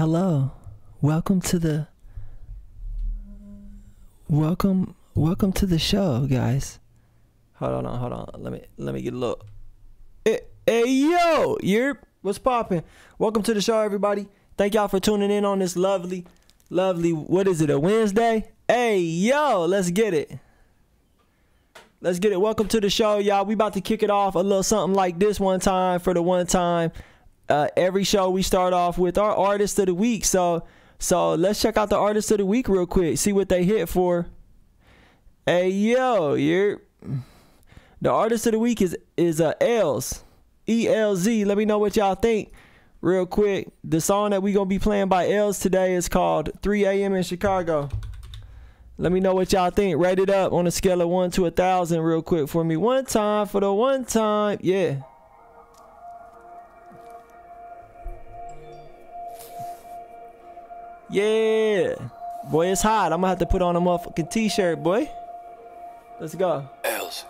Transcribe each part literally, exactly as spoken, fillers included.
Hello, welcome to the welcome welcome to the show, guys. Hold on, hold on. Let me let me get a look. Hey, hey yo, you're what's poppin'? Welcome to the show, everybody. Thank y'all for tuning in on this lovely, lovely. What is it? A Wednesday? Hey yo, let's get it. Let's get it. Welcome to the show, y'all. We about to kick it off a little something like this one time for the one time. Uh, every show we start off with our artist of the week. So so let's check out the artist of the week real quick. See what they hit for. Hey yo, you're the artist of the week is is uh, Elz, E L Z. Let me know what y'all think real quick. The song that we gonna be playing by Elz today is called three A M in Chicago. Let me know what y'all think. Rate it up on a scale of one to a thousand real quick for me. One time for the one time. Yeah. Yeah. Boy, it's hot. I'm gonna have to put on a motherfucking t-shirt, boy. Let's go. Elz.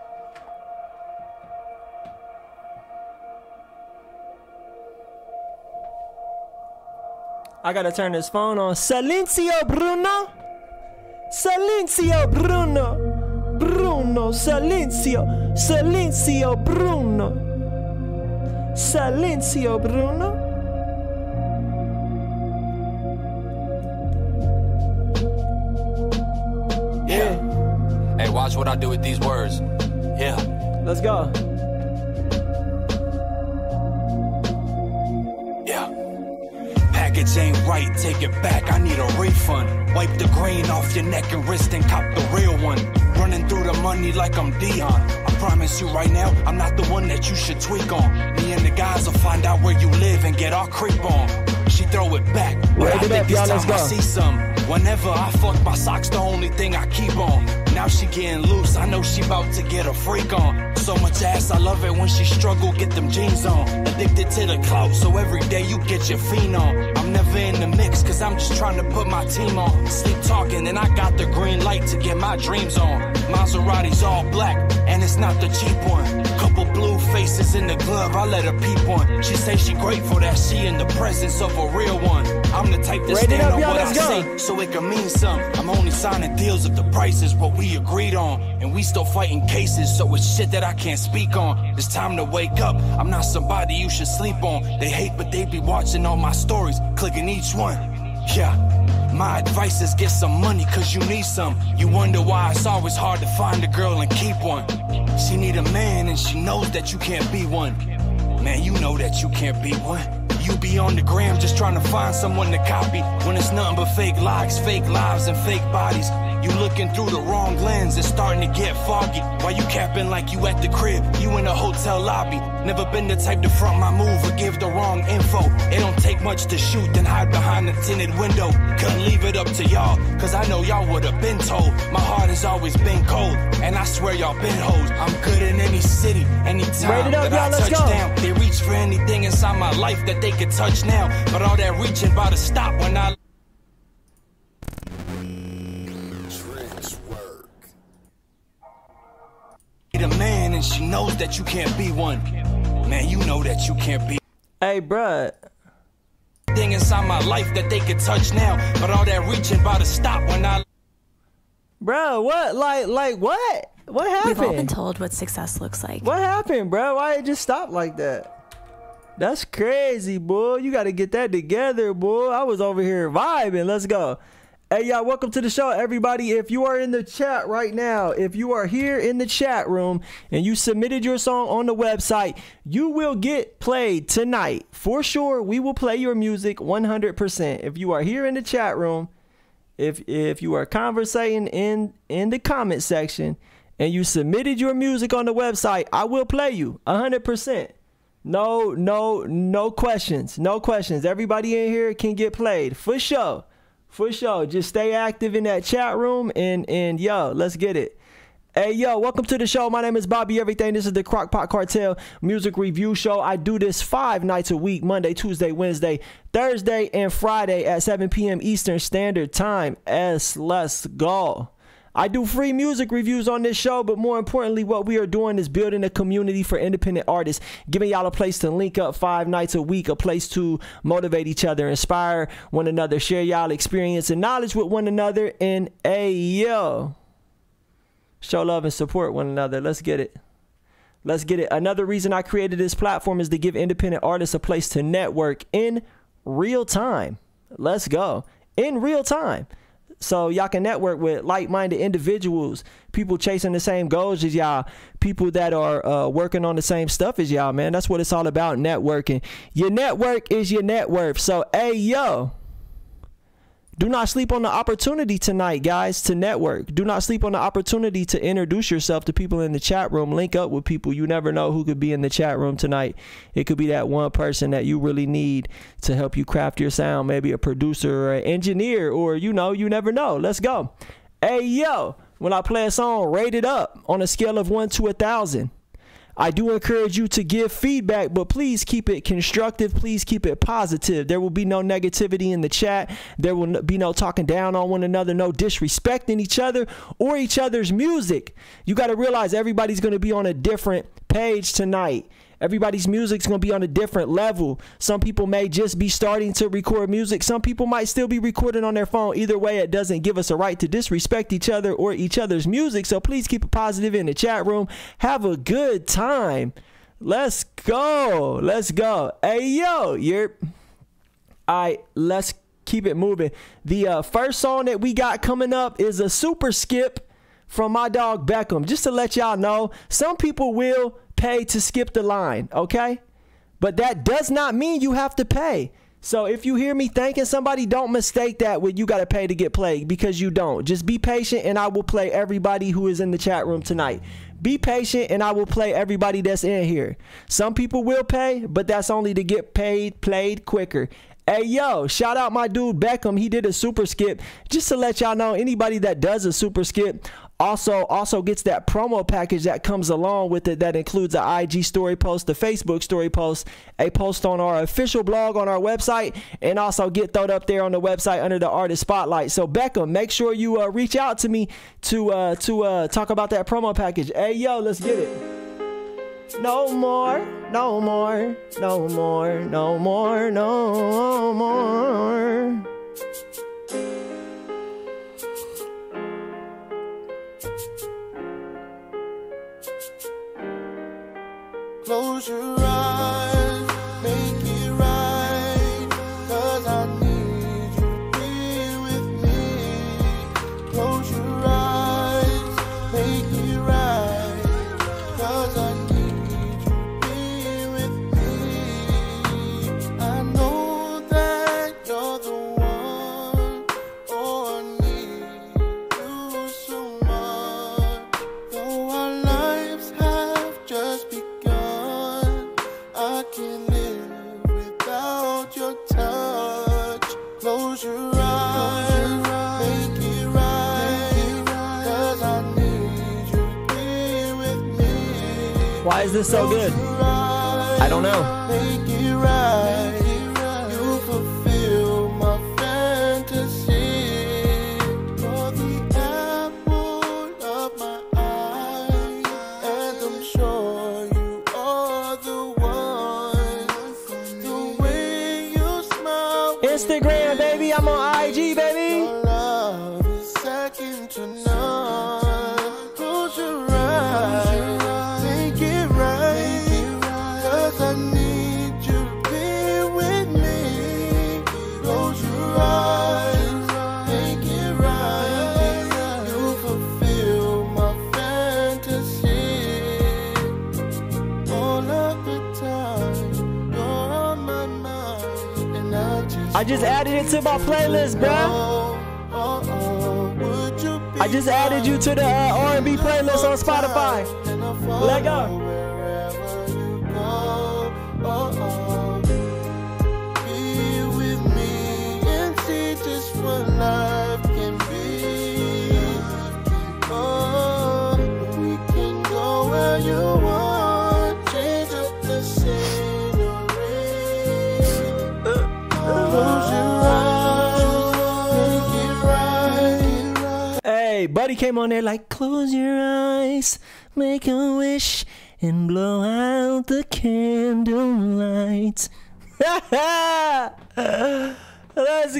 I gotta turn this phone on. Silencio, Bruno. Silencio, Bruno. Bruno, silencio. Silencio, Bruno. Silencio, Bruno. Yeah. Hey, watch what I do with these words. Yeah. Let's go. Yeah. Package ain't right, take it back, I need a refund. Wipe the grain off your neck and wrist and cop the real one. Running through the money like I'm Dion. I promise you right now, I'm not the one that you should tweak on. Me and the guys will find out where you live and get our creep on. She throw it back, but I think this time I see some. Whenever I fuck, my socks the only thing I keep on. Now she getting loose, I know she about to get a freak on. So much ass, I love it when she struggle, get them jeans on. Addicted to the clout, so every day you get your fiend on. I'm never in the mix, cause I'm just trying to put my team on. Sleep talking, and I got the green light to get my dreams on. Maserati's all black, and it's not the cheap one. Couple blue faces in the glove, I let her peep one. She say she grateful that she in the presence of a real one. I'm the type to stand on what I say, so it can mean something. I'm only signing deals if the price is what we agreed on. And we still fighting cases, so it's shit that I can't speak on. It's time to wake up, I'm not somebody you should sleep on. They hate, but they be watching all my stories, clicking each one. Yeah. My advice is get some money, cause you need some. You wonder why it's always hard to find a girl and keep one. She need a man and she knows that you can't be one. Man, you know that you can't be one. You be on the gram just trying to find someone to copy, when it's nothing but fake likes, fake lives, and fake bodies. You looking through the wrong lens, it's starting to get foggy. Why you capping like you at the crib, you in a hotel lobby? Never been the type to front my move or give the wrong info. It don't take much to shoot, then hide behind the tinted window. Couldn't leave it up to y'all, cause I know y'all would've been told. My heart has always been cold, and I swear y'all been hoes. I'm good in any city, anytime that I touch down. They reach for anything inside my life that they could touch now. But all that reaching about to stop when I a man and she knows that you can't be one. Man, you know that you can't be. Hey, bruh. Thing inside my life that they could touch now, but all that reaching about to stop when I. Bro, what? Like, like what? What happened? We've all been told what success looks like. What happened, bro? Why it just stop like that? That's crazy, boy. You got to get that together, boy. I was over here vibing. Let's go. Hey, y'all, welcome to the show, everybody. If you are in the chat right now, if you are here in the chat room and you submitted your song on the website, you will get played tonight. For sure, we will play your music one hundred percent. If you are here in the chat room, if if you are conversating in, in the comment section and you submitted your music on the website, I will play you one hundred percent. No, no, no questions. No questions. Everybody in here can get played. For sure. For sure. Just stay active in that chat room and, and yo, let's get it. Hey, yo, welcome to the show. My name is Bobby Everything. This is the Crock Pot Cartel music review show. I do this five nights a week, Monday, Tuesday, Wednesday, Thursday, and Friday at seven p m Eastern Standard Time. S, let's go. I do free music reviews on this show, but more importantly, what we are doing is building a community for independent artists, giving y'all a place to link up five nights a week, a place to motivate each other, inspire one another, share y'all experience and knowledge with one another, and hey, yo, show love and support one another. Let's get it. Let's get it. Another reason I created this platform is to give independent artists a place to network in real time. Let's go. In real time. So y'all can network with like-minded individuals, people chasing the same goals as y'all, people that are uh, working on the same stuff as y'all, man. That's what it's all about, networking. Your network is your net worth. So, hey, yo, do not sleep on the opportunity tonight, guys, to network. Do not sleep on the opportunity to introduce yourself to people in the chat room. Link up with people. You never know who could be in the chat room tonight. It could be that one person that you really need to help you craft your sound. Maybe a producer or an engineer, or, you know, you never know. Let's go. Hey, yo, when I play a song, rate it up on a scale of one to a thousand. I do encourage you to give feedback, but please keep it constructive. Please keep it positive. There will be no negativity in the chat. There will be no talking down on one another, no disrespecting each other or each other's music. You got to realize everybody's going to be on a different page tonight. Everybody's music's going to be on a different level. Some people may just be starting to record music. Some people might still be recording on their phone. Either way, it doesn't give us a right to disrespect each other or each other's music. So please keep it positive in the chat room. Have a good time. Let's go. Let's go. Hey, yo, you're... All right, let's keep it moving. The uh, first song that we got coming up is a super skip from my dog Beckham. Just to let y'all know, some people will pay to skip the line, okay? But that does not mean you have to pay. So if you hear me thanking somebody, don't mistake that with you got to pay to get played, because you don't. Just be patient and I will play everybody who is in the chat room tonight. Be patient and I will play everybody that's in here. Some people will pay, but that's only to get paid, played quicker. Hey, yo, shout out my dude Beckham. He did a super skip. Just to let y'all know, anybody that does a super skip also also gets that promo package that comes along with it, that includes an I G story post, a Facebook story post, a post on our official blog on our website, and also get thrown up there on the website under the artist spotlight. So Beckham, make sure you uh, reach out to me to uh, to uh, talk about that promo package. Hey, yo, let's get it. No more, no more, no more, no more, no more. Close your eyes, make it right, 'cause I need you to be with me. Close your eyes, make it right, 'cause I need you to be with me. I know that you're the one, oh, I need you so much. Though our lives have just begun, I can't live without your touch. Close your eyes, make it right, 'cause I need you to be with me. Why is this so good? I don't know. Make it right, you fulfill my fantasy. You're the apple of my eye, and I'm sure you are the one. The way you smile, Instagram, baby. I'm on I G, baby. your love is second to none. Close your eyes, make it right, 'cause I need you to be with me. Close your eyes, make it right, you fulfill my fantasy. All of the time, you're on my mind, and I just I just added it to my playlist, bruh. oh, oh, oh, would you be I just added you to the uh, R and B playlist on Spotify. and I'll follow Let go. wherever you go. Oh, oh. Be with me and see just what life can be. Oh, we can go where you want, change up the scenery. Close your eyes, make it right. Hey, Hey, Buddy came on there like, close your eyes, make a wish, and blow out the candlelight. Let's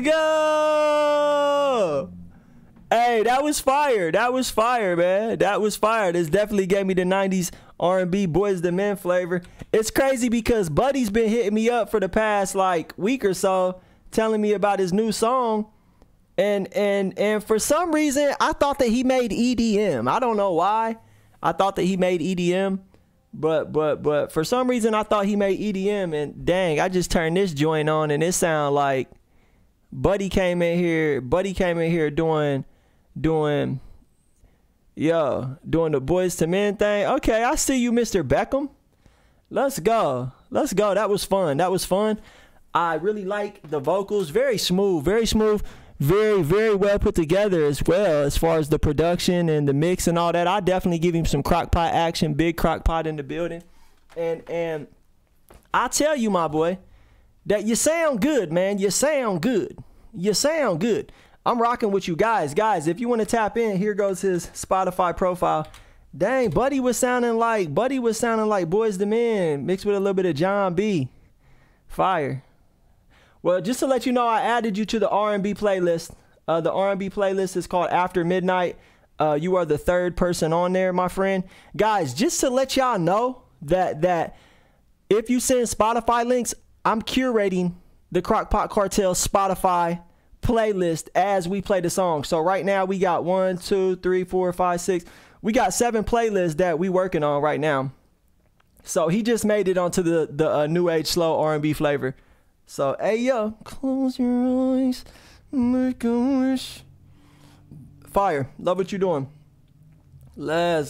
go. Hey, that was fire. That was fire, man. That was fire. This definitely gave me the nineties R and B Boys the Men flavor. It's crazy because Buddy's been hitting me up for the past like week or so, telling me about his new song. And and and for some reason, I thought that he made E D M. I don't know why. I thought that he made E D M. But but but for some reason, I thought he made E D M. And dang, I just turned this joint on and it sound like Buddy came in here. Buddy came in here doing doing yo doing the Boys to Men thing. Okay, I see you, Mister Beckham. Let's go. Let's go. That was fun. That was fun. I really like the vocals. Very smooth. Very smooth. Very, very well put together as well as far as the production and the mix and all that. I definitely give him some crock pot action. Big crock pot in the building. And and I tell you, my boy, that you sound good, man. You sound good. You sound good. I'm rocking with you guys. Guys, if you want to tap in, here goes his Spotify profile. Dang, Buddy was sounding like Buddy was sounding like Boys the Men mixed with a little bit of John B. Fire. Well, just to let you know, I added you to the R and B playlist. Uh, the R and B playlist is called After Midnight. Uh, you are the third person on there, my friend. Guys, just to let y'all know that that if you send Spotify links, I'm curating the Crock Pot Cartel Spotify playlist as we play the song. So right now we got one, two, three, four, five, six. We got seven playlists that we working on right now. So he just made it onto the the uh, new age slow R and B flavor. So, hey, yo, close your eyes, make a wish. Fire. Love what you're doing. Let's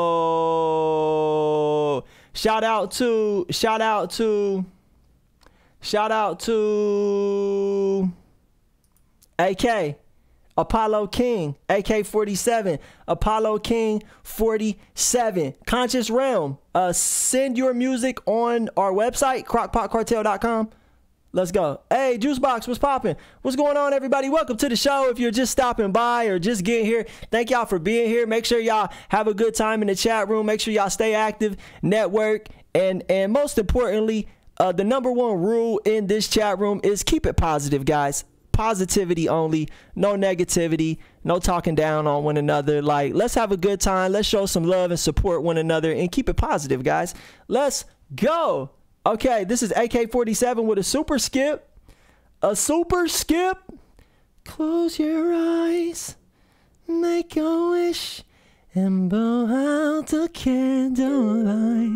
go. Shout out to, shout out to, shout out to A K, Apollo King, A K forty-seven, Apollo King forty-seven. Conscious Realm. Uh, send your music on our website, crock pot cartel dot com. Let's go. Hey, Juicebox, what's popping? What's going on, everybody? Welcome to the show. If you're just stopping by or just getting here, thank y'all for being here. Make sure y'all have a good time in the chat room. Make sure y'all stay active, network, and and most importantly, uh, the number one rule in this chat room is keep it positive, guys. Positivity only. No negativity. No talking down on one another. Like, let's have a good time. Let's show some love and support one another and keep it positive, guys. Let's go. Okay, this is A K forty-seven with a super skip. A super skip. Close your eyes, make a wish, and blow out the candlelight.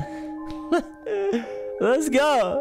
Let's go.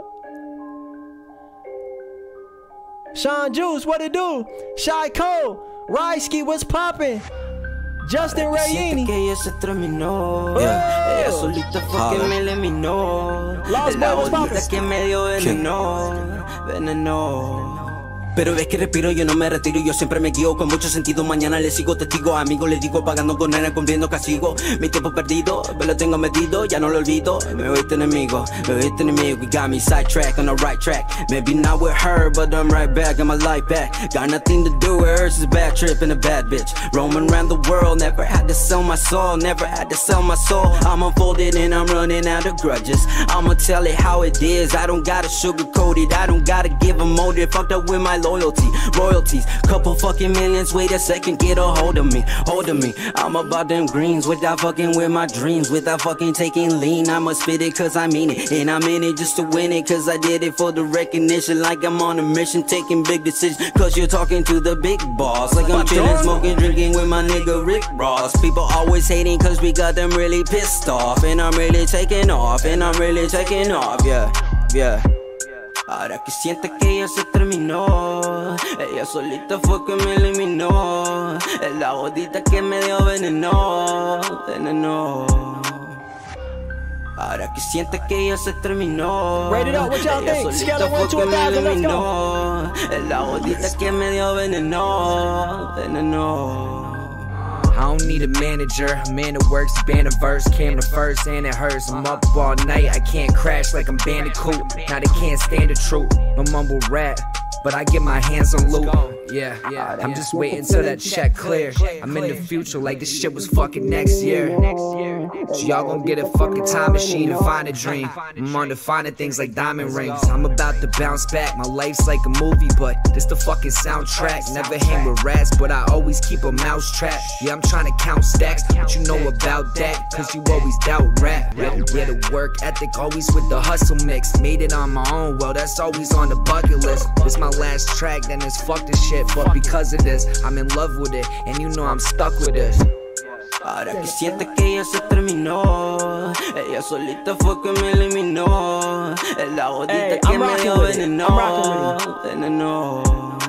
Sean Juice, what it do? Shy Cole, Rysky, what's poppin'? Justin Rayini. Que ella se terminó. Yeah. Ella solita fue que me eliminó. La bolita que me dio veneno. Veneno. Pero ves que respiro, yo no me retiro, yo siempre me guío con mucho sentido. Mañana le sigo testigo, amigo le digo, pagando con él, cumpliendo castigo. Mi tiempo perdido, me lo tengo medido, ya no lo olvido. Me oíste enemigo, me oíste enemigo. You got me sidetracked on the right track. Maybe not with her, but I'm right back, got my life back. Got nothing to do with her, it's a bad trip and a bad bitch. Roaming around the world, never had to sell my soul, never had to sell my soul. I'm unfolded and I'm running out of grudges. I'ma tell it how it is, I don't gotta sugarcoat it. I don't gotta give a motive, fucked up with my loyalty, royalties, couple fucking millions, wait a second, get a hold of me, hold of me. I'm about them greens, without fucking with my dreams, without fucking taking lean. I'ma spit it cause I mean it, and I'm in it just to win it, cause I did it for the recognition, like I'm on a mission, taking big decisions, cause you're talking to the big boss, like I'm chilling, smoking, drinking with my nigga Rick Ross. People always hating cause we got them really pissed off, and I'm really taking off, and I'm really taking off, yeah, yeah. Ahora que siente que ella se terminó, ella solita fue que me eliminó. Es la gotita que me dio veneno, veneno. Ahora que siente que ella se terminó, ella solita fue que me eliminó. Es la gotita que me dio veneno, veneno. I don't need a manager, a man that works, band a verse, came to first and it hurts. I'm up all night, I can't crash like I'm Bandicoot. Now they can't stand the truth, no mumble rap, but I get my hands on loot. Yeah, yeah, I'm just waiting till that check clear. I'm in the future like this shit was fucking next year. So y'all gon' get a fucking time machine and find a dream. I'm on to finding things like diamond rings. I'm about to bounce back, my life's like a movie, but this the fucking soundtrack. Never hang with rats, but I always keep a mouse trap. Yeah, I'm trying to count stacks, what you know about that? Cause you always doubt rap. Yeah, the work ethic, always with the hustle mix. Made it on my own, well that's always on the bucket list. This my last track, then it's fuck this shit. But because of this, I'm in love with it, and you know I'm stuck with this. Ahora que siente que ya se terminó, ella solita fue que me eliminó. Es la gotita que me dio veneno, veneno.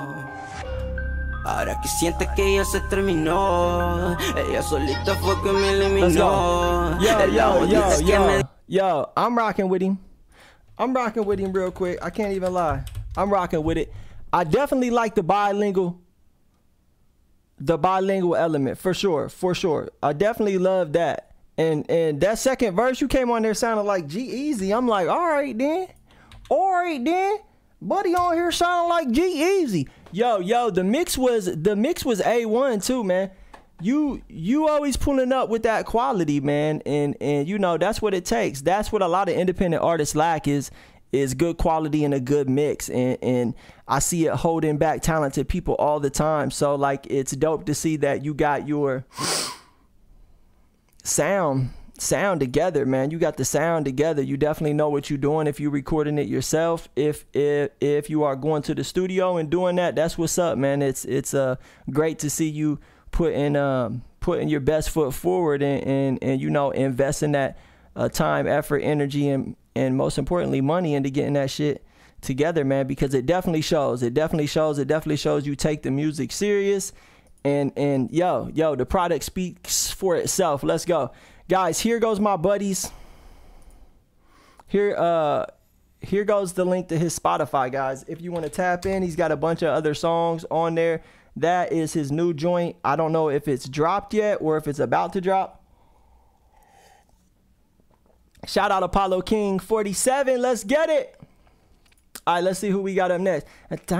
Ahora que siente que ya se terminó, ella solita fue que me eliminó. Yo, yo, yo, yo, yo, I'm rocking with him. I'm rocking with him real quick. I can't even lie. I'm rocking with it. I definitely like the bilingual, the bilingual element for sure, for sure. I definitely love that. And and that second verse you came on there sounded like G-Eazy. I'm like, all right then, all right then, buddy on here sounding like G-Eazy. Yo, yo, the mix was the mix was A one too, man. You you always pulling up with that quality, man, and and you know that's what it takes. That's what a lot of independent artists lack is. is good quality and a good mix, and and I see it holding back talented people all the time. So like it's dope to see that you got your sound sound together, man. You got the sound together. You definitely know what you're doing if you're recording it yourself. If if if you are going to the studio and doing that, that's what's up, man. It's it's uh great to see you putting um putting your best foot forward and and, and you know investing that uh, time, effort, energy, and and most importantly money into getting that shit together, man, because it definitely shows. It definitely shows. It definitely shows you take the music serious, and and yo, yo, the product speaks for itself. Let's go. Guys, here goes my buddies. Here uh here goes the link to his Spotify, guys. If you want to tap in, he's got a bunch of other songs on there. That is his new joint. I don't know if it's dropped yet or if it's about to drop. Shout out Apollo King forty-seven. Let's get it. All right, let's see who we got up next.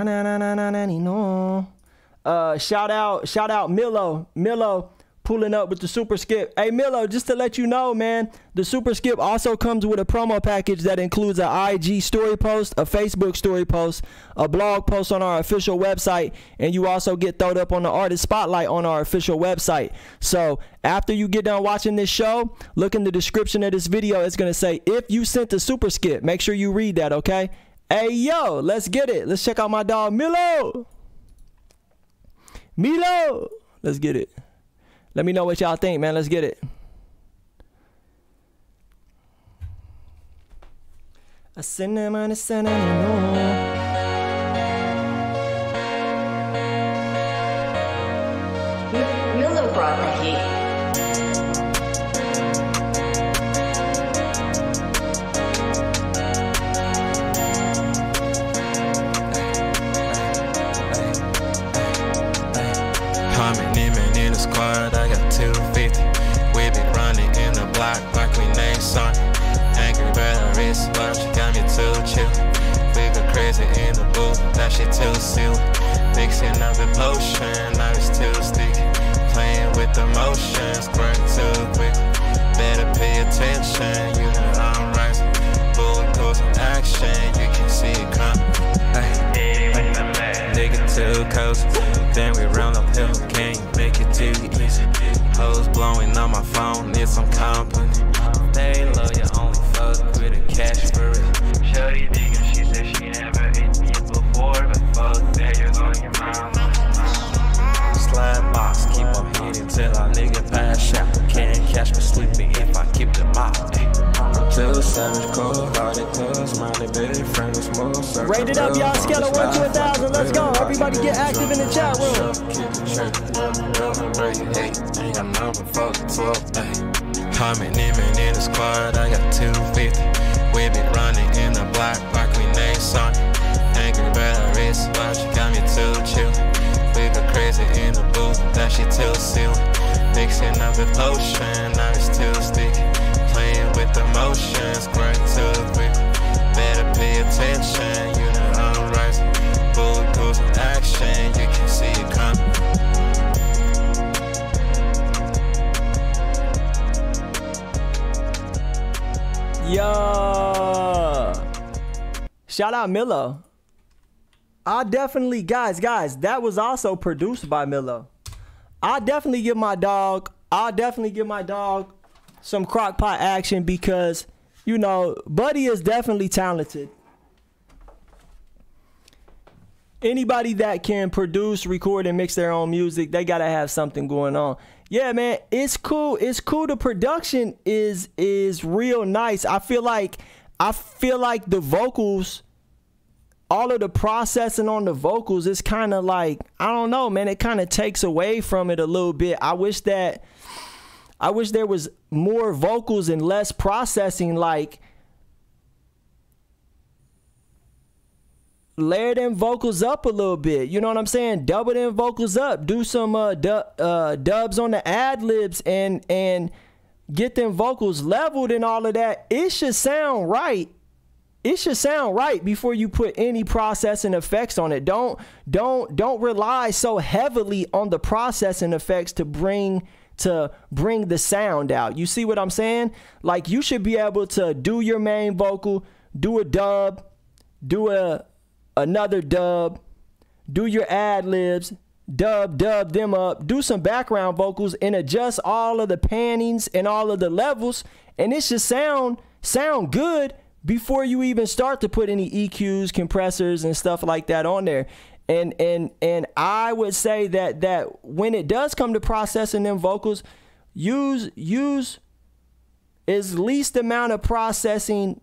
Uh, shout out, shout out Milo. Milo pulling up with the super skip. Hey Milo, just to let you know, man, the super skip also comes with a promo package that includes an I G story post, a Facebook story post, a blog post on our official website, and you also get thrown up on the artist spotlight on our official website. So after you get done watching this show, look in the description of this video. It's gonna say if you sent the super skip. Make sure you read that, okay? Hey yo, let's get it. Let's check out my dog Milo. Milo, let's get it. Let me know what y'all think, man. Let's get it. A cinnamon, a cinnamon. Milo brought the heat. Squad, I got two fifty. We be running in the block like we named son. Angry bird, wrist watch, got me too chill. We go crazy in the booth, that shit too silly. Mixing up the potion, now it's too sticky. Playing with the motion, squirt too quick. Better pay attention, you know I'm rising. Bullet goes in action, you can see it coming. Nigga too cozy, then we round up hill, can't make it too easy. Hoes blowing on my phone, need some company. They love you, only fuck with a cash for it. Shorty nigga, she said she never hit me before, but fuck that, you're on your mom. Slide box, keep on hitting till our nigga pass out. Can't catch me sleeping if I keep the mouth. Too savage, cold hearted, too smiley, baby, friend is more. Rate it up, y'all. Scale of one to a thousand. Let's go. Everybody get active in the chat room. Coming in, man, in the squad, I got two fifty. We be running in the block like we named son. Angry bird, wrist watch, got me too chill. We go crazy in the booth, that shit too silly. Mixing up the potion, now it's too sticky. Playing with the motion, squirt too quick. Better pay attention, you know I'm rising. Bullet shout out Milo. I definitely, guys, guys, that was also produced by Milo. I definitely give my dog, I definitely give my dog some crock pot action because, you know, Buddy is definitely talented. Anybody that can produce, record, and mix their own music, they gotta have something going on. Yeah, man, it's cool. It's cool. The production is is real nice. I feel like I feel like the vocals, all of the processing on the vocals is kind of like, I don't know, man. It kind of takes away from it a little bit. I wish that I wish there was more vocals and less processing. Like, layer them vocals up a little bit. You know what I'm saying? Double them vocals up. Do some uh, du uh, dubs on the ad libs and and get them vocals leveled and all of that. It should sound right. It should sound right before you put any processing effects on it. Don't don't don't rely so heavily on the processing effects to bring to bring the sound out. You see what I'm saying? Like, you should be able to do your main vocal, do a dub, do a another dub, do your ad libs, dub dub them up, do some background vocals, and adjust all of the pannings and all of the levels, and it should sound sound good before you even start to put any E Qs, compressors, and stuff like that on there. And and and I would say that that when it does come to processing them vocals, use use as least amount of processing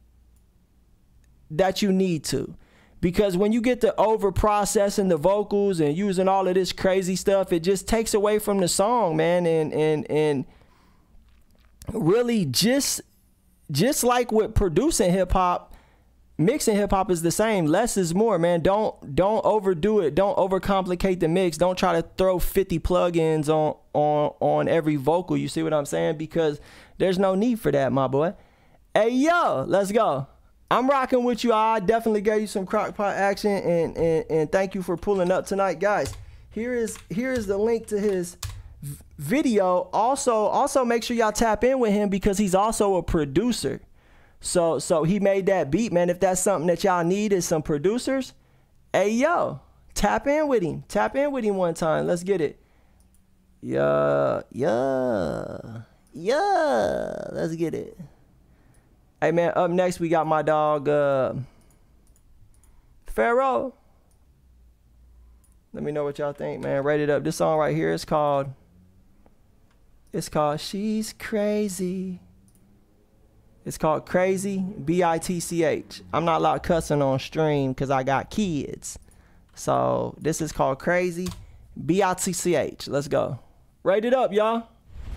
that you need to. Because when you get to over processing the vocals and using all of this crazy stuff, it just takes away from the song, man. And and and really, just just like with producing hip hop, mixing hip hop is the same. Less is more, man. Don't don't overdo it. Don't overcomplicate the mix. Don't try to throw fifty plugins on on on every vocal. You see what I'm saying? Because there's no need for that, my boy. Hey yo, let's go. I'm rocking with you. I definitely gave you some crock pot action, and, and, and thank you for pulling up tonight, guys. Here is here is the link to his video. Also, also make sure y'all tap in with him because he's also a producer. So so he made that beat, man. If that's something that y'all need is some producers, hey yo, tap in with him. Tap in with him one time. Let's get it. Yeah, yeah, yeah. Let's get it. Hey man, up next we got my dog uh, Pharaoh. Let me know what y'all think, man. Rate it up. This song right here is called, it's called She's Crazy. It's called Crazy, B I T C H. I'm not allowed cussing on stream because I got kids. So this is called Crazy, B I T C H. Let's go. Rate it up, y'all.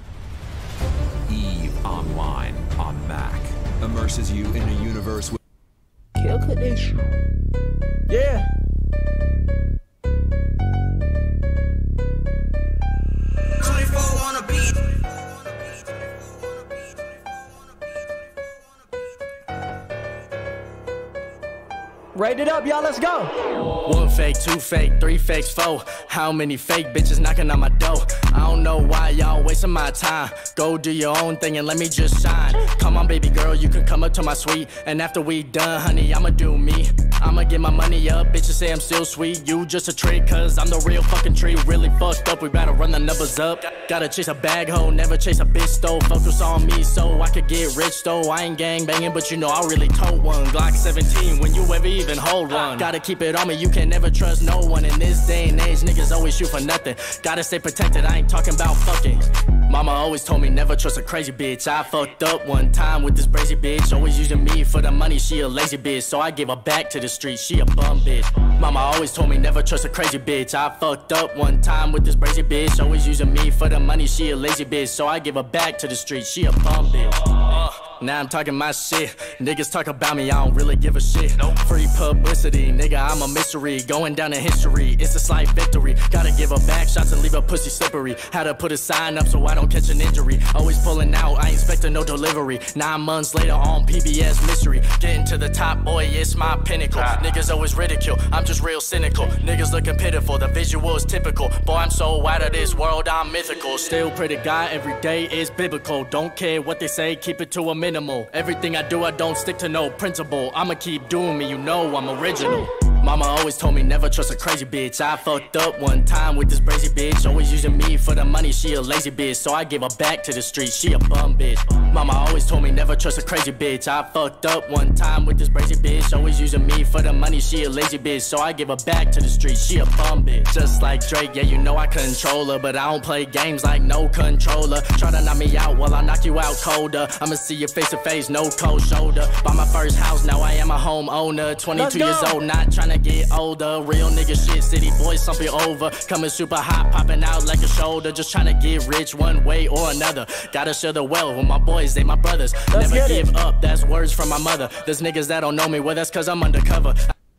Eve Online on Mac immerses you in a universe with Kill condition. Yeah. twenty-four on a beat. Rate it up, y'all. Let's go. One fake, two fake, three fakes, four. How many fake bitches knocking on my door? I don't know why y'all wasting my time. Go do your own thing and let me just shine. Come on, baby girl, you can come up to my suite. And after we done, honey, I'ma do me. I'ma get my money up, bitches say I'm still sweet. You just a trick, cause I'm the real fucking tree. Really fucked up, we better run the numbers up. Gotta chase a bag hoe, never chase a bitch though. Focus on me so I could get rich though. I ain't gang banging, but you know I really told one. Glock seventeen, when you ever even hold one. Gotta keep it on me, you can never trust no one. In this day and age, niggas always shoot for nothing. Gotta stay protected, I ain't talking about fucking. Mama always told me never trust a crazy bitch. I fucked up one time with this crazy bitch. Always using me for the money, she a lazy bitch. So I gave her back to the street, she a bum bitch. Mama always told me never trust a crazy bitch. I fucked up one time with this crazy bitch. Always using me for the money, she a lazy bitch. So I gave her back to the street, she a bum bitch. uh. Now I'm talking my shit. Niggas talk about me, I don't really give a shit. Nope. Free publicity, nigga, I'm a mystery. Going down in history, it's a slight victory. Gotta give her back shots and leave her pussy slippery. Had to put a sign up so I don't catch an injury. Always pulling out, I ain't expecting no delivery. Nine months later on P B S mystery. Getting to the top, boy, it's my pinnacle. Ah. Niggas always ridicule, I'm just real cynical. Niggas looking pitiful, the visual is typical. Boy, I'm so out of this world, I'm mythical. Still pray to God, every day is biblical. Don't care what they say, keep it to a minimum. minimal. Everything I do, I don't stick to no principle. I'ma keep doing me, you know I'm original. Mama always told me never trust a crazy bitch. I fucked up one time with this crazy bitch. Always using me for the money, she a lazy bitch. So I gave her back to the streets, she a bum bitch. Mama always told me never trust a crazy bitch. I fucked up one time with this crazy bitch. Always using me for the money, she a lazy bitch. So I gave her back to the streets, she a bum bitch. Just like Drake, yeah, you know I control her, but I don't play games like no controller. Try to knock me out while I knock you out colder. I'ma see you face to face, no cold shoulder. Bought my first house, now I am a homeowner. twenty-two years old, not trying to get older. Real nigga shit, city boys, something over. Coming super hot, popping out like a shoulder. Just trying to get rich one way or another. Gotta share the wealth with my boys, they my brothers. Let's Never give it. up, that's words from my mother. There's niggas that don't know me, well that's cause I'm undercover.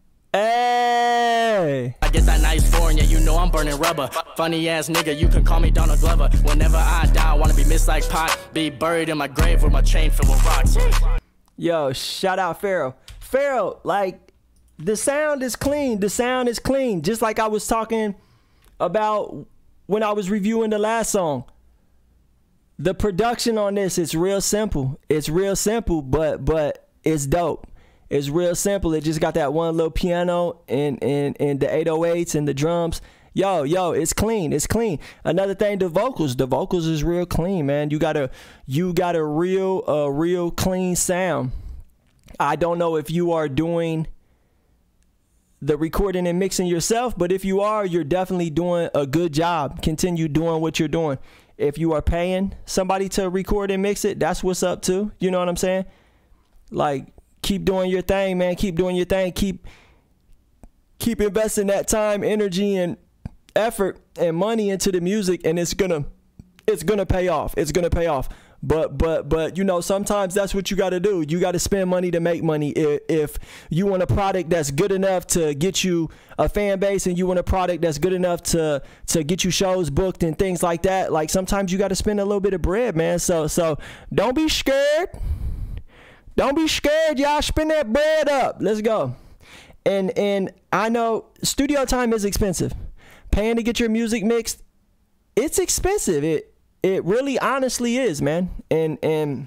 Hey, I get that nice foreign, yeah, you know I'm burning rubber. Funny ass nigga, you can call me Donald Glover. Whenever I die, I wanna be missed like pot. Be buried in my grave with my chain filled with rocks. yo, shout out Pharaoh. Pharaoh, like, the sound is clean. The sound is clean. Just like I was talking about when I was reviewing the last song. The production on this is real simple. It's real simple, but but it's dope. It's real simple. It just got that one little piano and and and the eight oh eights and the drums. Yo, yo, it's clean. It's clean. Another thing, the vocals. The vocals is real clean, man. You got a you got a real uh real clean sound. I don't know if you are doing the recording and mixing yourself, but if you are, you're definitely doing a good job. Continue doing what you're doing. If you are paying somebody to record and mix it, that's what's up too. You know what I'm saying? Like, keep doing your thing, man. Keep doing your thing. Keep keep investing that time, energy, and effort and money into the music, and it's gonna it's gonna pay off. It's gonna pay off. But but but you know, sometimes that's what you got to do. You got to spend money to make money. If, if you want a product that's good enough to get you a fan base, and you want a product that's good enough to to get you shows booked and things like that, like sometimes you got to spend a little bit of bread, man. So so don't be scared. Don't be scared, y'all. Spend that bread up. Let's go. And and I know studio time is expensive. Paying to get your music mixed, it's expensive. It It really honestly is, man. And and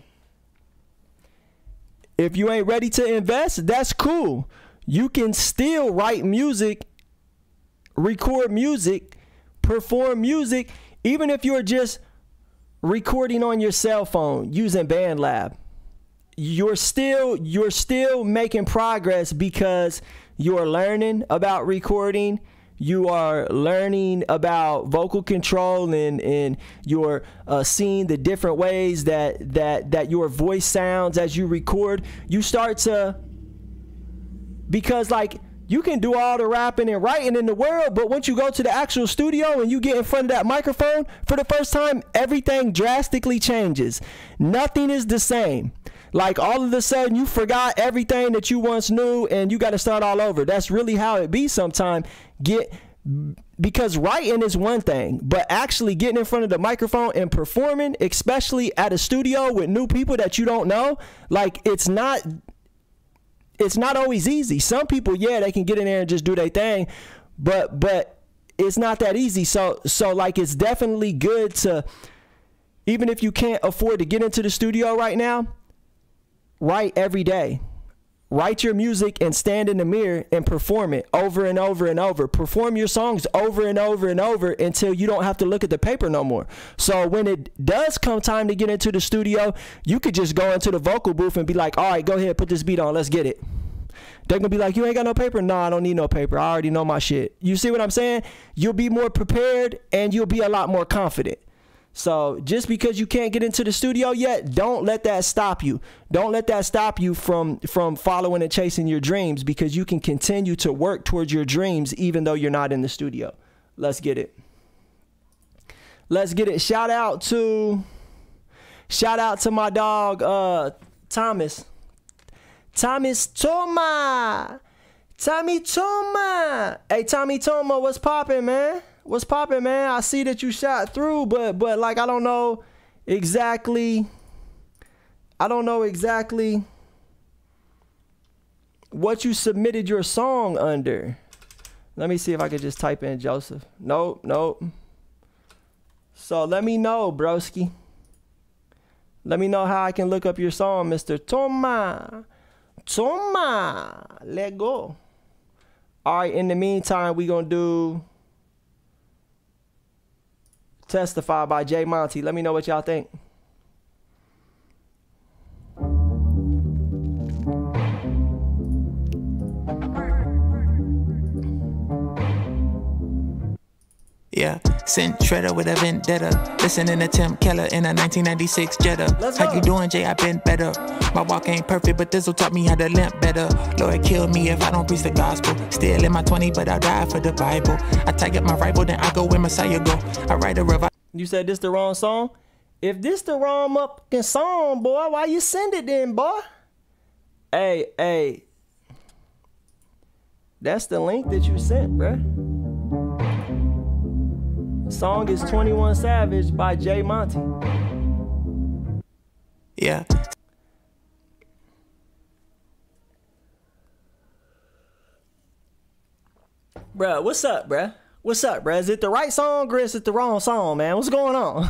if you ain't ready to invest, that's cool. You can still write music, record music, perform music, even if you're just recording on your cell phone using BandLab. You're still you're still making progress because you're learning about recording. You are learning about vocal control, and, and you're uh, seeing the different ways that, that, that your voice sounds as you record. You start to, because like you can do all the rapping and writing in the world, but once you go to the actual studio and you get in front of that microphone for the first time, everything drastically changes. Nothing is the same. Like all of a sudden you forgot everything that you once knew and you got to start all over. That's really how it be sometimes. Get because writing is one thing, but actually getting in front of the microphone and performing, especially at a studio with new people that you don't know, like it's not it's not always easy. Some people, yeah, they can get in there and just do their thing, but but it's not that easy. So so like it's definitely good to, even if you can't afford to get into the studio right now, write every day. Write your music and stand in the mirror and perform it over and over and over. Perform your songs over and over and over until you don't have to look at the paper no more. So when it does come time to get into the studio, you could just go into the vocal booth and be like, all right, go ahead, put this beat on, let's get it. They're gonna be like, you ain't got no paper? No, I don't need no paper. I already know my shit. You see what I'm saying? You'll be more prepared and you'll be a lot more confident. So just because you can't get into the studio yet, don't let that stop you. Don't let that stop you from from following and chasing your dreams, because you can continue to work towards your dreams even though you're not in the studio. Let's get it. Let's get it. Shout out to shout out to my dog uh Thomas. Thomas Toma. Tommy Toma. Hey, Tommy Toma, what's poppin', man? What's poppin', man? I see that you shot through, but but like I don't know exactly I don't know exactly what you submitted your song under. Let me see if I could just type in Joseph. Nope, nope. So let me know, broski. Let me know how I can look up your song, Mister Toma. Toma. Let go. All right, in the meantime, we gonna do Testify by Jay Monty. Let me know what y'all think. Yeah, sent Shredder with a vendetta. Listening to Tim Keller in a nineteen ninety-six Jetta. How you doing, Jay? I been better. My walk ain't perfect, but this'll taught me how to limp better. Lord, kill me if I don't preach the gospel. Still in my twenties, but I'll die for the Bible. I tie up my rival, then I go where Messiah go. I write a revival. You said this the wrong song? If this the wrong motherfucking song, boy, why you send it then, boy? Hey, hey. That's the link that you sent, bruh. Song is twenty-one Savage by Jay Monty. Yeah. Bruh, what's up, bruh? What's up, bruh? Is it the right song or is it the wrong song, man? What's going on?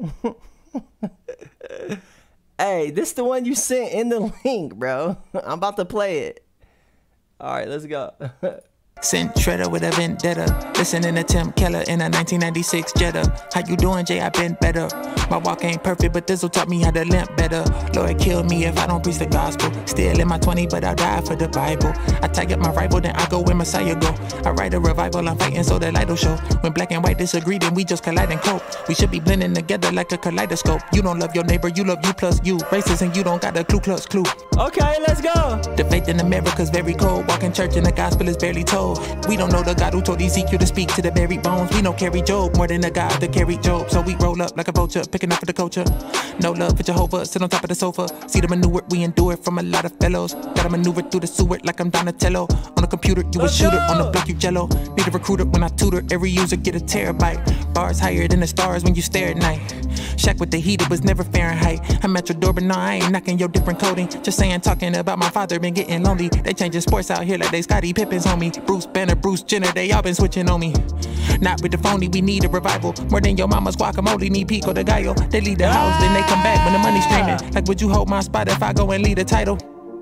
Hey, this the one you sent in the link, bro. I'm about to play it. All right, let's go. Sent Shredder with a vendetta. Listening to Tim Keller in a nineteen ninety-six Jetta. How you doing, Jay? I been better. My walk ain't perfect, but this'll taught me how to limp better. Lord, kill me if I don't preach the gospel. Still in my twenties, but I'll die for the Bible. I tie up my rival, then I go where Messiah go. I write a revival, I'm fighting so the light'll show. When black and white disagree, then we just collide and cope. We should be blending together like a kaleidoscope. You don't love your neighbor, you love you plus you. Racist and you don't got a clue plus clue. Okay, let's go. The faith in America's very cold. Walking church and the gospel is barely told. We don't know the God who told Ezekiel to speak to the buried bones. We know carry Job more than the God that carried Job. So we roll up like a vulture, picking up for the culture. No love for Jehovah, sit on top of the sofa. See the manure we endure from a lot of fellows. Gotta maneuver through the sewer like I'm Donatello. On a computer, you a shooter. On the block, you jello. Need a recruiter when I tutor. Every user get a terabyte. Bars higher than the stars when you stare at night. Shack with the heat, it was never Fahrenheit. I'm at your door, but no, I ain't knocking your different coding. Just saying, talking about my father, been getting lonely. They changing sports out here like they Scottie Pippen's homie. Bruce Banner, Bruce Jenner, they all been switching on me. Not with the phony, we need a revival. More than your mama's guacamole, need Pico de Gallo. They leave the house, then they come back when the money's streaming. Like, would you hold my spot if I go and lead a title?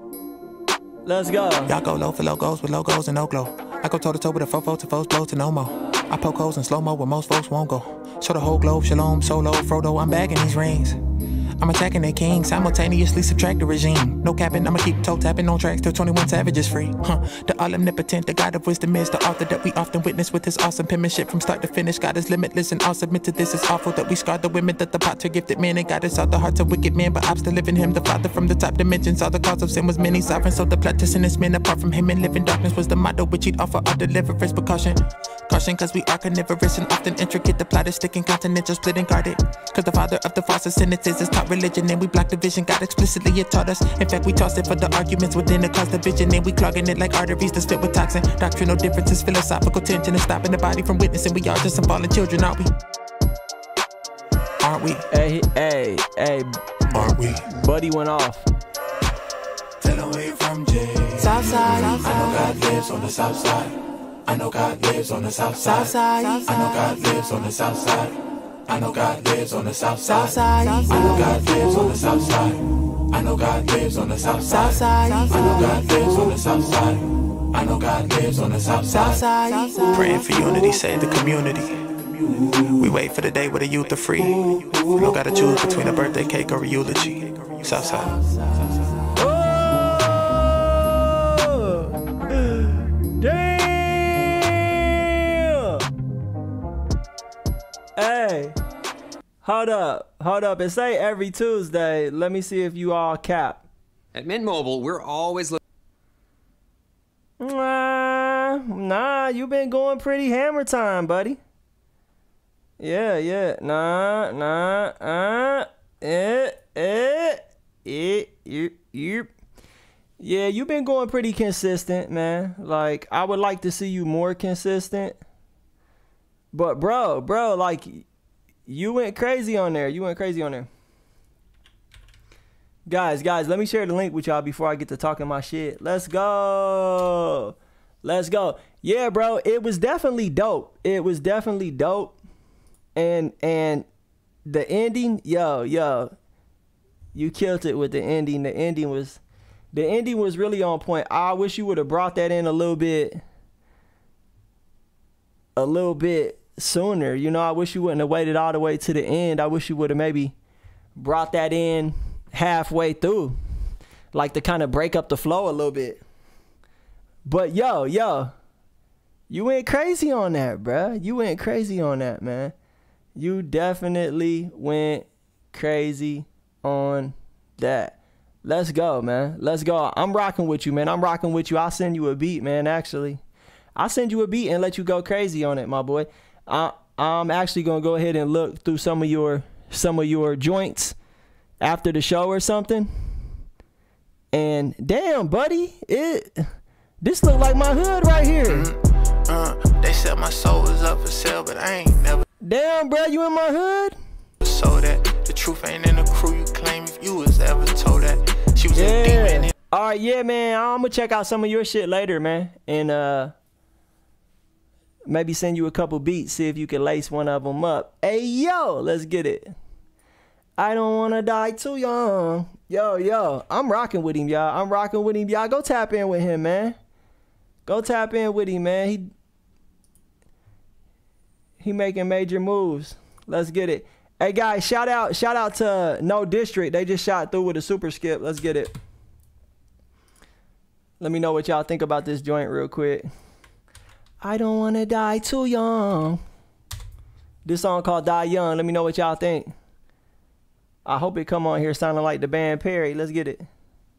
Let's go. Y'all go low for logos with logos and no glow. I go toe to toe with a fofo to foes blow to no more. I poke holes in slow mo where most folks won't go. Show the whole globe, shalom, solo, Frodo, I'm bagging these rings. I'm attacking the king, simultaneously subtract the regime. No capping, I'ma keep toe tapping on tracks till twenty-one Savage is free. Huh, the all omnipotent, the God of wisdom is the author that we often witness with his awesome penmanship from start to finish. God is limitless and all submit to this. It's awful that we scarred the women, that the potter gifted men and God is out the hearts of wicked men. But I'm still living him, the father from the top dimensions. All the cause of sin was many sovereign, so the plot to sin is men. Apart from him and live in darkness was the motto which he'd offer our deliverance. But caution, caution, cause we are carnivorous and often intricate. The plot is sticking continental, splitting guarded. Cause the father of the false sentences is taught religion and we block division. God explicitly it taught us. In fact, we toss it for the arguments within the cause division. And we clogging it like arteries that's filled with toxin. Doctrinal differences, philosophical tension, and stopping the body from witnessing. We are just some fallen children, aren't we? Aren't we? Hey, hey, hey. Aren't we? Buddy went off. Tell away from Jay. Southside. I know God lives on the south side. I know God lives on the south side. I know God lives on the south side. I know God lives on the south side. I know God lives on the south side. I know God lives on the south side. I know God lives on the south side. I know God lives on the south side. Praying for unity, save the community. We wait for the day where the youth are free. We don't gotta choose between a birthday cake or a eulogy. South side. Hey, hold up, hold up. It say every Tuesday. Let me see if you all cap. At Mint Mobile, we're always looking. Nah, nah, you been going pretty hammer time, buddy. Yeah, yeah. Nah, nah, uh, eh, eh, eh, you, you. Yeah, you been going pretty consistent, man. Like, I would like to see you more consistent. But bro, bro, like, you went crazy on there. You went crazy on there. Guys, guys, let me share the link with y'all before I get to talking my shit. Let's go. Let's go. Yeah, bro, it was definitely dope. It was definitely dope. And and the ending, yo, yo. You killed it with the ending. The ending was, the ending was really on point. I wish you would have brought that in a little bit, a little bit sooner. You know, I wish you wouldn't have waited all the way to the end. I wish you would have maybe brought that in halfway through, like to kind of break up the flow a little bit. But yo, yo, you went crazy on that, bruh. You went crazy on that, man. You definitely went crazy on that. Let's go, man. Let's go. I'm rocking with you, man. I'm rocking with you. I'll send you a beat, man, actually. I'll send you a beat and let you go crazy on it, my boy. I, I'm actually going to go ahead and look through some of your some of your joints after the show or something. And damn, buddy, it this look like my hood right here. Mm, uh, they said my soul was up for sale, but I ain't never. Damn, bro, you in my hood? So that the truth ain't in the crew you claim. If you was ever told that she was yeah. a demon. All right, yeah, man. I'm gonna check out some of your shit later, man, and uh, maybe send you a couple beats, see if you can lace one of them up. Hey, yo, let's get it. I don't wanna die too young. Yo, yo, I'm rocking with him, y'all. I'm rocking with him, y'all. Go tap in with him, man. Go tap in with him, man. He he making major moves. Let's get it. Hey guys, shout out, shout out to No District. They just shot through with a super skip. Let's get it. Let me know what y'all think about this joint real quick. I don't wanna die too young. This song called Die Young. Let me know what y'all think. I hope it come on here sounding like the band Perry. Let's get it.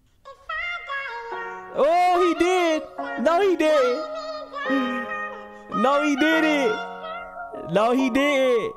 Oh, he did. No, he did. No, he did it. No, he did.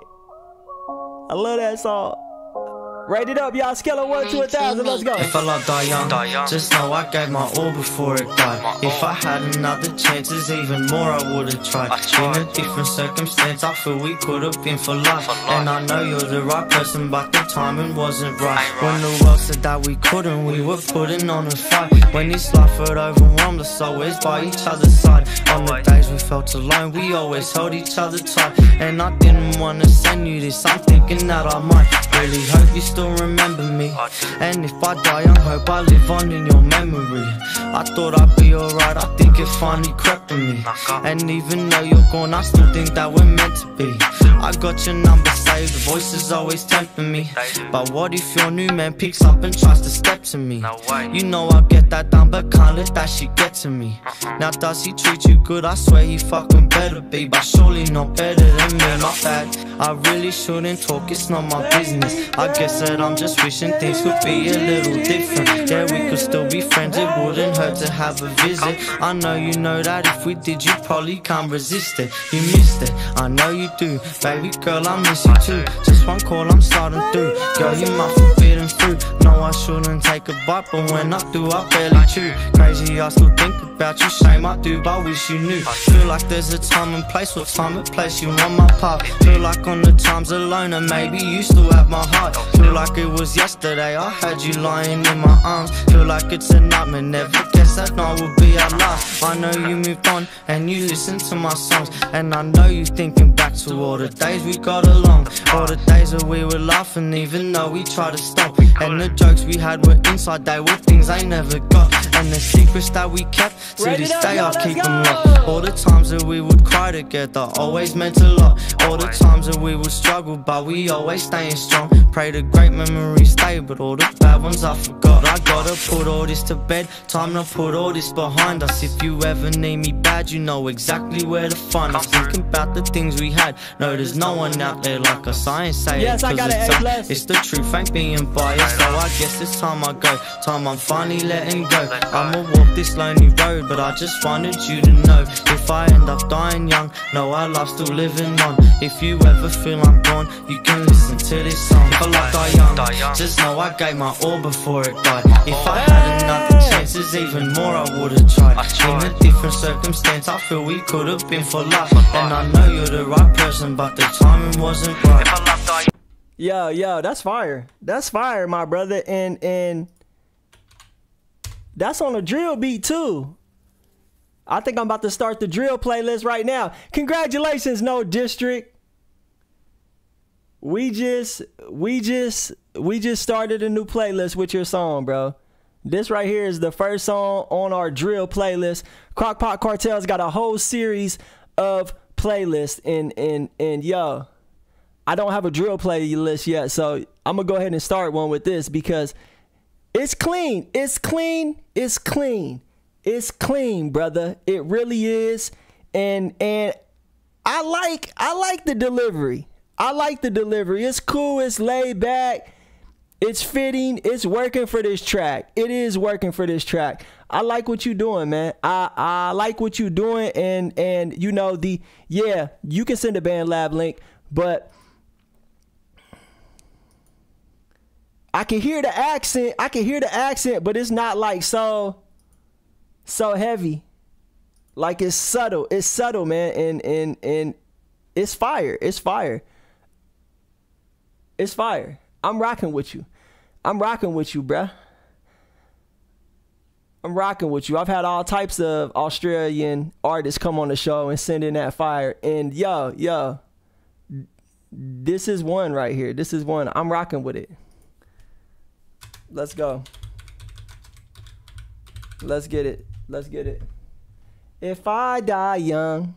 I love that song. Rate it up, y'all. Scale of one to a thousand. Let's go. If I love die young, die young, just know I gave my all before it died. If I had another chances, even more I would've tried. In a different circumstance, I feel we could've been for life. And I know you're the right person, but the timing wasn't right. When the world said that we couldn't, we were putting on a fight. When this life had overwhelmed us, always by each other's side. On the days we felt alone, we always held each other tight. And I didn't wanna send you this, I'm thinking that I might. Really hope you still remember me. And if I die young, hope I live on in your memory. I thought I'd be alright, I think it finally crept on me. And even though you're gone, I still think that we're meant to be. I got your number saved, the voices always tempting me. But what if your new man picks up and tries to step to me? You know I'll get that done, but can't let that shit get to me. Now does he treat you good? I swear he fucking better be, but surely not better than me, not bad. I really shouldn't talk, it's not my business. I guess that I'm just wishing things could be a little different. Yeah, we could still be friends, it wouldn't hurt to have a visit. I know you know that if we did, you probably can't resist it. You missed it, I know you do. Baby girl, I miss you too. Just one call, I'm starting through. Girl, you my forbidden fruit. No, I shouldn't take a bite, but when I do, I barely chew. Crazy, I still think about you. Shame I do, but I wish you knew. Feel like there's a time and place. What time and place you on my path? Feel like on the times alone, and maybe you still have my heart. Feel like it was yesterday, I had you lying in my arms. Feel like it's a nightmare, never guess that night would be our last. I know you moved on, and you listen to my songs. And I know you thinking back to all the days we got along. All the days that we were laughing, even though we tried to stop. And the jokes we had were inside, they were things I never got. And the secrets that we kept, to this day I keep them locked. All the times that we would cry together, always meant a lot. All the times that we would struggle, but we always staying strong. Pray the great memories stay, but all the bad ones I forgot. I gotta put all this to bed, time to put all this behind us. If you ever need me bad, you know exactly where to find us. Thinking about the things we had, no there's no one out there like us. I ain't saying yes, it cause it's, it, it's the truth, ain't being biased. So I guess it's time I go, time I'm finally letting go. I'ma walk this lonely road, but I just wanted you to know. If I end up dying young, know our life's still living on. If you ever feel I'm gone, you can listen to this song. If I love die young, just know I gave my all before it died. If I had another chances, even more I would've tried. In a different circumstance, I feel we could've been for life. And I know you're the right person, but the timing wasn't right. Yo, yo, that's fire. That's fire, my brother. And and that's on a drill beat too. I think I'm about to start the drill playlist right now. Congratulations, No District. we just, we just, we just started a new playlist with your song, bro. This right here is the first song on our drill playlist. Crock Pot Cartel's got a whole series of playlists, and and and yo, I don't have a drill playlist yet, so I'm gonna go ahead and start one with this because it's clean. It's clean. It's clean. It's clean, brother. It really is. And and I like I like the delivery. I like the delivery. It's cool. It's laid back. It's fitting. It's working for this track. It is working for this track. I like what you're doing, man. I, I like what you're doing. And, and you know, the, yeah, you can send a band lab link, but I can hear the accent. I can hear the accent, but it's not like so, so heavy. Like it's subtle. It's subtle, man. And, and, and it's fire. It's fire. It's fire. I'm rocking with you. I'm rocking with you, bruh. I'm rocking with you. I've had all types of Australian artists come on the show and send in that fire. And yo, yo, this is one right here. This is one. I'm rocking with it. Let's go. Let's get it. Let's get it. If I die young.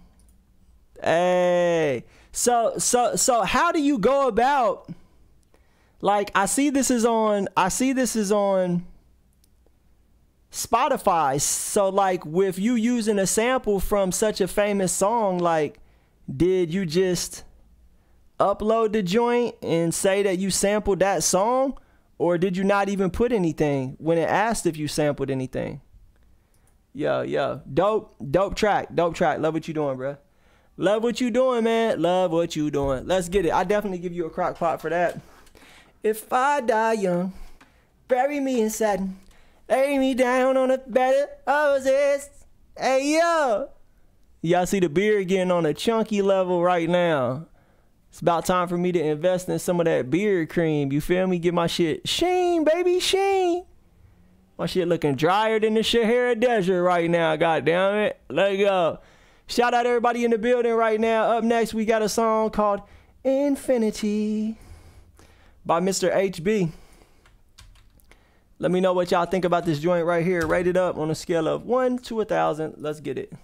Hey. So, so, so how do you go about... Like, I see this is on, I see this is on Spotify. So, like, with you using a sample from such a famous song, like, did you just upload the joint and say that you sampled that song? Or did you not even put anything when it asked if you sampled anything? Yo, yo, dope, dope track, dope track. Love what you doing, bro. Love what you doing, man. Love what you doing. Let's get it. I definitely give you a crock pot for that. If I die young, bury me in satin, lay me down on a bed of roses. Hey, yo. Y'all see the beard getting on a chunky level right now. It's about time for me to invest in some of that beard cream. You feel me? Get my shit sheen, baby, sheen. My shit looking drier than the Sahara Desert right now, God damn it. Let's go. Shout out everybody in the building right now. Up next, we got a song called Infinity by Mister H B. Let me know what y'all think about this joint right here. Rate it up on a scale of one to a thousand. Let's get it.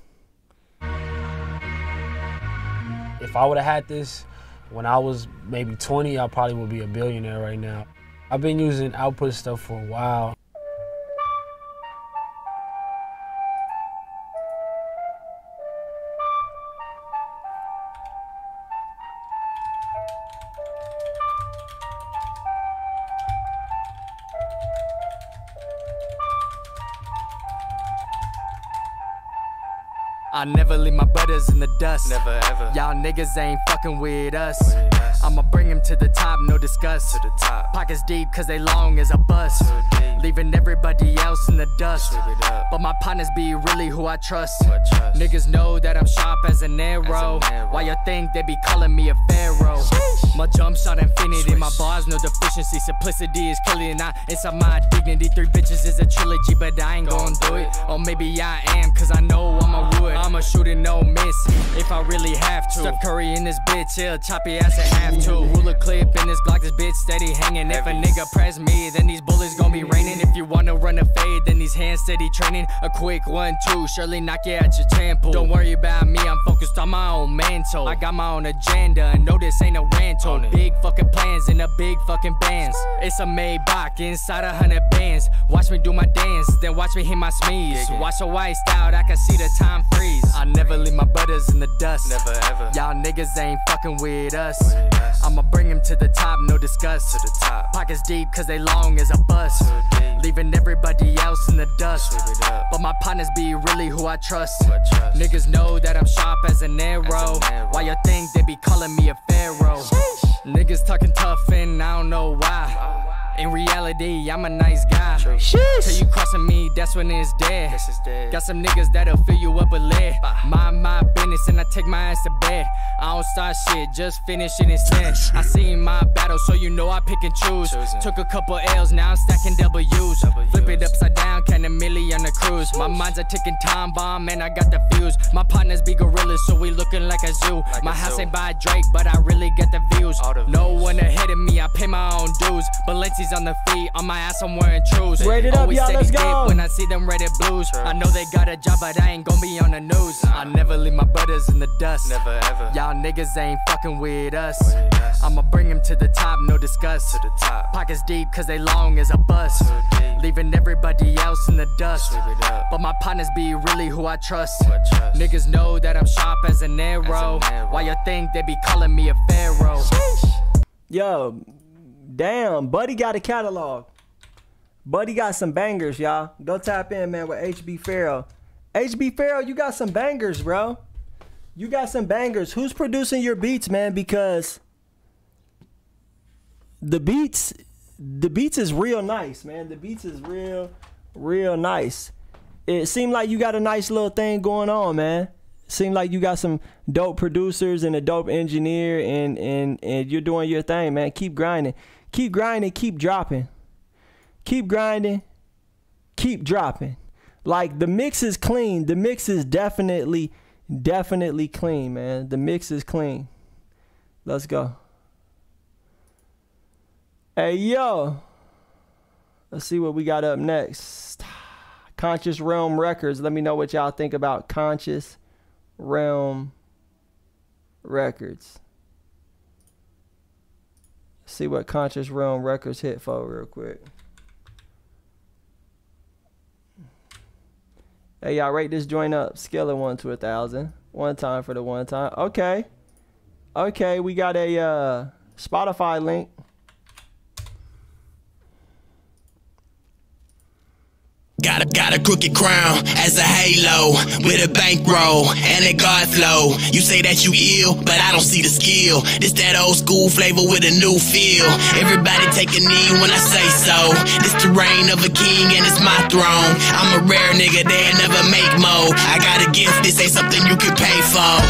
If I would have had this when I was maybe twenty, I probably would be a billionaire right now. I've been using output stuff for a while. I never leave my brothers in the dust. Never ever. Y'all niggas ain't fucking with us. With us. I'ma bring them to the top, no discuss. To the top. Pockets deep cause they long as a bus. Leaving everybody else in the dust. But my partners be really who I trust. Who I trust. Niggas know that I'm sharp as an arrow. As an arrow. Why you think they be calling me a pharaoh? Sheesh. My jump shot infinity. Swish. My bars no deficiency. Simplicity is killing. I inside my dignity. Three bitches is a trilogy, but I ain't gon' do it. Or maybe I am cause I know I'm a wood. I'ma shoot it, no miss, if I really have to. Steph Curry in this bitch, he'll chop your ass in half too. Ruler clip in this Glock, this bitch steady hanging. If a nigga press me, then these bullets gon' be raining. If you wanna run a fade, then these hands steady training. A quick one, two, surely knock you at your temple. Don't worry about me, I'm focused on my own mental. I got my own agenda, and no, this ain't a rental. Big fucking plans in a big fucking bands. It's a Maybach inside a hundred bands. Watch me do my dance, then watch me hit my smeeze. Watch a white out, I can see the time freeze. I never leave my brothers in the dust. Never ever. Y'all niggas ain't fucking with us. With us. I'ma bring them to the top, no discuss. To the top. Pockets deep cause they long as a bus. Leaving everybody else in the dust. But my partners be really who I trust. Who I trust. Niggas know that I'm sharp as an arrow. As an arrow. Why you think they be calling me a pharaoh? Sheesh. Niggas talking tough and I don't know why. In reality, I'm a nice guy. Sheesh. Till you crossing me, that's when it's dead. Got some niggas that'll fill you up with lead. Mind my business and I take my ass to bed. I don't start shit, just finish it instead. I seen my battle, so you know I pick and choose. Took a couple L's, now I'm stacking W's. Flip it upside down, count a milli on the cruise. My mind's a ticking time bomb, and I got the fuse. My partners be gorillas, so we looking like a zoo. My house ain't by Drake, but I really get the views. No one ahead of me, I pay my own dues. Balenci's on the feet, on my ass I'm wearing trues. Rate it up, y'all, let's go. When I see them rated blues, I know they got a job, but I ain't gonna be on the news. I never leave my brothers in the dust. Never ever. Y'all niggas ain't fucking with us. I'ma bring them to the top, no discuss. To the top. Pockets deep, cause they long as a bus. Leaving everybody else in the dust. But my partners be really who I trust. trust. Niggas know that I'm sharp as an arrow. As an arrow. Why you think they be calling me a pharaoh? Yo, damn, Buddy got a catalog. Buddy got some bangers, y'all. Go tap in, man, with H B Pharaoh. H B Pharaoh, you got some bangers, bro. You got some bangers. Who's producing your beats, man? Because the beats, the beats is real nice, man. The beats is real, real nice. It seemed like you got a nice little thing going on, man. Seemed like you got some dope producers and a dope engineer, and and and you're doing your thing, man. Keep grinding, keep grinding, keep dropping, keep grinding, keep dropping. Like, the mix is clean. The mix is definitely, definitely clean, man. The mix is clean. Let's go. Hey, yo. Let's see what we got up next. Conscious Realm Records. Let me know what y'all think about Conscious Realm Records. See what Conscious Realm Records hit for real quick. Hey, y'all, rate this joint up. Scale of one to a thousand. One time for the one time. Okay. Okay, we got a uh, Spotify link. Got a, got a crooked crown as a halo with a bankroll and a God flow. You say that you ill, but I don't see the skill. This that old school flavor with a new feel. Everybody take a knee when I say so. This the reign of a king and it's my throne. I'm a rare nigga, they never make mo. I got a gift, this ain't something you can pay for.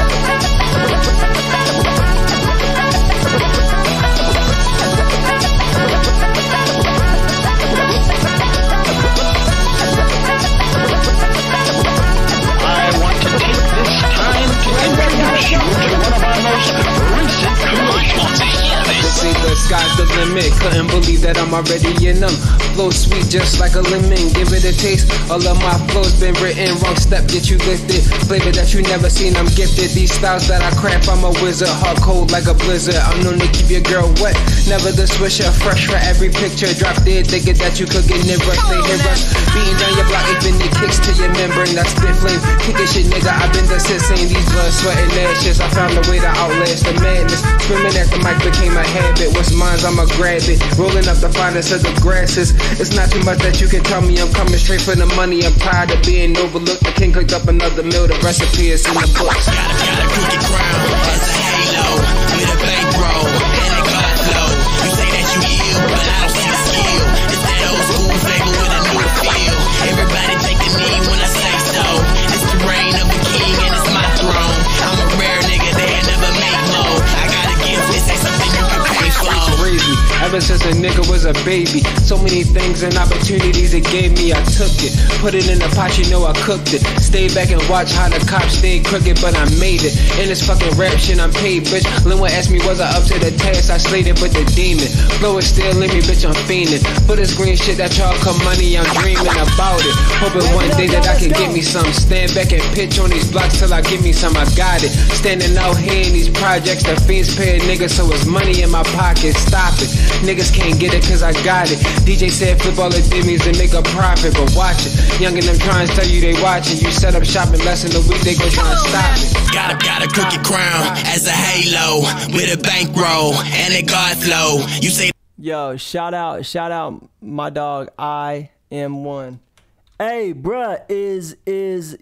The sky's the limit, couldn't believe that I'm already in them. Flow sweet just like a lemon, give it a taste. All of my flows been written, wrong step get you lifted. Flavor that you never seen, I'm gifted. These styles that I craft, I'm a wizard. Hard cold like a blizzard, I'm known to keep your girl wet. Never the swisher, fresh for every picture. Drop dead, thinking that you could get near us. They hear us, beating down your block, even the kicks to your membrane. That's spit flame, kicking shit nigga, I've been the sit saying these blood, sweating ashes. I found a way to outlast the madness. Swimming at the mic became a habit. What's mine's, I'ma grab it. Rolling up the finest of the grasses. It's not too much that you can tell me. I'm coming straight for the money. I'm tired of being overlooked. The king cooked up another meal. The recipe is in the books. Got a, got a crooked crown as a halo with a bankroll and a God flow. You say that you ill, but I don't see the skill. It's that old school flavor with a new feel. Everybody take a knee when I say so. It's the reign of a king and it's my throne. I'm a rare nigga, they never make mo. I got a gift, this ain't something you can pay for. Crazy. Ever since a nigga was a baby, so many things and opportunities it gave me, I took it. Put it in the pot, you know I cooked it. Stay back and watch how the cops stayed crooked, but I made it. In this fucking rap shit, I'm paid, bitch. Lil asked me, was I up to the task? I slayed it, but the demon flow is still in me, bitch. I'm fiending for this green shit that y'all come money. I'm dreaming about it, hoping one day that I can get me some. Stand back and pitch on these blocks till I get me some. I got it. Standing out here in these projects, the fiends pay a nigga, so it's money in my pocket. Stop it, niggas can't get it cause I got it. D J said flip all the dimmies and make a profit, but watch it. Young and them trying to tell you they watching. You set up shop in less than a week, they gon' try to stop it. Got a, got a crooked crown as a halo with a bankroll and a God flow. You say, yo, shout out, shout out my dog I am one. Hey, bruh, is is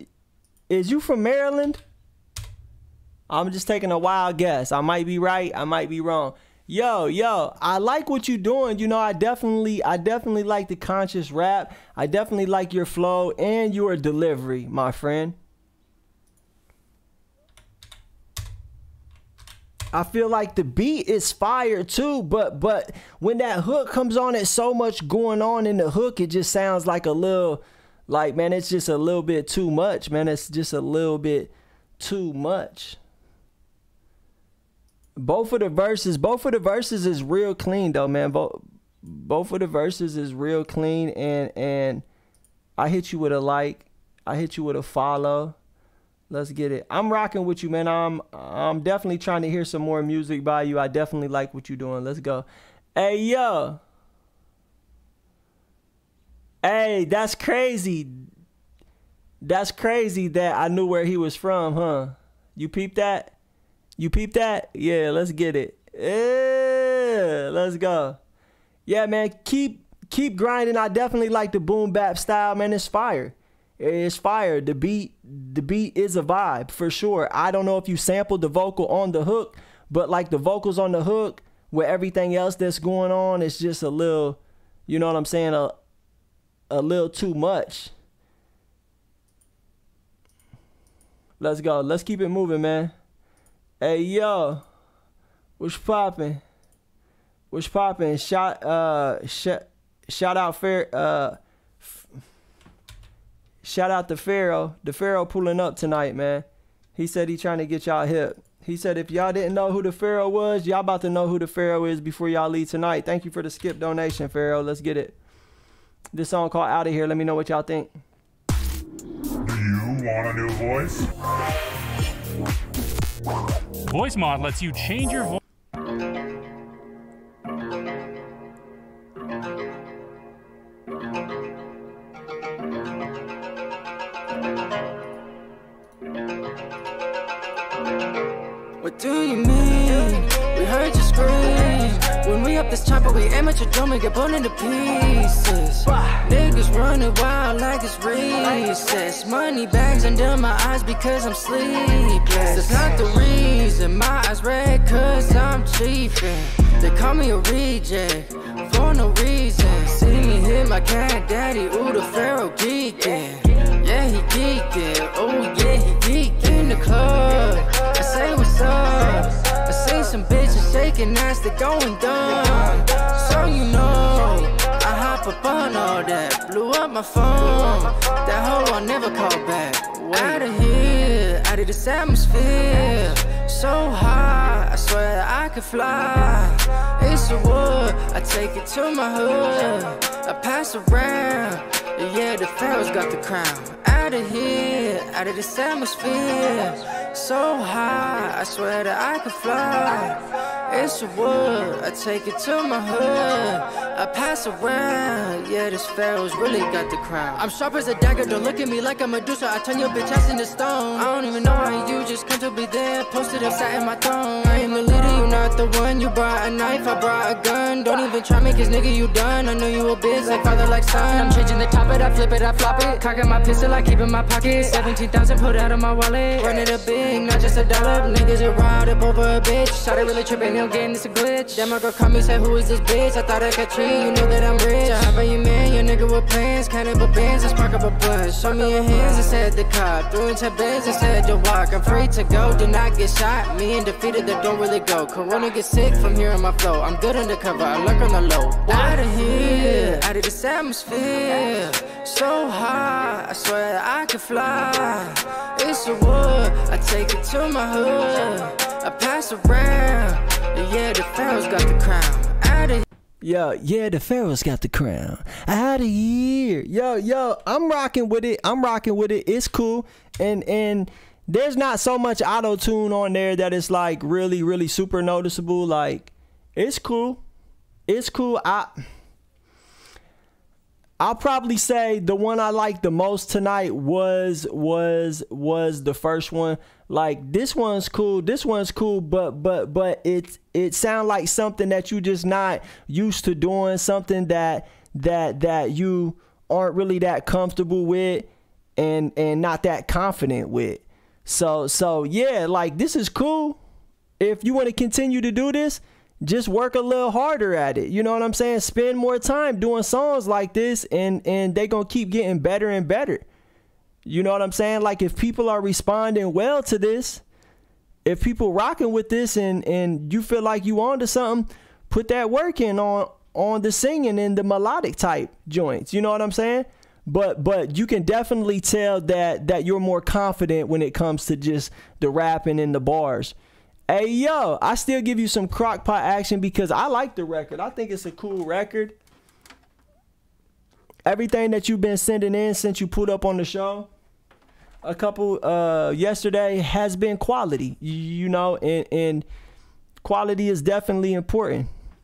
is you from Maryland? I'm just taking a wild guess. I might be right, I might be wrong. Yo, yo, I like what you're doing. You know, I definitely, I definitely like the conscious rap. I definitely like your flow and your delivery, my friend. I feel like the beat is fire too, but but when that hook comes on, it's so much going on in the hook. It just sounds like a little, like, man, it's just a little bit too much, man. It's just a little bit too much. Both of the verses, both of the verses is real clean though, man. Both both of the verses is real clean, and and I hit you with a like, I hit you with a follow. Let's get it. I'm rocking with you, man. I'm I'm definitely trying to hear some more music by you. I definitely like what you're doing. Let's go. Hey yo. Hey, that's crazy. That's crazy that I knew where he was from, huh? You peeped that? You peeped that? Yeah, let's get it. Yeah, let's go. Yeah, man, keep keep grinding. I definitely like the boom bap style, man. It's fire. It's fire. The beat, the beat is a vibe for sure. I don't know if you sampled the vocal on the hook, but like the vocals on the hook with everything else that's going on, it's just a little, you know what I'm saying, a a little too much. Let's go. Let's keep it moving, man. Hey yo, what's poppin'? What's poppin'? Shout uh sh shout out Fair uh shout out to Pharaoh. The Pharaoh pulling up tonight, man. He said he trying to get y'all hip. He said if y'all didn't know who the Pharaoh was, y'all about to know who the Pharaoh is before y'all leave tonight. Thank you for the skip donation, Pharaoh. Let's get it. This song called Out of Here. Let me know what y'all think. Do you want a new voice? Voice Mod lets you change your voice. What do you mean? We heard you scream. When we up this chopper, we aim at your drum and get blown into pieces. Niggas running wild like it's recess. Money bags under my eyes because I'm sleepless. That's not the reason. My eyes red cause I'm cheapin'. They call me a reject for no reason. See me hit my cat daddy, ooh the Pharaoh geekin'. Yeah, he geekin', oh yeah, he geekin'. In the club, I say what's up. I see some bitches shaking ass, they going dumb. So you know, I hop up on all that. Blew up my phone, that hoe I'll never call back. Out of here, out of this atmosphere. So high, I swear that I could fly. It's a wood, I take it to my hood. I pass around, yeah, the Pharaoh's got the crown. Out of here, out of this atmosphere. So high, I swear that I could fly. It's a wood, I take it to my hood. I pass around, yeah, this Pharaoh's really got the crown. I'm sharp as a dagger, don't look at me like a Medusa. I turn your bitch ass into stone. I don't even know how you just come to be there. Posted up, sat in my throne. I am the leader, you not the one. You brought a knife, I brought a gun. Don't even try me, cause nigga, you done. I know you a bitch, like father, like son. I'm changing the top it, I flip it, I flop it. Cocking my pistol, I keep in my pocket. seventeen thousand put out of my wallet. Run it up big, not just a dollar. Niggas are riled up over a bitch. Shot it really tripping, he'll get this a glitch. Then my girl called me, said, who is this bitch? I thought I could treat you, know that I'm rich. I have you man, your nigga with plans. Counted up bands, I spark up a blunt. Show me your hands, I said the cop. Threw into beds, I said to walk. I'm free to go, did not get shot. Me and defeated that don't really go. Corona gets sick from hearing my flow. I'm good undercover, I lurk on the low. Out of here, out of this atmosphere. So high, I swear that I could fly. It's a wood, I take it to my hood. I pass around, yeah, the Pharaoh's got the crown. Out of Yo, yeah, the Pharaoh's got the crown. Out of here. Yo, yo, I'm rocking with it. I'm rocking with it. It's cool. And and there's not so much auto-tune on there that it's like really, really super noticeable. Like, it's cool. It's cool. I I'll probably say the one I liked the most tonight was was was the first one. Like, this one's cool, this one's cool, but but but it's it sounds like something that you just not used to doing, something that that that you aren't really that comfortable with and and not that confident with. So so yeah, like, this is cool. If you want to continue to do this, just work a little harder at it. You know what I'm saying? Spend more time doing songs like this, and and they gonna keep getting better and better. You know what I'm saying? Like, if people are responding well to this, if people rocking with this, and and you feel like you onto something, put that work in on on the singing and the melodic type joints. You know what I'm saying? But but you can definitely tell that that you're more confident when it comes to just the rapping and the bars. Hey, yo, I still give you some Crock Pot action because I like the record. I think it's a cool record. Everything that you've been sending in since you put up on the show a couple uh yesterday has been quality, you know, and, and quality is definitely important.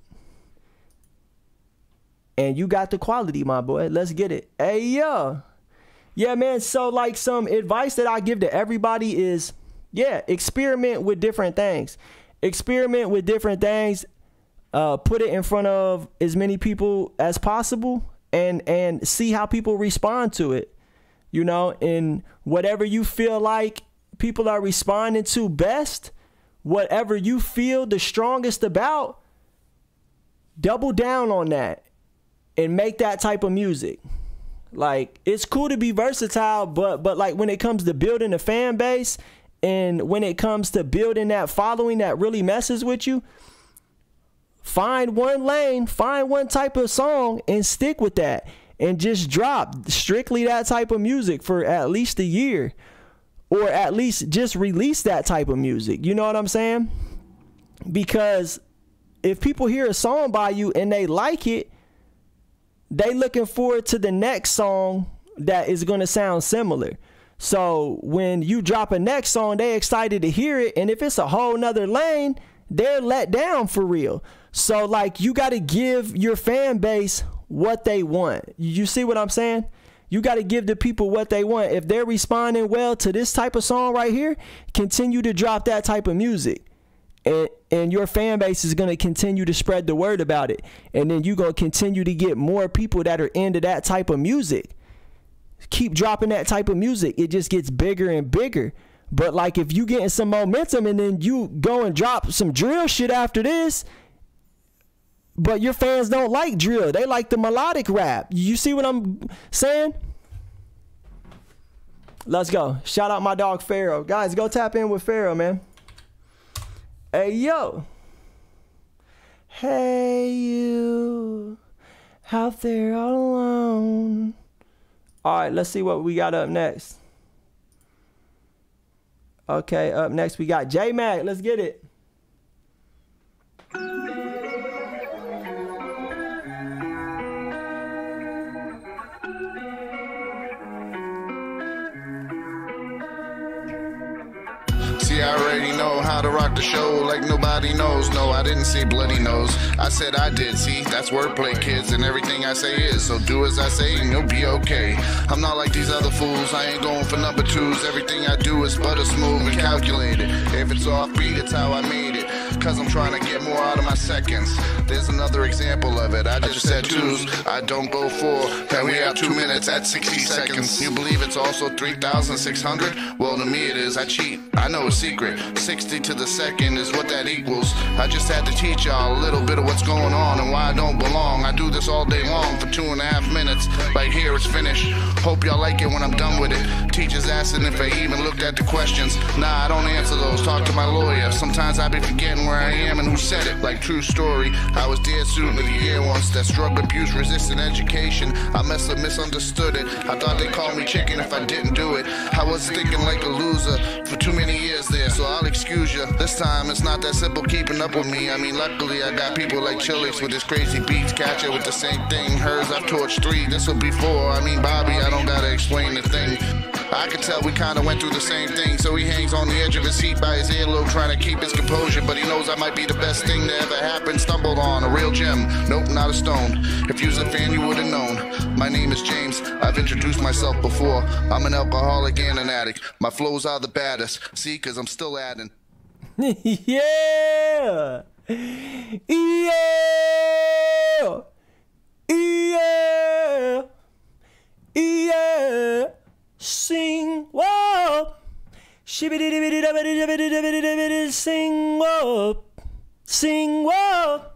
And you got the quality, my boy. Let's get it. Hey, yo. Yeah, man. So, like, some advice that I give to everybody is, yeah, experiment with different things. Experiment with different things. Uh, put it in front of as many people as possible, and and see how people respond to it. You know, and whatever you feel like people are responding to best, whatever you feel the strongest about, double down on that and make that type of music. Like, it's cool to be versatile, but but like when it comes to building a fan base, and when it comes to building that following that really messes with you, find one lane, find one type of song and stick with that, and just drop strictly that type of music for at least a year, or at least just release that type of music. You know what I'm saying? Because if people hear a song by you and they like it, they looking forward to the next song that is going to sound similar. So when you drop a next song, they excited to hear it. And if it's a whole nother lane, they're let down for real. So, like, you got to give your fan base what they want. You see what I'm saying? You got to give the people what they want. If they're responding well to this type of song right here, continue to drop that type of music. And, and your fan base is going to continue to spread the word about it. And then you're going to continue to get more people that are into that type of music. Keep dropping that type of music. It just gets bigger and bigger. But, like, if you getting some momentum and then you go and drop some drill shit after this, but your fans don't like drill, they like the melodic rap. You see what I'm saying? Let's go. Shout out my dog Pharaoh. Guys, go tap in with Pharaoh, man. Hey, yo. Hey, you out there all alone. All right, let's see what we got up next. Okay, up next we got J-Mac. Let's get it. See, I already know how to rock the show like nobody knows. No, I didn't say bloody nose. I said I did. See, that's wordplay, kids, and everything I say is. So do as I say and you'll be okay. I'm not like these other fools. I ain't going for number twos. Everything I do is butter smooth and calculated. If it's offbeat, it's how I made it. Cause I'm trying to get more out of my seconds. There's another example of it. I just said twos. I don't go four. And we have two minutes at sixty seconds. You believe it's also three thousand six hundred? Well, to me it is. I cheat. I know a secret. sixty to the second is what that equals. I just had to teach y'all a little bit of what's going on and why I don't belong. I do this all day long for two and a half minutes. Like, here it's finished. Hope y'all like it when I'm done with it. Teachers asking if I even looked at the questions. Nah, I don't answer those. Talk to my lawyer. Sometimes I be forgetting where I am and who said it. Like, true story. I was dead student of the year once. That's drug abuse resistant education. I must have misunderstood it. I thought they called me chicken if I didn't do it. I was thinking like a loser for too many years there, so I'll excuse you. This time it's not that simple keeping up with me. I mean, luckily I got people like Chillix with his crazy beats. Catch it with the same thing. Hers, I've torched three. This will be four. I mean, Bobby, I don't gotta explain the thing. I can tell we kinda went through the same thing. So he hangs on the edge of his seat by his earlobe trying to keep his composure, but he knows I might be the best thing that ever happened. Stumbled on a real gem. Nope, not a stone. If you was a fan, you would've known. My name is James. I've introduced myself before. I'm an alcoholic and an addict. My flows are the baddest. See, cause I'm still adding. Yeah! Yeah! Yeah! Yeah! Sing, whoa! Sing, whoa! Sing whoa.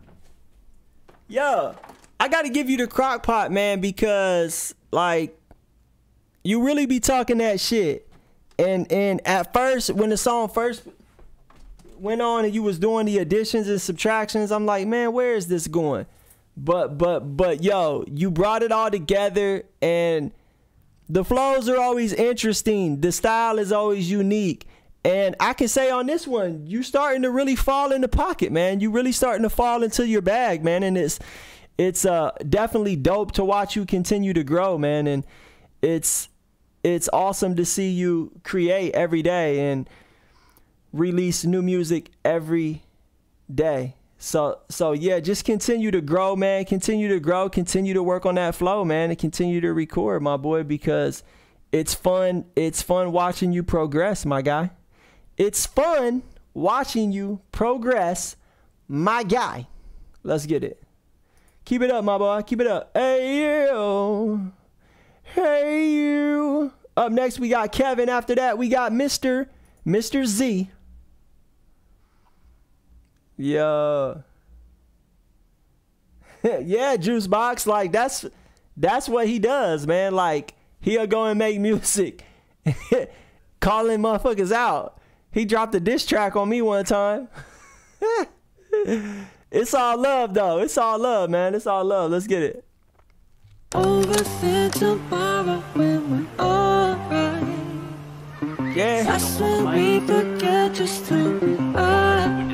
Yo, I gotta give you the crock pot, man, because like you really be talking that shit. And and at first, when the song first went on and you was doing the additions and subtractions, I'm like, man, where is this going? But but but yo, you brought it all together, and the flows are always interesting. The style is always unique. And I can say on this one, you starting to really fall in the pocket, man. You really starting to fall into your bag, man. And it's it's uh definitely dope to watch you continue to grow, man. And it's it's awesome to see you create every day and release new music every day. So so yeah, just continue to grow, man. Continue to grow, continue to work on that flow, man, and continue to record, my boy, because it's fun. It's fun watching you progress, my guy. It's fun watching you progress, my guy. Let's get it. Keep it up, my boy. Keep it up. Hey, you. Hey, you. Up next, we got Kevin. After that, we got Mister Mister Z. Yeah. Yeah, Juice Box. Like, that's, that's what he does, man. Like, he'll go and make music. Calling motherfuckers out. He dropped a diss track on me one time. It's all love, though. It's all love, man. It's all love. Let's get it. Overthink tomorrow when we're alright. Yeah. That's when we forget just to be alright.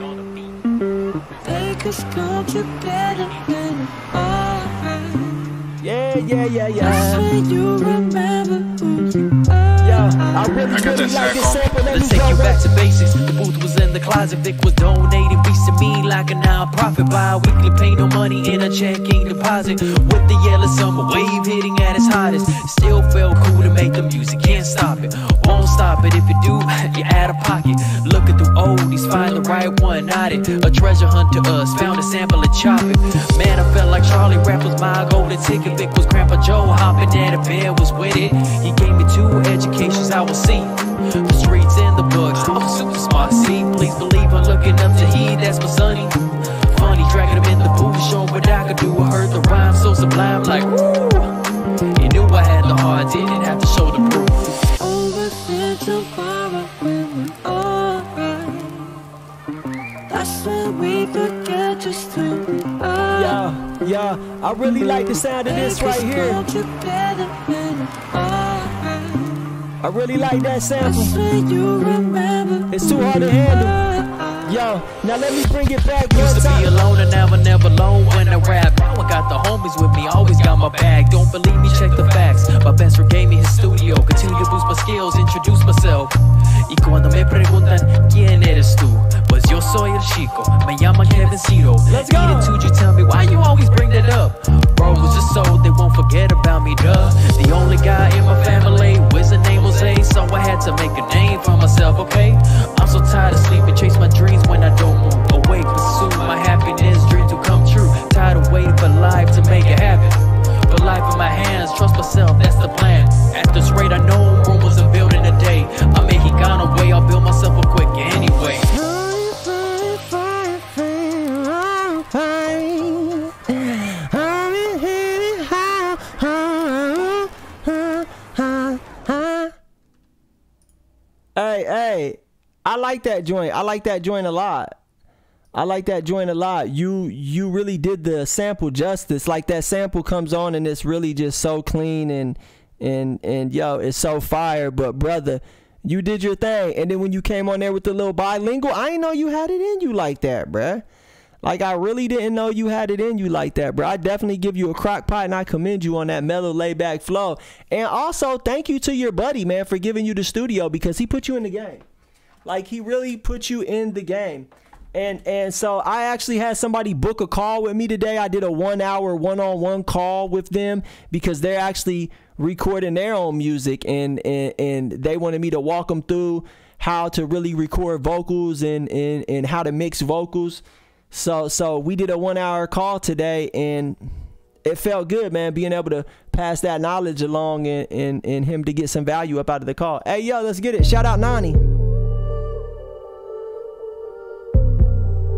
Make us come together when we're alright. Yeah, yeah, yeah, yeah. That's when you remember who you are. Yeah, I really, really like this sample. Let's take you back to basics. The booth was in the closet. Vic was donating beats to me like a non-profit. Bi-weekly, pay no money in a checking deposit. With the yellow summer wave hitting at its hottest. Still felt cool to make the music, can't stop it. Won't stop it, if you do, you're out of pocket. Looking through oldies, find the right one, not it. A treasure hunt to us, found a sample and chop it. Man, I felt like Charlie Rap was my golden ticket. Vic was Grandpa Joe, hopping at a bed, was with it. He gave me two educations I was see. The streets and the books, I was super smart, see. Please believe I'm looking up to he, that's my sonny. Funny, dragging him in the booth, showing what I could do. I heard the rhyme so sublime, like woo. He knew I had the heart, didn't have to show the proof. Overthink tomorrow when we're alright. That's when we forget just to be alright. Yeah, yeah, I really like the sound of this right here. I really like that sample. It's too hard to handle. Yo, now let me bring it back one Used to time. be alone and now I'm never alone when I rap. Now I got the homies with me, always got my back. Don't believe me, check the facts. My best friend gave me his studio. Continue to boost my skills, introduce myself. Y cuando me preguntan quién eres tú, pues yo soy el chico. Me llaman Kevincito. Let's go. Needed to just tell me why you always bring that up. Bro was just so they won't forget about me, duh. The only guy in my family was the name Jose, so I had to make a name for myself, okay? I'm so tired of sleeping, chase my dreams when I don't move. Awake, pursue my happiness, dream to come true. Tired of waiting for life to make it happen. Put life in my hands, trust myself, that's the plan. At this rate, I know Rome wasn't built in a day. I'm Mexicano way, I'll build myself up quick anyway. Hey, hey, I like that joint. I like that joint a lot. I like that joint a lot. You you really did the sample justice. Like that sample comes on and it's really just so clean and and and yo, it's so fire. But brother, you did your thing. And then when you came on there with the little bilingual, I didn't know you had it in you like that, bruh. Like, I really didn't know you had it in you like that, bro. I definitely give you a crock pot, and I commend you on that mellow, laid-back flow. And also, thank you to your buddy, man, for giving you the studio, because he put you in the game. Like, he really put you in the game. And and so I actually had somebody book a call with me today. I did a one-hour one-on-one call with them because they're actually recording their own music, and, and, and they wanted me to walk them through how to really record vocals and, and, and how to mix vocals. So so we did a one hour call today, and it felt good, man, being able to pass that knowledge along and, and, and him to get some value up out of the call. Hey, yo, let's get it. Shout out Nani.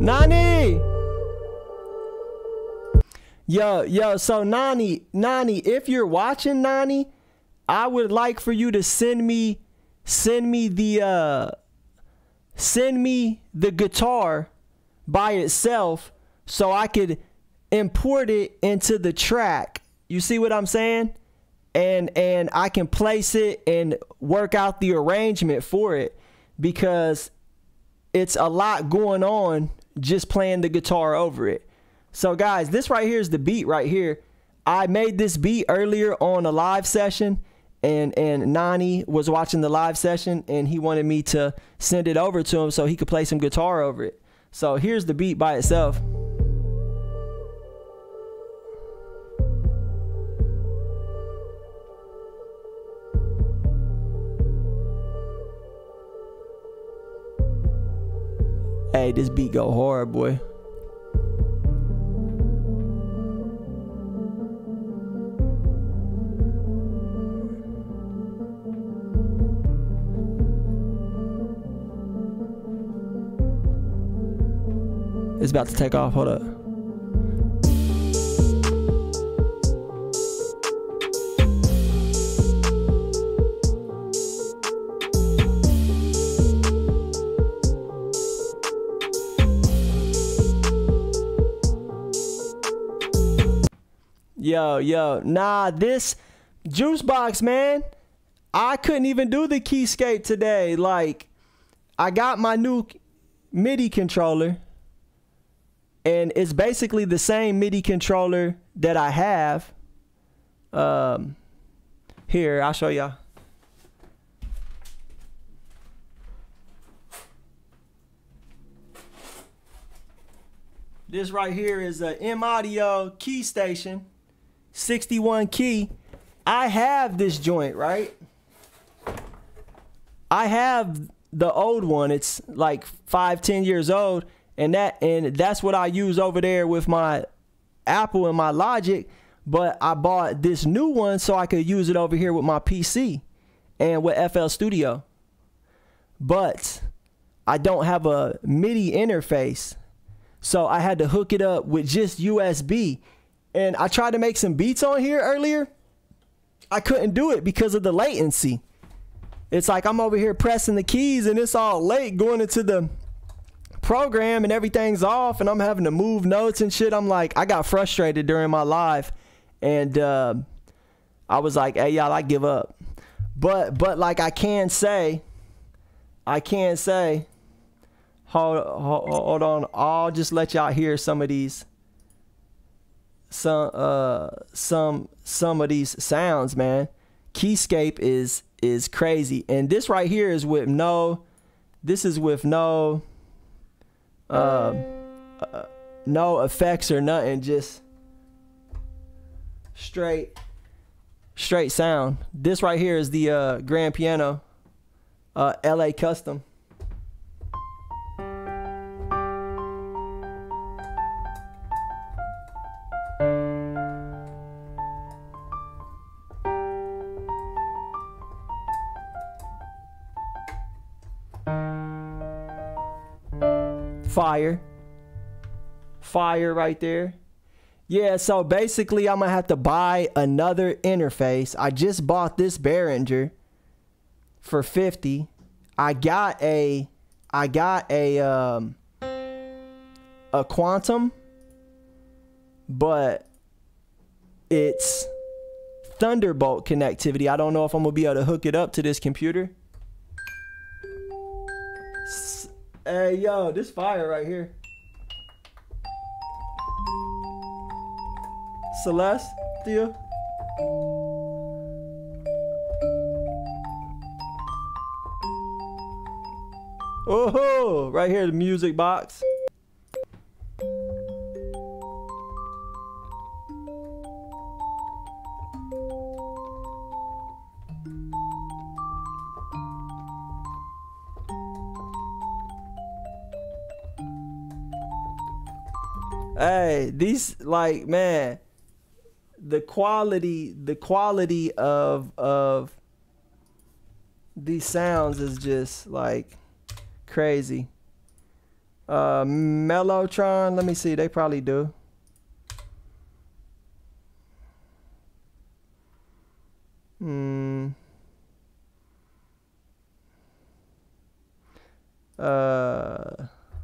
Nani! Yo, yo, so Nani, Nani, if you're watching, Nani, I would like for you to send me, send me the, uh, send me the guitar by itself so I could import it into the track. You see what I'm saying? And, and I can place it and work out the arrangement for it, because it's a lot going on just playing the guitar over it. So guys, this right here is the beat right here. I made this beat earlier on a live session, and and Nani was watching the live session, and he wanted me to send it over to him so he could play some guitar over it. So here's the beat by itself. Hey, this beat go hard, boy. It's about to take off. Hold up. Yo, yo, nah, this juice box, man, I couldn't even do the keyscape today. Like, I got my new MIDI controller, and it's basically the same MIDI controller that I have. Um, here, I'll show y'all. This right here is a M Audio key station, sixty-one key. I have this joint, right? I have the old one. It's like five, ten years old. And that and that's what I use over there with my Apple and my Logic. But I bought this new one so I could use it over here with my P C and with F L Studio. But I don't have a MIDI interface, so I had to hook it up with just U S B. And I tried to make some beats on here earlier. I couldn't do it because of the latency. It's like I'm over here pressing the keys and it's all late going into the program and everything's off, and I'm having to move notes and shit. I'm like, I got frustrated during my live, and uh, I was like, hey y'all, I give up. But but like I can say, I can say, hold, hold, hold on, I'll just let y'all hear some of these, some uh some some of these sounds, man. Keyscape is is crazy, and this right here is with no, this is with no. Um, uh, no effects or nothing, just straight straight sound. This right here is the uh, grand piano, uh, L A custom. Fire. Fire right there. Yeah, so basically I'm gonna have to buy another interface. I just bought this Behringer for fifty. I got a I got a um a Quantum, but it's Thunderbolt connectivity. I don't know if I'm gonna be able to hook it up to this computer. Hey, yo, this fire right here. Celeste, Thea. Oh, right here, the music box. Hey, these, like, man, the quality, the quality of of these sounds is just like crazy. Uh, Mellotron. Let me see. They probably do. Hmm. Uh.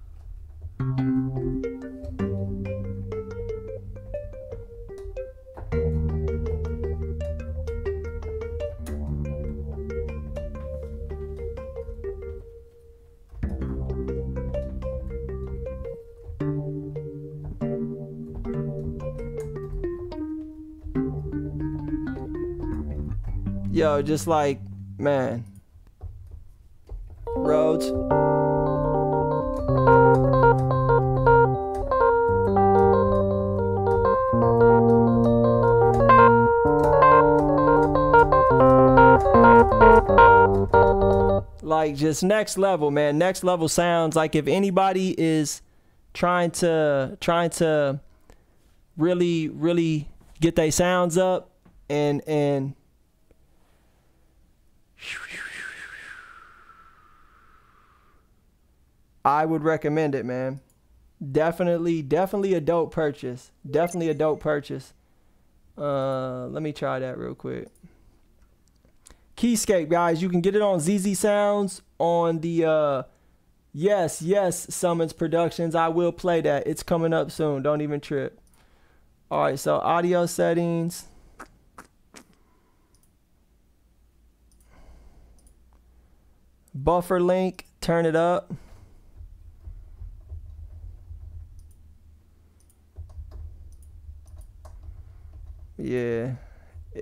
Yo, just like, man. Rhodes. Like, just next level, man. Next level sounds. Like, if anybody is trying to trying to really, really get their sounds up and and I would recommend it, man. Definitely, definitely a dope purchase. Definitely a dope purchase. Uh, let me try that real quick. Keyscape, guys. You can get it on Z Z Sounds, on the, uh, yes, yes, Summons Productions. I will play that. It's coming up soon. Don't even trip. All right, so audio settings. Buffer link, turn it up. Yeah. Yeah.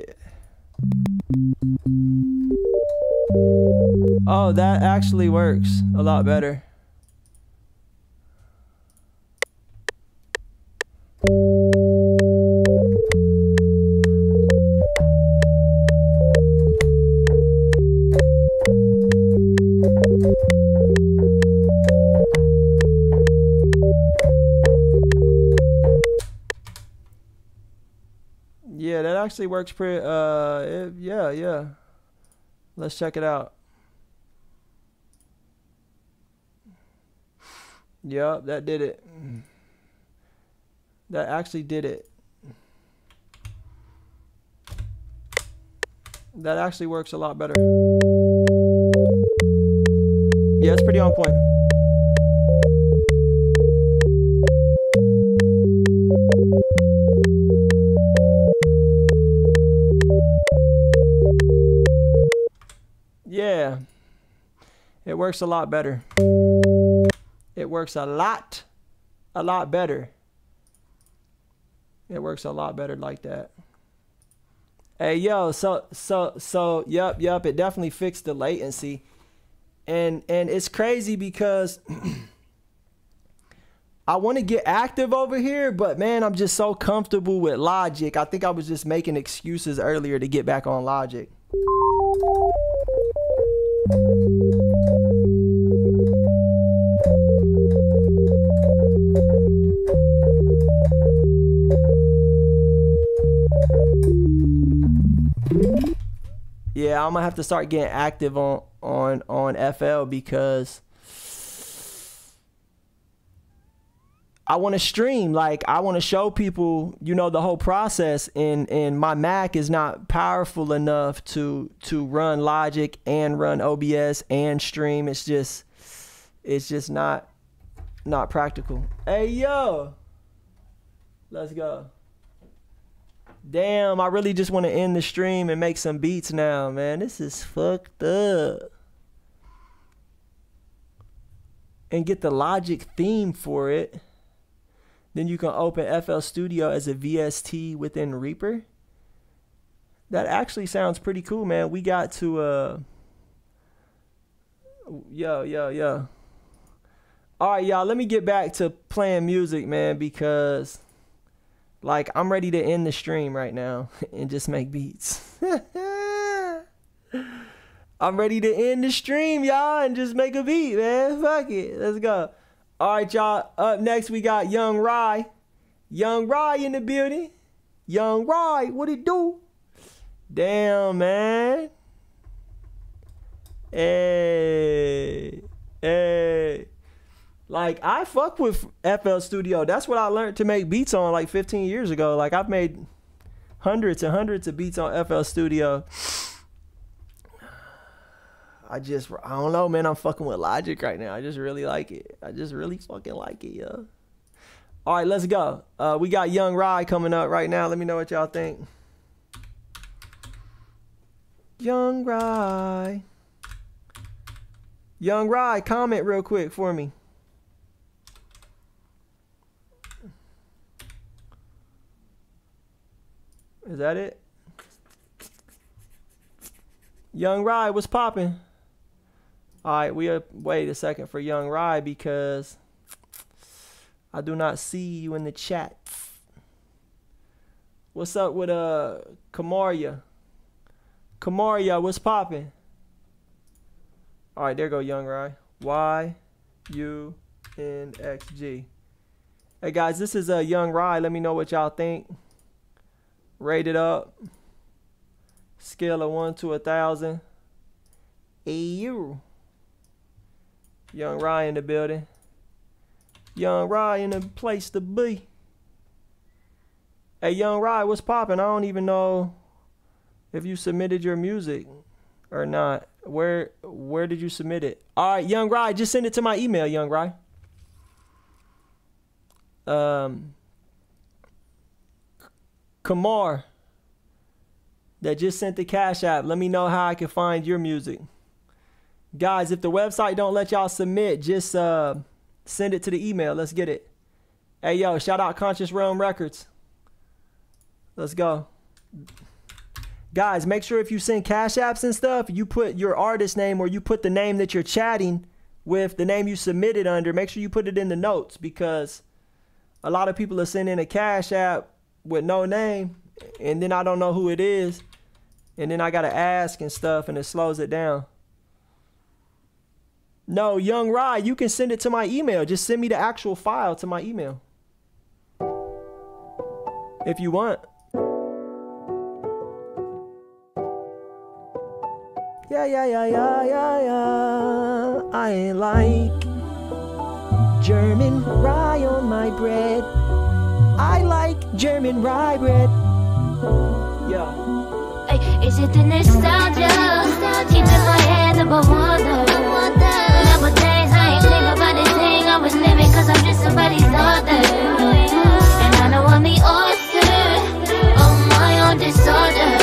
Oh, that actually works a lot better. Yeah, that actually works pretty, uh, it, yeah, yeah. Let's check it out. Yup, that did it. That actually did it. That actually works a lot better. Yeah, it's pretty on point. Yeah, it works a lot better. It works a lot, a lot better. It works a lot better like that. Hey, yo, so, so, so, yup, yup, it definitely fixed the latency. And, and it's crazy because I want to get active over here, but man, I'm just so comfortable with Logic. I think I was just making excuses earlier to get back on Logic. Yeah, I'm gonna have to start getting active on on on F L because I want to stream. Like, I want to show people, you know, the whole process, and and my Mac is not powerful enough to to run Logic and run O B S and stream. It's just it's just not not practical. Hey, yo, let's go. Damn, I really just want to end the stream and make some beats now, man. This is fucked up. And get the Logic theme for it. Then you can open F L Studio as a V S T within Reaper. That actually sounds pretty cool, man. We got to, uh... yo, yo, yo. All right, y'all, let me get back to playing music, man, because... like, I'm ready to end the stream right now and just make beats. I'm ready to end the stream, y'all, and just make a beat, man. Fuck it. Let's go. All right, y'all. Up next, we got Young Rye. Young Rye in the building. Young Rye, what it do? Damn, man. Hey. Hey. Like, I fuck with F L Studio. That's what I learned to make beats on like fifteen years ago. Like, I've made hundreds and hundreds of beats on F L Studio. I just, I don't know, man. I'm fucking with Logic right now. I just really like it. I just really fucking like it, yo. All right, let's go. Uh, we got Young Rye coming up right now. Let me know what y'all think. Young Rye. Young Rye, comment real quick for me. Is that it? Young Rye, what's popping? All right, we are, wait a second for Young Rye because I do not see you in the chat. What's up with uh Kamaria? Kamaria, what's popping? All right, there go Young Rye. Y U N X G. Hey guys, this is a uh, Young Rye. Let me know what y'all think. Rate it up. Scale of one to a thousand. Ew. Young Rye in the building. Young Rye in the place to be. Hey, Young Rye, what's popping? I don't even know if you submitted your music or not. Where where did you submit it? All right, Young Rye, just send it to my email, Young Rye. Um, Kamar, that just sent the Cash App. Let me know how I can find your music. Guys, if the website don't let y'all submit, just uh, send it to the email. Let's get it. Hey, yo, shout out Conscious Realm Records. Let's go. Guys, make sure if you send Cash Apps and stuff, you put your artist name or you put the name that you're chatting with, the name you submitted under. Make sure you put it in the notes because a lot of people are sending a Cash App with no name and then I don't know who it is. And then I got to ask and stuff and it slows it down. No, Young Rye, you can send it to my email. Just send me the actual file to my email. If you want. Yeah, yeah, yeah, yeah, yeah, yeah. I ain't like German rye on my bread. I like German rye bread. Yeah. Hey, is it the nostalgia? Keeping my head above water. Nowadays I ain't think about this thing I was living cause I'm just somebody's daughter. And I know I'm the author of my own disorder.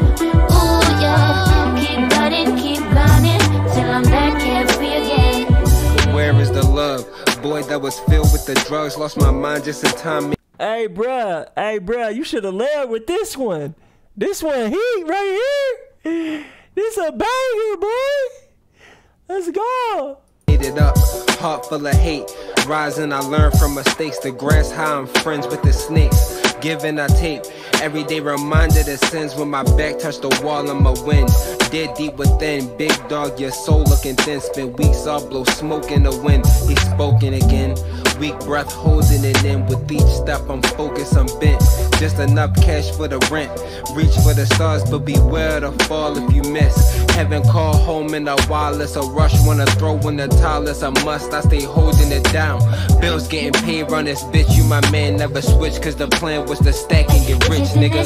Ooh yeah, keep gunning, keep gunning till I'm back here free again. Where is the love? Boy, that was filled with the drugs. Lost my mind just in time. Hey bruh, hey bruh, you should have led with this one. This one heat right here. This a banger, boy. Let's go. Made it up, heart full of hate. Rising, I learn from mistakes. The grass high, I'm friends with the snakes. Giving, I take. Everyday reminder of sins. When my back touched the wall, I'ma win. Dead deep within, big dog, your soul looking thin. Spent weeks off, blow smoke in the wind. He's spoken again. Weak breath holding it in. With each step, I'm focused, I'm bent. Just enough cash for the rent. Reach for the stars, but beware the fall if you miss. Heaven call home in a while. It's a rush, wanna throw in the towel. It's a must, I stay holding it down. Bills getting paid, run this bitch. You my man, never switch. Cause the plan was to stack and get rich, nigga.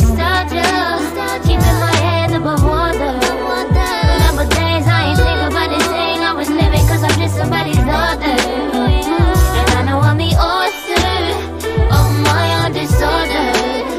Keeping my head above water. Nowadays I ain't think about this thing I was living cause I'm just somebody's daughter. And I know I'm the author of my own disorder.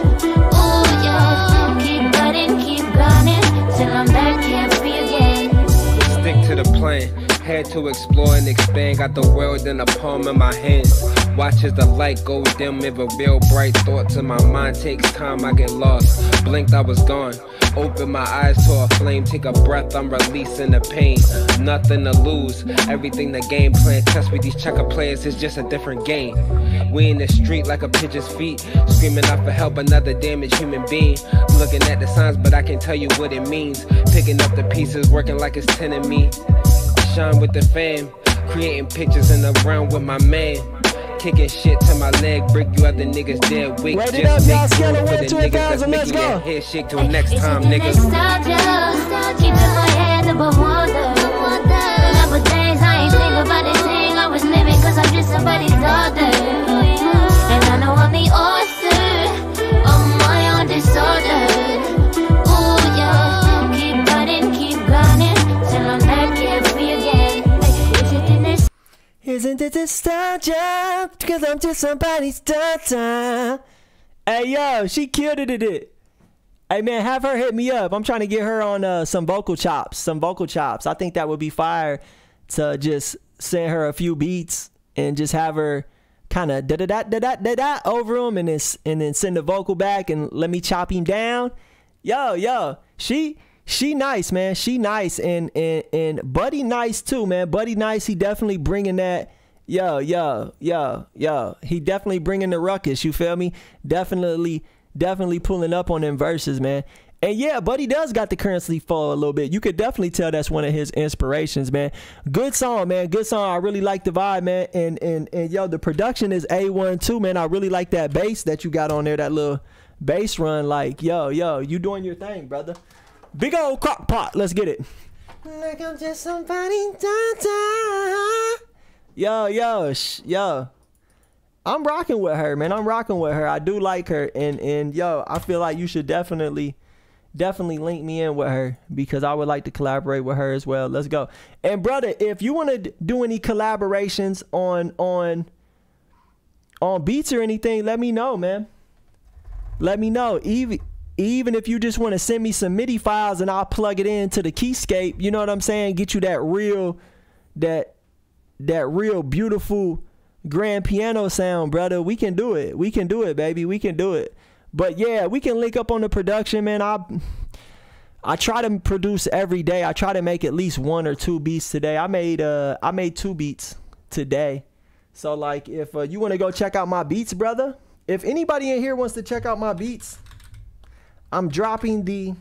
Ooh yeah, keep gunning, keep gunning till I'm back here free again. Stick to the plan. Had to explore and expand. Got the world in the palm of my hands. Watch as the light go dim. If a real bright thought to my mind takes time, I get lost. Blinked, I was gone. Open my eyes to a flame. Take a breath, I'm releasing the pain. Nothing to lose. Everything the game plan. Test with these checker players is just a different game. We in the street like a pigeon's feet. Screaming out for help, another damaged human being. Looking at the signs, but I can't tell you what it means. Picking up the pieces, working like it's ten of me. Shine with the fam, creating pictures in the round with my man. Kicking shit to my leg, break you other niggas dead weak. Just make room for the niggas that's making your head shake till next time, niggas. Keeping my head above water. Nowadays I ain't think about this thing I was living cause I'm just somebody's daughter. And I know I'm the author of my own disorder. Ooh, yeah. Keep running, keep grinding till I'm back here free again. Isn't this Isn't it nostalgia? Because I'm just somebody's daughter. Hey, yo, she killed it at it. Hey, man, have her hit me up. I'm trying to get her on uh, some vocal chops. Some vocal chops. I think that would be fire to just send her a few beats and just have her kind of da-da-da-da-da-da over them and then, and then send the vocal back and let me chop him down. Yo, yo, she she nice, man. She nice. And, and, and Buddy nice, too, man. Buddy nice. He definitely bringing that. Yo, yo, yo, yo. He definitely bringing the ruckus. You feel me? Definitely. Definitely pulling up on them verses, man. And yeah, Buddy does got the currency fall a little bit. You could definitely tell that's one of his inspirations, man. Good song, man. Good song. I really like the vibe, man. And and and yo, the production is A one too, man. I really like that bass that you got on there, that little bass run. Like, yo, yo, you doing your thing, brother. Big old crock pot. Let's get it. Like I'm just somebody. Yo, yo, sh yo. I'm rocking with her, man. I'm rocking with her. I do like her. And, and yo, I feel like you should definitely, definitely link me in with her because I would like to collaborate with her as well. Let's go. And brother, if you want to do any collaborations on, on, on beats or anything, let me know, man. Let me know. Even, even if you just want to send me some MIDI files and I'll plug it into the keyscape, you know what I'm saying? Get you that real, that, that real beautiful grand piano sound, brother. We can do it. We can do it, baby. We can do it. But yeah, we can link up on the production, man. I I try to produce every day. I try to make at least one or two beats today. I made uh I made two beats today. So like if uh, you want to go check out my beats, brother, if anybody in here wants to check out my beats, I'm dropping the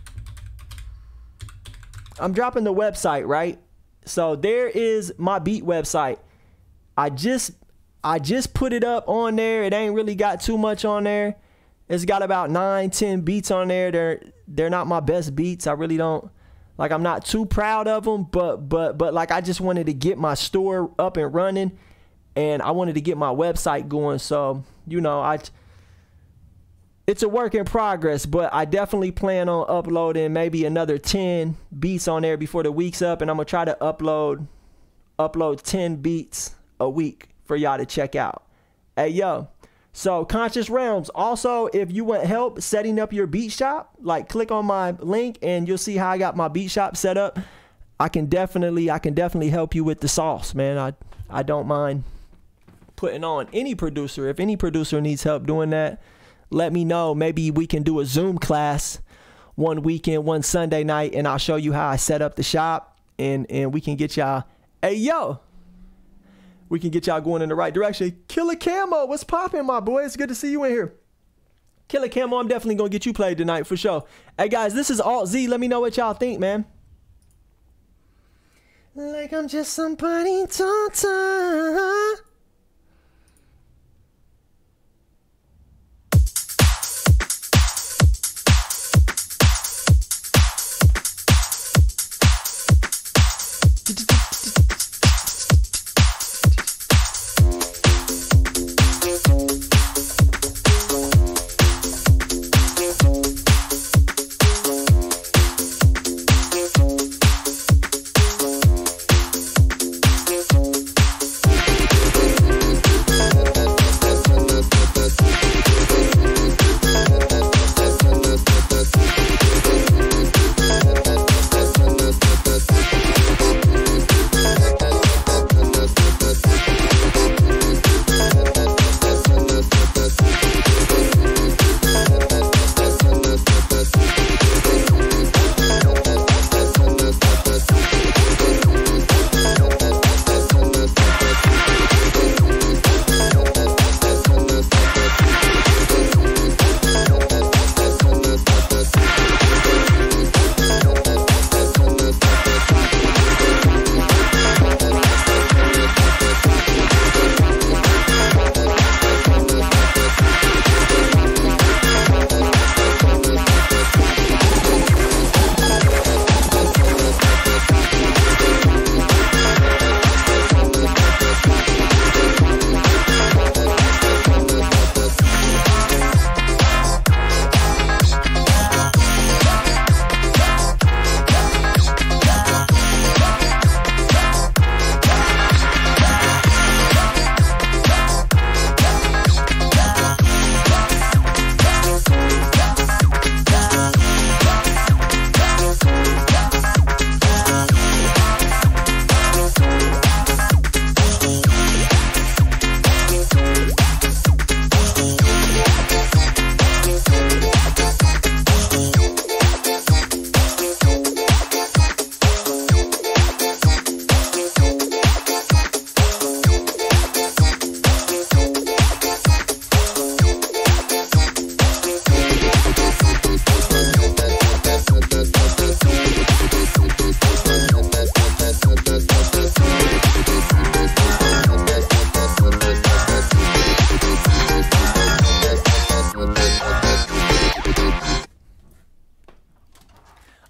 I'm dropping the website, right? So there is my beat website. I just I just put it up on there. It ain't really got too much on there. It's got about nine, ten beats on there. They're they're not my best beats. I really don't like I'm not too proud of them, but but but like I just wanted to get my store up and running and I wanted to get my website going. So, you know, I it's a work in progress, but I definitely plan on uploading maybe another ten beats on there before the week's up, and I'm gonna try to upload upload ten beats a week for y'all to check out. Hey, yo, so Conscious Realms. Also, if you want help setting up your beat shop, like click on my link and you'll see how I got my beat shop set up. I can definitely, I can definitely help you with the sauce, man. I, I don't mind putting on any producer. If any producer needs help doing that, let me know. Maybe we can do a Zoom class one weekend, one Sunday night, and I'll show you how I set up the shop and, and we can get y'all, hey, yo, we can get y'all going in the right direction. Killer Camo, what's poppin', my boy? It's good to see you in here. Killer Camo, I'm definitely going to get you played tonight for sure. Hey, guys, this is Alt Z. Let me know what y'all think, man. Like I'm just somebody daughter.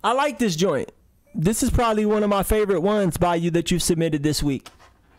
I like this joint. This is probably one of my favorite ones by you that you've submitted this week.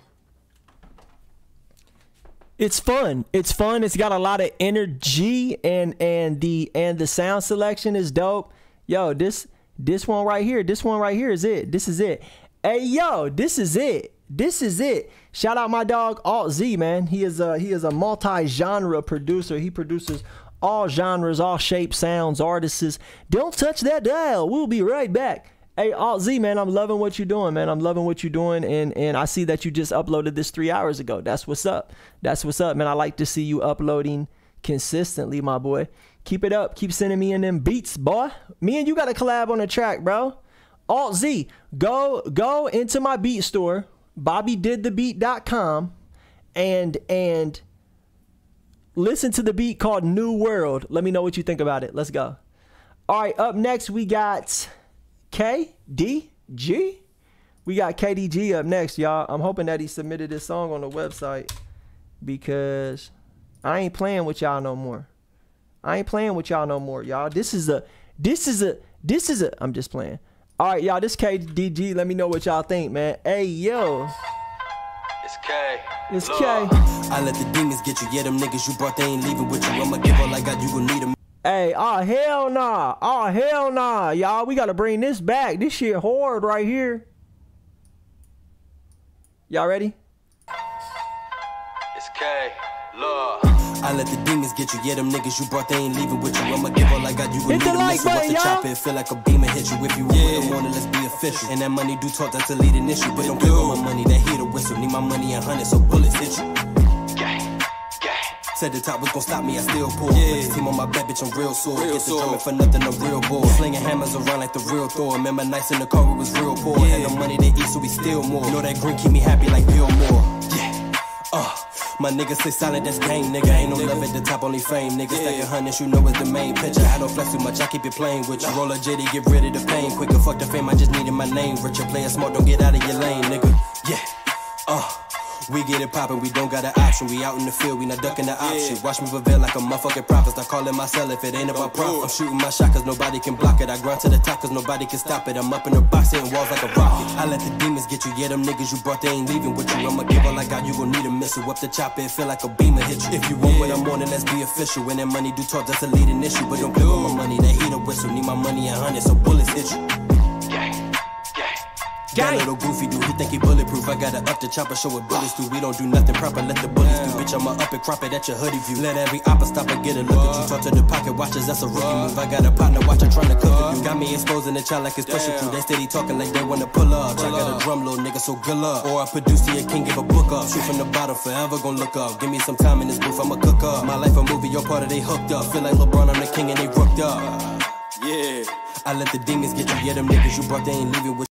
It's fun. It's fun. It's got a lot of energy, and and the and the sound selection is dope. Yo, this this one right here. This one right here is it. This is it. Hey, yo, this is it. This is it. Shout out my dog Alt Z, man. He is a he is a multi-genre producer. He produces all genres, all shapes, sounds, artists. Don't touch that dial. We'll be right back. Hey, Alt Z, man, I'm loving what you're doing, man. I'm loving what you're doing, and and I see that you just uploaded this three hours ago. That's what's up. That's what's up, man. I like to see you uploading consistently, my boy. Keep it up. Keep sending me in them beats, boy. Me and you got to collab on a track, bro. Alt Z, go go into my beat store, bobby did the beat dot com, and and listen to the beat called New World. Let me know what you think about it. Let's go. All right, up next we got K D G. We got K D G up next, y'all. I'm hoping that he submitted this song on the website, because I ain't playing with y'all no more. I ain't playing with y'all no more, y'all. This is a, this is a, this is a, I'm just playing. All right, y'all, this K D G. Let me know what y'all think, man. Hey, yo. It's K. It's Look. K. I let the demons get you. Yeah, them niggas you brought, they ain't leaving with you. I'ma give all I got, you gon' need them. Hey, oh, hell nah. Oh, hell nah, y'all. We got to bring this back. This shit hard right here. Y'all ready? It's K. Look. I let the demons get you. Yeah, them niggas you brought, they ain't leaving with you. I'ma give all I got, you gon' need them. Listen what the chopper, it feel like a beam and hit you. If you want yeah. the morning, let's be official. And that money do talk, that's a leading issue. But don't play with my money, that heat a whistle. Need my money in hundreds, so bullets hit you. Said the top was gon' stop me, I still pull. Yeah. Put this team on my back, bitch, I'm real sore. Real Get the drumming for nothing, I'm real bored. Slinging hammers around like the real Thor. Remember nights in the car, we was real poor. Yeah. Had no money to eat, so we steal more. Know that green keep me happy like Bill Moore. Yeah, uh. My niggas say solid, that's gang, nigga. Ain't no love at the top, only fame, nigga. Yeah. Stacking hundreds, you know it's the main picture. I don't flex too much, I keep it playing with you. Roll a J D, get rid of the pain. Quicker, fuck the fame, I just needed my name. Richer, player smart, don't get out of your lane, nigga. Yeah, uh. We get it poppin', we don't got an option. We out in the field, we not ducking the option. Yeah. Watch me prevail like a motherfucking prophet. Start calling myself if it ain't about profit. I'm shooting my shot cause nobody can block it. I grind to the top cause nobody can stop it. I'm up in the box hitting walls like a rocket. I let the demons get you, yeah, them niggas you brought, they ain't leaving with you. I'ma give all I got, you gon' need a missile. Up the chopper, it feel like a beamer hit you. If you want what I'm on, then let's be official. When that money do talk, that's a leading issue. But don't play with my money, that heat a whistle. Need my money in hundreds, so bullets hit you. That little goofy dude, he think he bulletproof. I gotta up the chopper, show what bullets do. We don't do nothing proper, let the bullets do. Bitch, I'ma up and crop it at your hoodie view. Let every oppa stop and get a look at you. Talk to the pocket watchers, that's a rookie move. I got a partner watcher trying to cook you. Got me exposing the child like it's pushing through. They steady talking like they wanna pull up. I got a drum, little nigga, so good luck. Or I produce to your king, give a book up. Shoot from the bottom, forever gon' look up. Give me some time in this booth, I'ma cook up. My life a movie, your part of they hooked up. Feel like LeBron, I'm the king and they rooked up. Yeah, I let the demons get you. Yeah, them niggas you brought, they ain't leaving with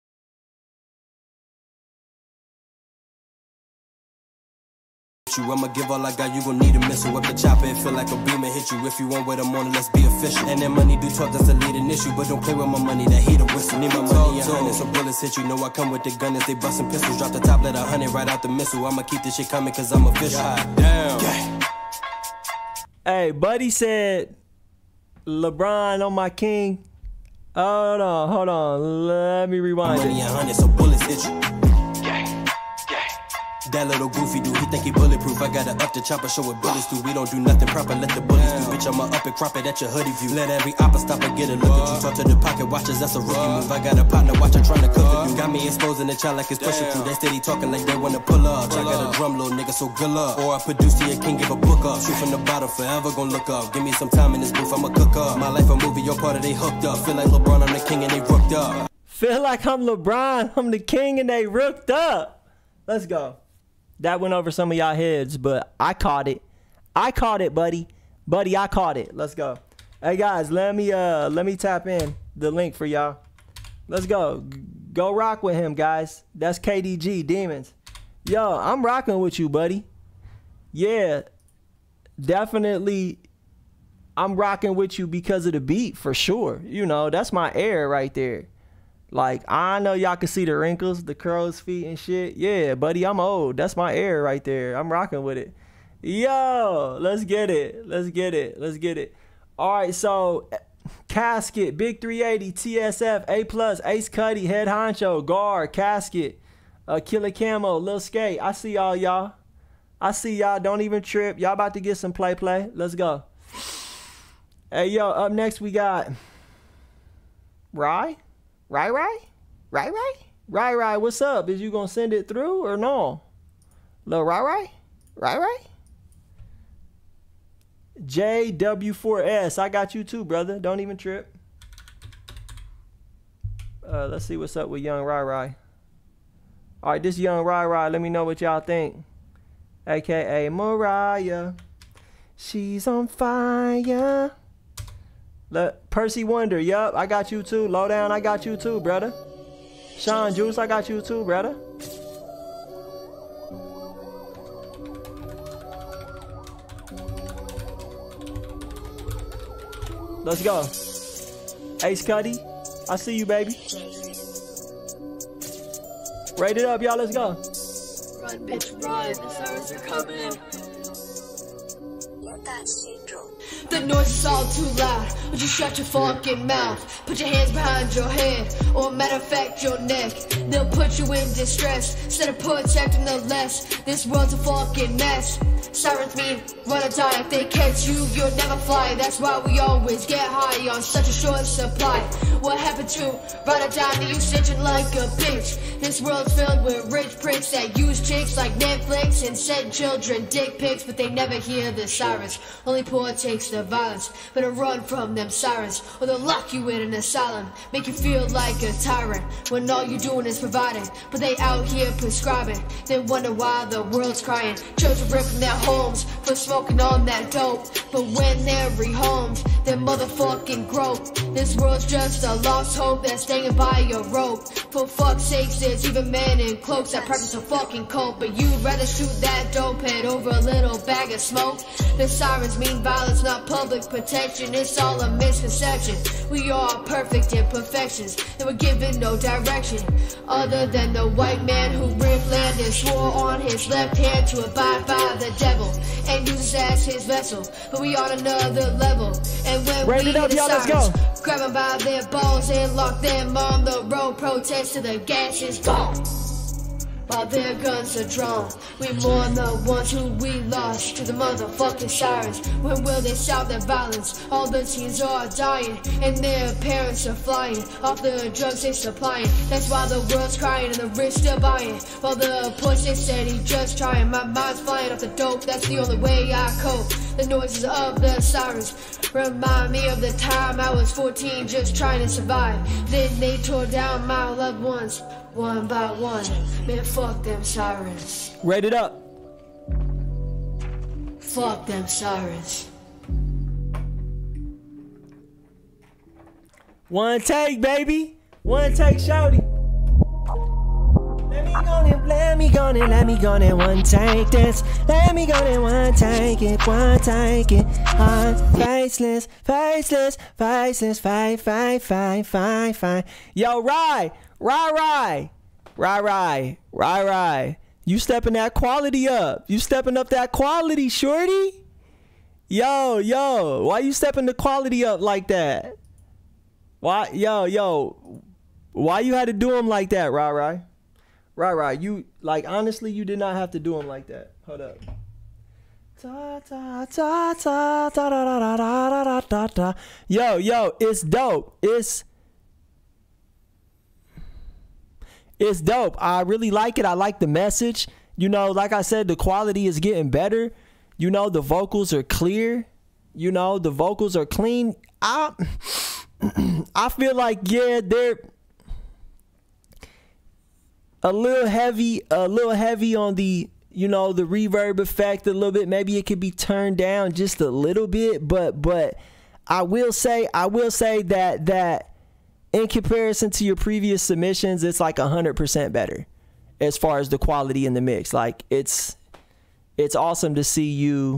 you. I'ma give all I got, you gon' need a missile. Up the chopper, it feel like a beam and hit you. If you want what I'm on, let's be official. And that money do talk, that's a leading issue. But don't play with my money, that heat a whistle. Need my money in hundreds, so bullets hit you. Know I come with the gun as they bustin' pistols. Drop the top, let a hundred right out the missile. I'ma keep this shit coming cause I'm official. God damn. Yeah. Hey, buddy said LeBron on my king. Hold on, hold on. Let me rewind money it. in hundreds, so bullets hit you. That little goofy dude, he think he bulletproof. I gotta up the chopper, show what bullets do. We don't do nothing proper, let the bullets do. Bitch, I'ma up and crop it at your hoodie view. Let every oppa stop and get a look at you. Talk to the pocket watchers, that's a rookie move. I got a partner watcher trying to cook you. Got me exposing the child like it's pushing through. They steady talking like they wanna pull up. I got a drum, little nigga, so good luck. Or I produce to your king, give a book up. Shoot from the bottom, forever gon' look up. Give me some time in this booth, I'ma cook up. My life a movie, your part of they hooked up. Feel like LeBron, I'm the king and they rooked up. Feel like I'm LeBron, I'm the king and they rooked up. Let's go. That went over some of y'all heads, but I caught it. I caught it, buddy. Buddy, I caught it. Let's go. Hey guys, let me uh let me tap in the link for y'all. Let's go. Go rock with him, guys. That's K D G Demons. Yo, I'm rocking with you, buddy. Yeah. Definitely I'm rocking with you because of the beat for sure. You know, that's my air right there. Like, I know y'all can see the wrinkles, the crow's feet and shit. Yeah, buddy, I'm old. That's my air right there. I'm rocking with it. Yo, let's get it. Let's get it. Let's get it. All right, so Casket, Big three eighty, T S F, A plus, Ace Cuddy, Head Honcho, Guard, Casket, uh, Killer Camo, Lil Skate. I see y'all, y'all. I see y'all. Don't even trip. Y'all about to get some play play. Let's go. Hey, yo, up next we got Rye? Rye, Rye? Rye, Rye? Rye, Rye, what's up? Is you gonna send it through or no? Lil Rye, Rye? Rye, Rye? J W four S, I got you too, brother. Don't even trip. Uh, let's see what's up with Young Rye Rye. All right, this Young Rye Rye. Let me know what y'all think. A K A Mariah. She's on fire. Look, Percy Wonder. Yup, I got you too. Lowdown, I got you too, brother. Sean Juice, I got you too, brother. Let's go. Ace Cuddy, I see you, baby. Rate it up, y'all. Let's go. Run, bitch, run. The sirens are coming. The noise is all too loud. Would you shut your fucking mouth? Put your hands behind your head, or matter of fact, your neck. They'll put you in distress instead of protecting the less. This world's a fucking mess. Sirens mean run or die. If they catch you, you'll never fly. That's why we always get high on such a short supply. What happened to run or die? Me, you snitching like a bitch. This world's filled with rich pricks that use chicks like Netflix and send children dick pics, but they never hear the sirens. Only poor takes the violence. Better run from them sirens, or they'll lock you in an asylum, make you feel like a tyrant when all you're doing is providing. But they out here prescribing, they wonder why the world's crying. Children ripped from their homes for smoking on that dope, but when they're rehomed, they're motherfucking grope. This world's just a lost hope that's hanging by a rope. For fuck's sakes, there's even men in cloaks that practice a fucking cult, but you'd rather shoot that dope head over a little bag of smoke. The sirens mean violence, not public protection. It's all a misconception. We are perfect imperfections, and we're given no direction other than the white man who ripped land and swore on his left hand to abide by the devil and uses as his vessel. But we on another level, and when Raise we it up, hear the y'all, let's sirens, go. grab them by their balls and lock them on the road. Protest till the gas is gone, while their guns are drawn. We mourn the ones who we lost to the motherfucking sirens. When will they stop their violence? All the teens are dying, and their parents are flying off the drugs they're supplying. That's why the world's crying and the rich still buying, while the poor stay steady just trying. My mind's flying off the dope, that's the only way I cope. The noises of the sirens remind me of the time I was fourteen just trying to survive. Then they tore down my loved ones one by one. Man, fuck them sirens. Rate it up. Fuck them sirens. One take, baby. One take, shouty. Let me go and let me go and let me go and one take this. Let me go and one take it, one take it. I'm faceless, faceless, faceless, fight, fight, fight, fight, fight. Yo, Rye, Rye, Rye, Rye, Rye, Rye, Rye. You stepping that quality up. You stepping up that quality, shorty. Yo, yo, why you stepping the quality up like that? Why, yo, yo, why you had to do him like that, Rye, Rye? Right, right. You, like, honestly, you did not have to do him like that. Hold up. Ta, ta, ta, ta, ta, da, da, da, da, da, da. Yo, yo, it's dope. It's, it's dope. I really like it. I like the message. You know, like I said, the quality is getting better. You know, the vocals are clear. You know, the vocals are clean. I, I feel like, yeah, they're a little heavy, a little heavy on the, you know, the reverb effect a little bit. Maybe it could be turned down just a little bit, but but I will say, I will say that that in comparison to your previous submissions, it's like a hundred percent better as far as the quality in the mix. Like it's it's awesome to see you.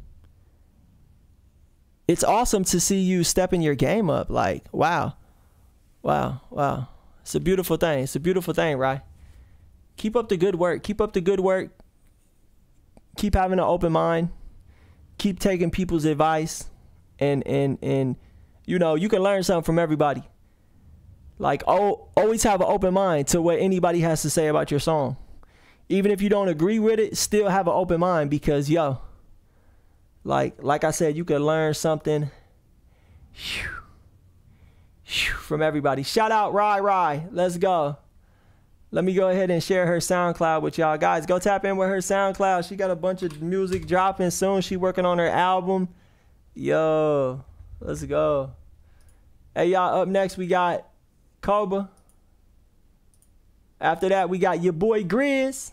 It's awesome to see you stepping your game up. Like wow, wow, wow. It's a beautiful thing. It's a beautiful thing, right? Keep up the good work. Keep up the good work. Keep having an open mind. Keep taking people's advice and and and you know, you can learn something from everybody. Like, oh, always have an open mind to what anybody has to say about your song. Even if you don't agree with it, still have an open mind because, yo, like, like I said, you can learn something from everybody. Shout out Rai Rai. Let's go. Let me go ahead and share her SoundCloud with y'all. Guys, go tap in with her SoundCloud. She got a bunch of music dropping soon. She working on her album. Yo, let's go. Hey, y'all, up next we got Koba. After that, we got your boy Grizz.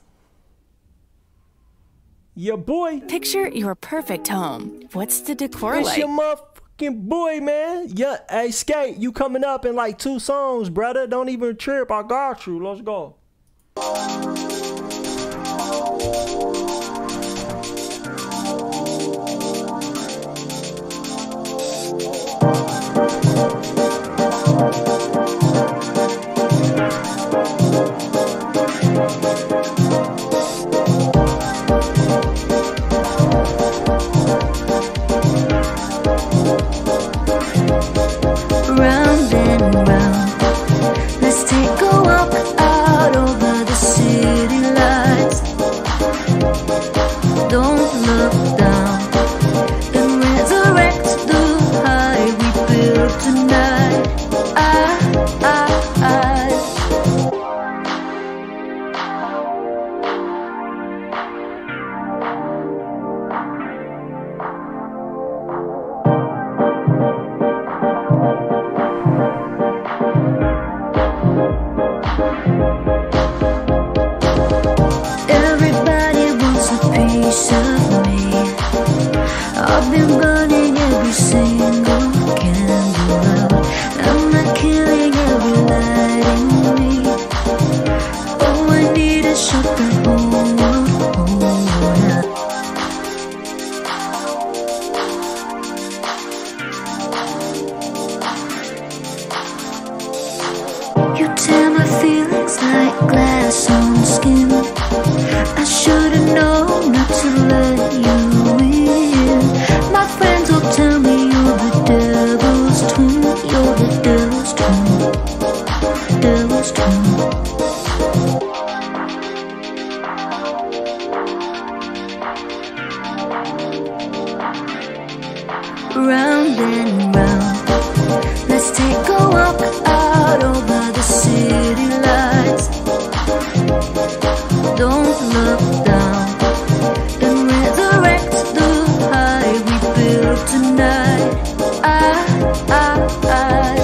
Your boy. Picture your perfect home. What's the decor It's like? your motherfucking boy, man. Yeah, hey, Skate, you coming up in like two songs, brother. Don't even trip. I got you. Let's go. Round and round, let's take a walk out over the city lights. Don't look down and resurrect the high we built tonight. I, I, I. Everybody wants a piece of me. I've been burning every single candle out. I'm not killing every light in me. All I need is shut the whole world, whole world out. You tear my feelings like glass on skin. I should've known not to let you in. My friends will tell me you're the devil's twin. You're the devil's twin. Devil's twin. Round and round, let's take a walk out over the city lights. Don't look down and resurrect the high we built tonight. I, I, I.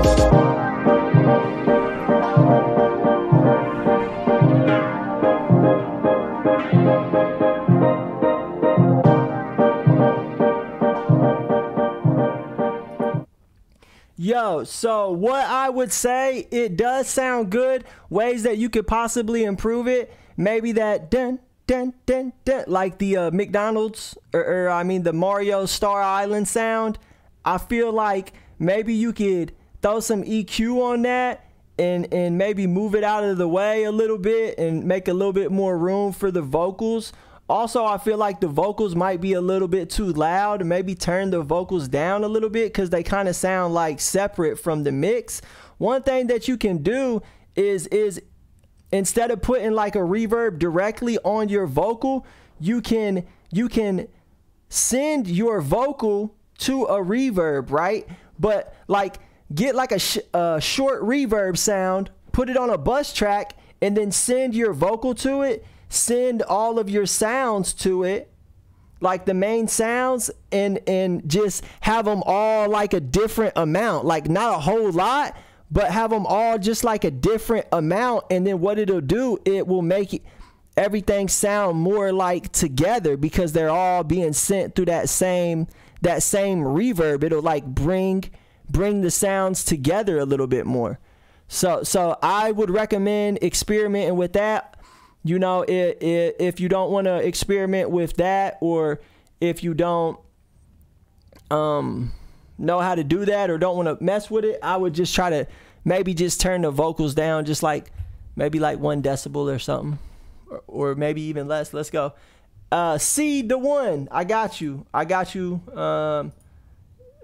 Yo, so what I would say, it does sound good. Ways that you could possibly improve it. Maybe that dun dun dun dun, like the uh, McDonald's or, or I mean the Mario Star Island sound. I feel like maybe you could throw some E Q on that and and maybe move it out of the way a little bit and make a little bit more room for the vocals. Also, I feel like the vocals might be a little bit too loud. Maybe turn the vocals down a little bit because they kind of sound like separate from the mix. One thing that you can do is is instead of putting like a reverb directly on your vocal, you can you can send your vocal to a reverb, right? But like get like a, sh a short reverb sound, put it on a bus track, and then send your vocal to it. Send all of your sounds to it, like the main sounds, and and just have them all like a different amount, like not a whole lot, but have them all just like a different amount. And then what it'll do, it will make it, everything sound more like together because they're all being sent through that same that same reverb. It'll like bring bring the sounds together a little bit more. So so I would recommend experimenting with that. You know, if, if you don't want to experiment with that, or if you don't um, know how to do that or don't want to mess with it, I would just try to maybe just turn the vocals down just like maybe like one decibel or something, or, or maybe even less. Let's go. Uh, C the one. I got you. I got you. Um,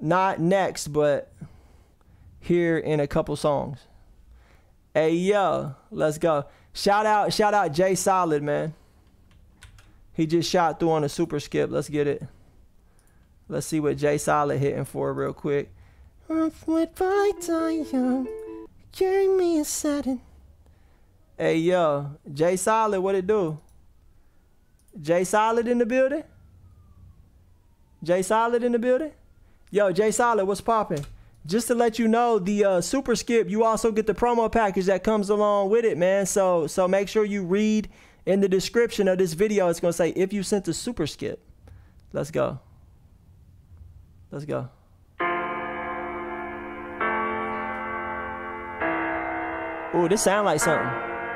not next, but here in a couple songs. Hey yo, let's go. Shout out, shout out Jay Solid, man. He just shot through on a super skip. Let's get it. Let's see what Jay Solid hitting for real quick. With I die young, carry me a satin. Hey yo, Jay Solid, what it do? Jay Solid in the building? Jay Solid in the building? Yo, Jay Solid, what's popping? Just to let you know, the uh, super skip, you also get the promo package that comes along with it, man. So so make sure you read in the description of this video. It's gonna say if you sent the super skip. Let's go. Let's go. Ooh, this sound like something.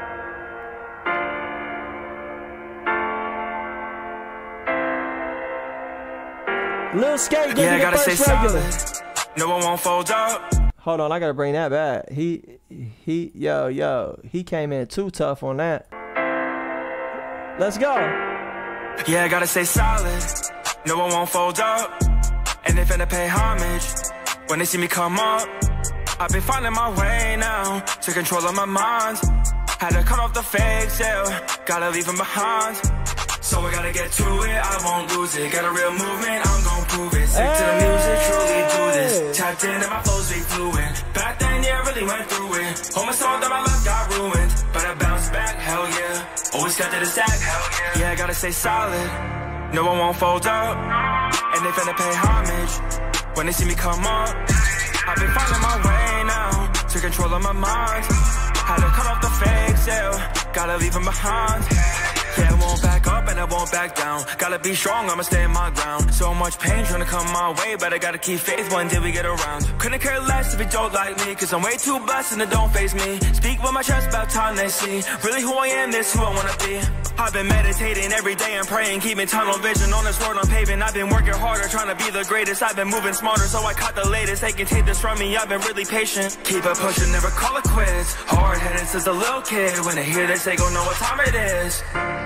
Lil Skate, yeah, I gotta the say first regular. solid. No one won't fold up. Hold on, I gotta bring that back. He, he, yo, yo, he came in too tough on that. Let's go. Yeah, I gotta say solid. No one won't fold up. And they finna pay homage when they see me come up. I've been finding my way now to control of my mind. Had to cut off the fakes, yeah. Gotta leave them behind. So I gotta get to it, I won't lose it. Got a real movement, I'm gon' prove it. Stick hey. to the music, truly do this. Tapped in and my flows be fluent. Back then, yeah, I really went through it. All my songs that my life got ruined, but I bounced back, hell yeah. Always got to the stack, hell yeah. Yeah, I gotta stay solid. No one won't fold up. And they finna pay homage when they see me come up. I've been finding my way now to control of my mind. Had to cut off the fakes, yeah. Gotta leave them behind. Yeah, I won't back up and I won't back down. Gotta be strong, I'ma stay in my ground. So much pain trying to come my way, but I gotta keep faith one day we get around. Couldn't care less if you don't like me, cause I'm way too blessed and it don't faze me. Speak with my chest about time they see. Really who I am, this who I wanna be. I've been meditating every day and praying, keeping tunnel vision on this road I'm paving. I've been working harder, trying to be the greatest. I've been moving smarter, so I caught the latest. They can take this from me, I've been really patient. Keep it pushing, never call it quits. Hard-headed since a little kid. When they hear this, they gon' know what time it is.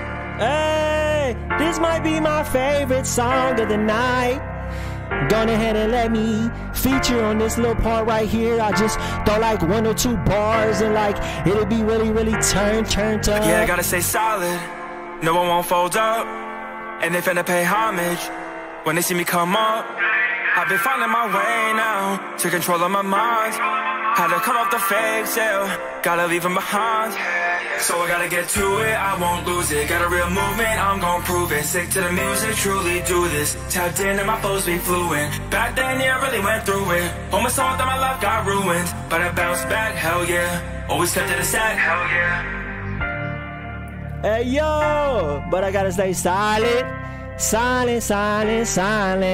Hey, this might be my favorite song of the night. Go ahead and let me feature on this little part right here. I just throw like one or two bars and like it'll be really, really turn, turned up. Yeah, I gotta stay solid. No one won't fold up. And they finna pay homage when they see me come up. I've been finding my way now to control of my mind. Had to cut off the fakes, yeah. Gotta leave them behind. So I gotta get to it, I won't lose it. Got a real movement, I'm gon' prove it. Stick to the music, truly do this. Tapped in and my flows be fluent. Back then, yeah, I really went through it. Almost thought that my life got ruined, but I bounced back, hell yeah. Always kept it a stack, hell yeah. Hey yo, but I gotta stay silent. Silent, silent, silent.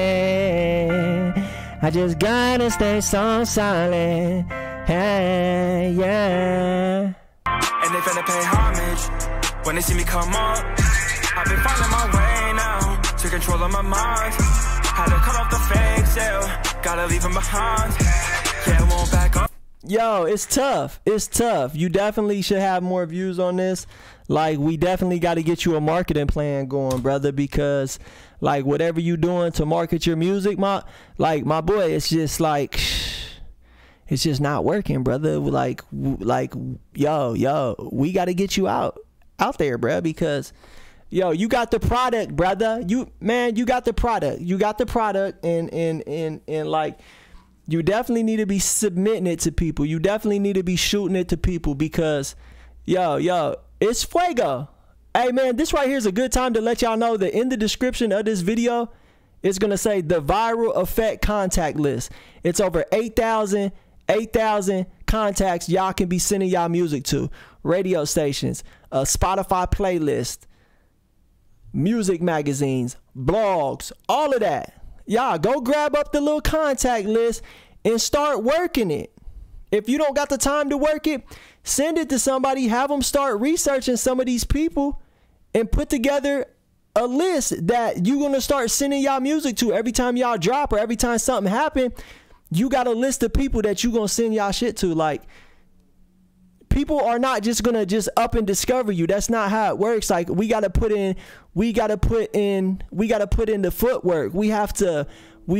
I just gotta stay so silent. Hey, yeah. And they finna pay homage when they see me come up. I've been finding my way now to control of my mind. Had to cut off the fakes, yeah. Gotta leave them behind. Yeah, I won't back up. Yo, it's tough. It's tough. You definitely should have more views on this. Like, we definitely got to get you a marketing plan going, brother, because like whatever you doing to market your music, my like my boy, it's just like it's just not working, brother. Like, like, yo, yo, we got to get you out, out there, bro, because, yo, you got the product, brother. You, man, you got the product. You got the product, and, and, and, and, like, you definitely need to be submitting it to people. You definitely need to be shooting it to people because, yo, yo, it's fuego. Hey, man, this right here is a good time to let y'all know that in the description of this video, it's going to say the viral effect contact list. It's over eight thousand eight thousand contacts y'all can be sending y'all music to. Radio stations, a Spotify playlist, music magazines, blogs, all of that. Y'all go grab up the little contact list and start working it. If you don't got the time to work it, send it to somebody, have them start researching some of these people and put together a list that you're going to start sending y'all music to every time y'all drop or every time something happen. You got a list of people that you gonna send y'all shit to. Like, people are not just gonna just up and discover you. That's not how it works. Like, we gotta put in, we gotta put in, we gotta put in the footwork. We have to, we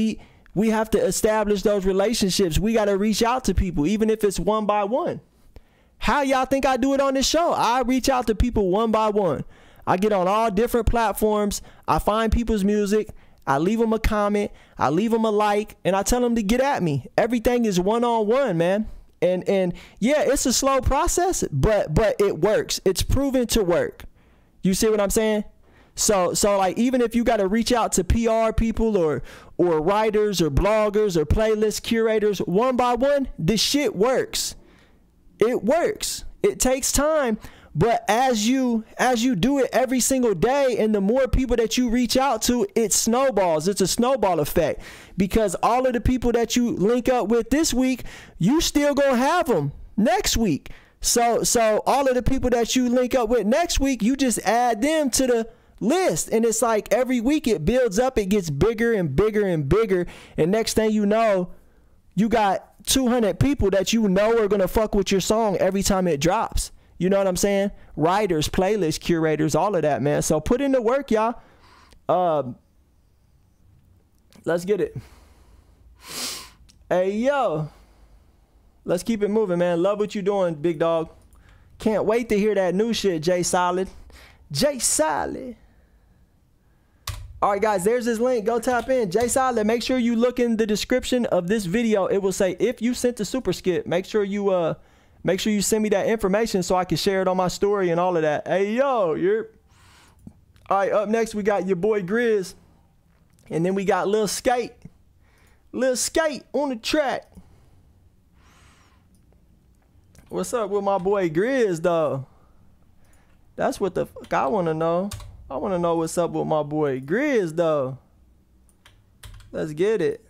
We have to establish those relationships. We got to reach out to people, even if it's one by one. How y'all think I do it on this show? I reach out to people one by one. I get on all different platforms. I find people's music. I leave them a comment. I leave them a like, and I tell them to get at me. Everything is one-on-one, man. And and yeah, it's a slow process, but but it works. It's proven to work. You see what I'm saying? So so like, even if you got to reach out to P R people or or writers or bloggers or playlist curators one by one, this shit works. It works. It takes time, but as you as you do it every single day, and the more people that you reach out to, it snowballs. It's a snowball effect, because all of the people that you link up with this week, you still gonna have them next week. So so all of the people that you link up with next week, you just add them to the list, and it's like every week it builds up, it gets bigger and bigger and bigger, and next thing you know, you got two hundred people that you know are gonna fuck with your song every time it drops. You know what I'm saying? Writers, playlist curators, all of that, man. So put in the work, y'all. Um, let's get it. Hey, yo. Let's keep it moving, man. Love what you doing, big dog. Can't wait to hear that new shit, Jay Solid. Jay Solid. All right, guys, there's this link. Go tap in. Jay Solid, make sure you look in the description of this video. It will say, if you sent the super skit, make sure you uh make sure you send me that information so I can share it on my story and all of that. Hey, yo, you're all right. Up next, we got your boy Grizz, and then we got Lil Skate. Lil Skate on the track. What's up with my boy Grizz, though? That's what the fuck I want to know. I want to know what's up with my boy Grizz, though. Let's get it.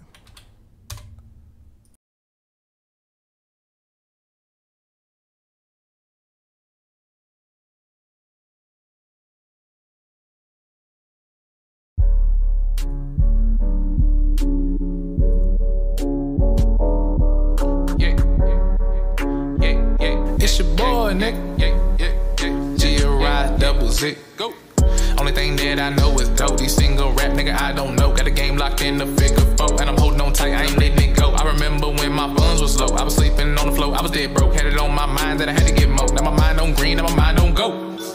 Yeah, yeah, yeah. It's your boy, nigga. Yeah, yeah, yeah. G R I double Z. Go. Only thing that I know is dope. These single rap nigga I don't know. Got a game locked in the figure four, and I'm holding on tight, I ain't letting it go. I remember when my funds was low, I was sleeping on the floor, I was dead broke. Had it on my mind that I had to get more. Now my mind on green, now my mind on go.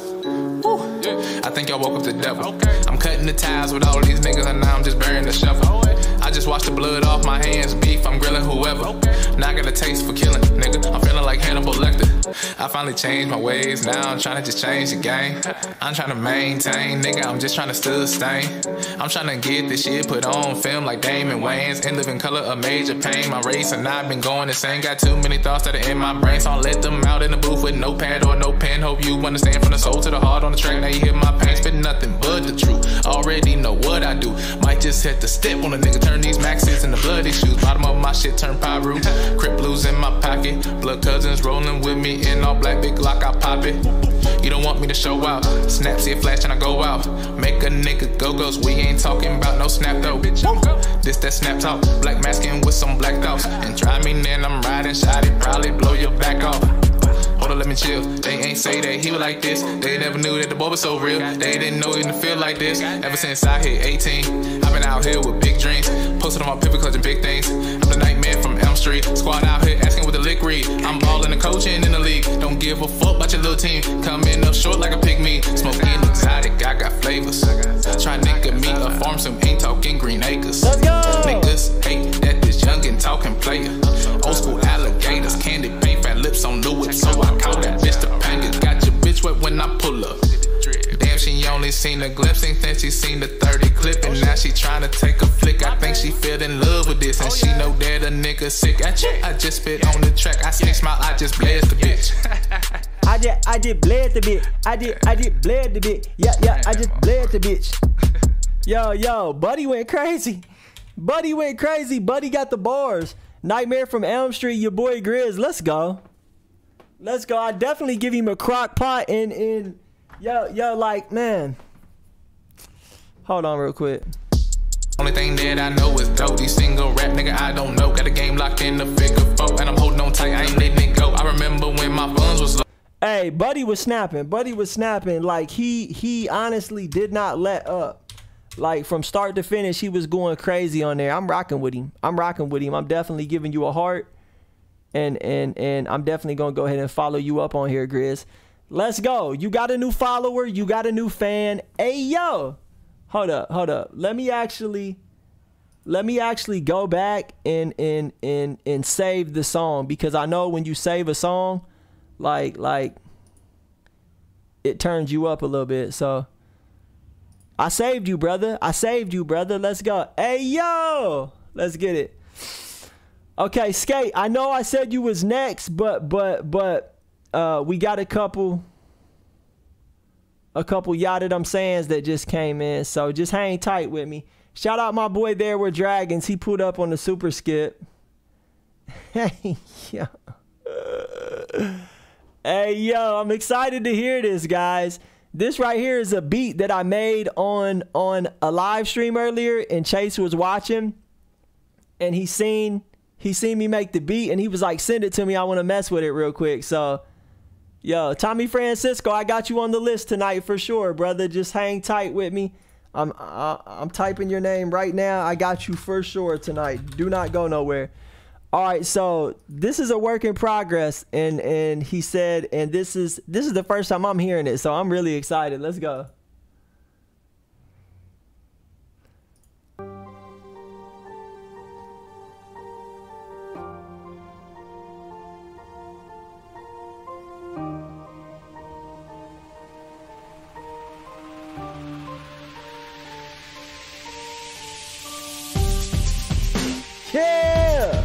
Woo. Yeah. I think y'all woke up the devil. Okay. I'm cutting the ties with all these niggas, and now I'm just burying the shovel. I just washed the blood off my hands, beef, I'm grilling whoever. Okay. Now I got a taste for killing, nigga. I'm feeling like Hannibal Lecter. I finally changed my ways, now I'm trying to just change the game. I'm trying to maintain, nigga, I'm just trying to sustain. I'm trying to get this shit put on film like Damon Wayans. In living color, a major pain. My race and I've been going insane. Got too many thoughts that are in my brain, so I'll let them out in the booth with no pad or no pen. Hope you understand, from the soul to the heart on the track. Now you hear my pain, spit nothing but the truth. Already know what I do. Might just hit the step on a nigga, turn these maxes into bloody shoes. Bottom of my shit turn pyro. Crip blues in my pocket. Blood cousins rolling with me in all black, big Glock, I pop it. You don't want me to show out. Snap, see a flash and I go out. Make a nigga go-go's. We ain't talking about no snap though. This that snap talk. Black masking with some black thoughts. And try me then I'm riding shot it. Probably blow your back off. Hold on, let me chill. They ain't say that he was like this. They never knew that the boy was so real. They didn't know it didn't feel like this. Ever since I hit eighteen, I've been out here with big dreams. Posted on my paper clutching big things. I'm the nightmare from Elm Street. Squad out here asking what the lick read. I'm balling and coaching in the league. Don't give a fuck about your little team. Coming up short like a pigme. Smoking exotic, I got flavors. Try nigga me a farm, some ain't talking green acres. Niggas hate that this youngin' talking player. Old school alligators, candy paint, fat lips on new whip. So I call that bitch the panga. Got your bitch wet when I pull up. Damn, she only seen a glimpse, ain't think she seen the thirty clip. And now she tryna take a flick. I think she fell in love with this, and she know that a nigga sick. I, I just spit on the track, I see smile, I just blast the bitch. I just, I just bled the bitch. I did, I just bled the bitch. Yeah, yeah, I just bled the bitch. Yo, yo, Buddy went crazy. Buddy went crazy. Buddy got the bars. Nightmare from Elm Street, your boy Grizz. Let's go. Let's go. I definitely give him a crock pot and, and yo, yo, like, man. Hold on real quick. Only thing that I know is dope. These single rap nigga I don't know. Got a game locked in the figure four, and I'm holding on tight, I ain't letting it go. I remember when my funds was low. Hey, Buddy was snapping. Buddy was snapping. Like, he he honestly did not let up like from start to finish, he was going crazy on there. I'm rocking with him. I'm rocking with him. I'm definitely giving you a heart. And and and I'm definitely gonna go ahead and follow you up on here, Grizz. Let's go. You got a new follower. You got a new fan. Hey yo, hold up, hold up. Let me actually, let me actually go back and and and and save the song, because I know when you save a song, like like it turns you up a little bit. So I saved you, brother. I saved you, brother. Let's go. Hey yo, let's get it. Okay, Skate, I know I said you was next, but but but uh we got a couple a couple yada them sayings that just came in, so just hang tight with me. Shout out my boy There Were Dragons. He put up on the super skip. Hey yo. Hey yo, I'm excited to hear this, guys. This right here is a beat that I made on on a live stream earlier, and Chase was watching, and he seen He seen me make the beat, and he was like, send it to me. I want to mess with it real quick. So, yo, Tommy Francisco, I got you on the list tonight for sure, brother. Just hang tight with me. I'm uh, I'm typing your name right now. I got you for sure tonight. Do not go nowhere. All right, so this is a work in progress, and and he said, and this is this is the first time I'm hearing it, so I'm really excited. Let's go. Yeah!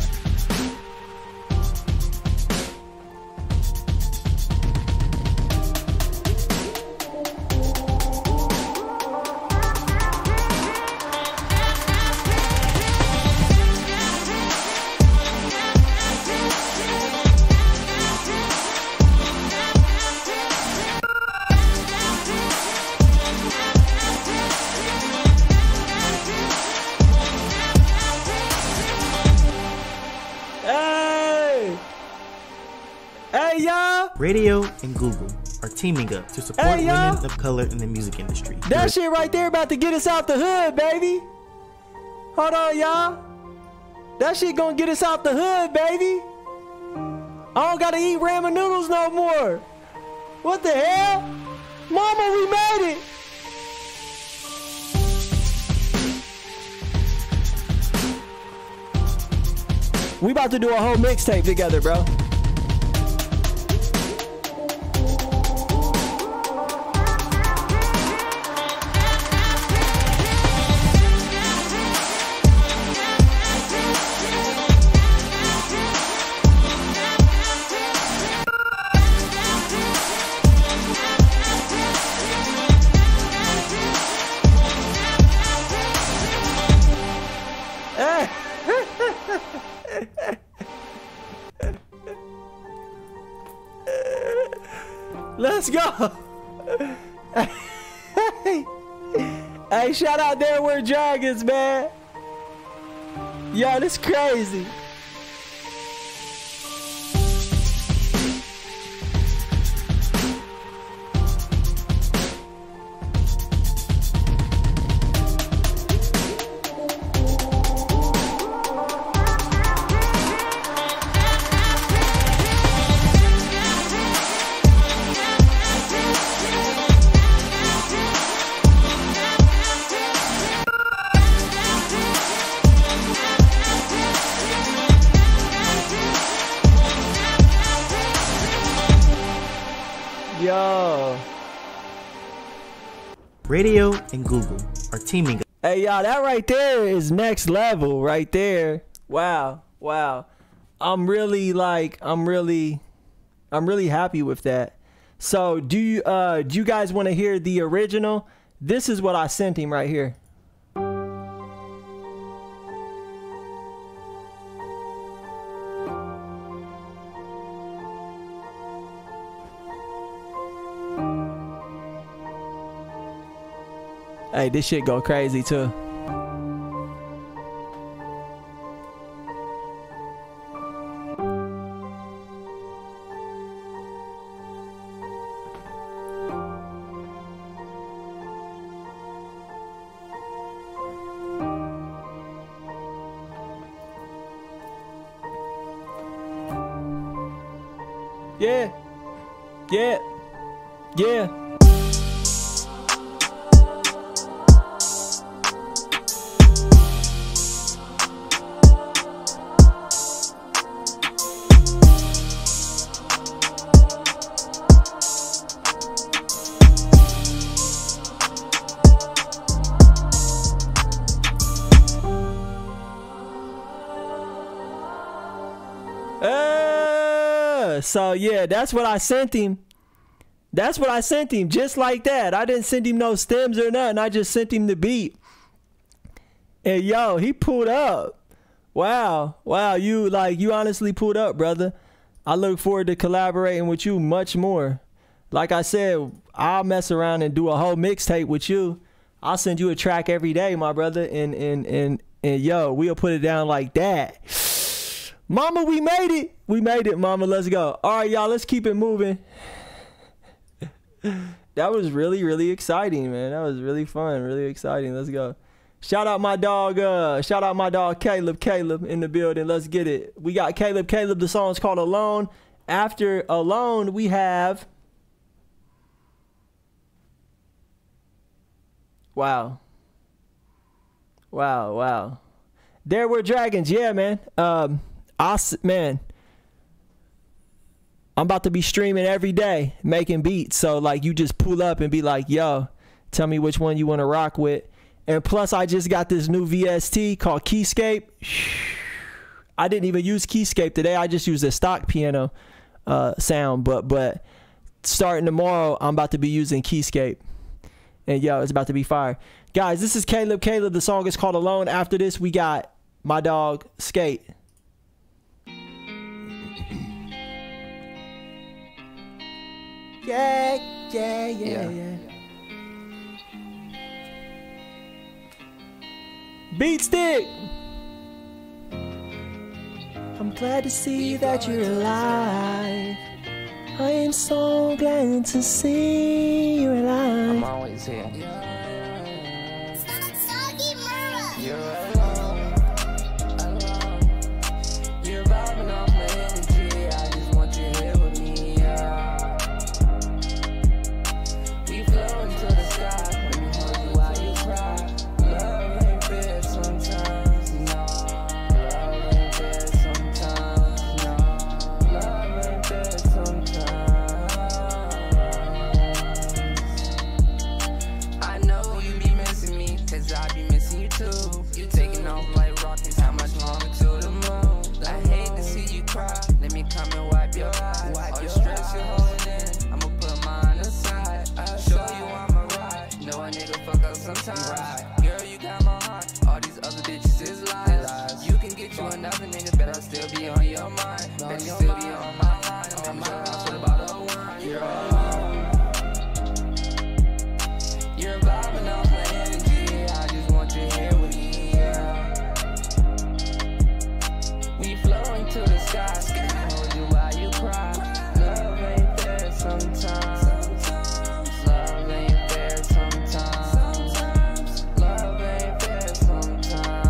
Radio and Google are teaming up to support hey, women of color in the music industry. That shit right there about to get us out the hood, baby. Hold on, y'all. That shit gonna get us out the hood, baby. I don't gotta eat ramen noodles no more. What the hell? Mama, we made it. We about to do a whole mixtape together, bro. Let's go. Hey, hey, shout out There Were Dragons, man. Yo, this crazy. Yo. Radio and Google are teaming up. Hey, y'all, that right there is next level right there. Wow. Wow. I'm really like, I'm really, I'm really happy with that. So do you, uh, do you guys want to hear the original? This is what I sent him right here. Hey, this shit go crazy too. Yeah. Yeah. Yeah. Uh, so yeah, that's what I sent him. That's what I sent him, just like that. I didn't send him no stems or nothing. I just sent him the beat. And yo, he pulled up. Wow, wow, you like you honestly pulled up, brother. I look forward to collaborating with you much more. Like I said, I'll mess around and do a whole mixtape with you. I'll send you a track every day, my brother, and and and and yo, we'll put it down like that. Mama, we made it. We made it, mama. Let's go. All right, y'all, let's keep it moving. That was really, really exciting, man. That was really fun, really exciting. Let's go. Shout out my dog, uh, shout out my dog Caleb, Caleb in the building. Let's get it. We got Caleb, Caleb. The song's called Alone. After Alone, we have Wow. Wow, wow. There Were Dragons. Yeah, man. Um I, man, I'm about to be streaming every day, making beats. So, like, you just pull up and be like, yo, tell me which one you want to rock with. And plus, I just got this new V S T called Keyscape. I didn't even use Keyscape today. I just used a stock piano uh, sound. But, but starting tomorrow, I'm about to be using Keyscape. And, yo, it's about to be fire. Guys, this is Caleb, Caleb. The song is called Alone. After this, we got my dog, Skate. Yeah, yeah, yeah, yeah. Beat stick. I'm glad to see that you're alive. I am so glad to see you're alive. I'm always here. You're alone, alone. You're vibing off my energy. I just want you here with me. Yeah. We flow into the sky. Let me hold you while you cry. Love ain't fair sometimes, no. Love ain't fair sometimes, no. Love ain't fair sometimes. I know you be missing me, cause I be missing you too. You taking off like rockets, how much longer to the moon? I hate to see you cry, let me come and wipe your eyes. All your stress you're holding, I'ma put mine aside. I'll show you I'm a ride, know a nigga fuck up sometimes. Girl, you got my heart, all these other bitches is lies. You can get you another nigga, but I'll still be on your mind. Bet you still be on my mind, I'm coming to your house with a bottle of wine. You're alone, you're vibing off my energy, I just want you here with me, yeah. We flowing to the sky, sky. Hold you while you cry. Love ain't fair sometimes. Love ain't fair sometimes. Love ain't fair sometimes.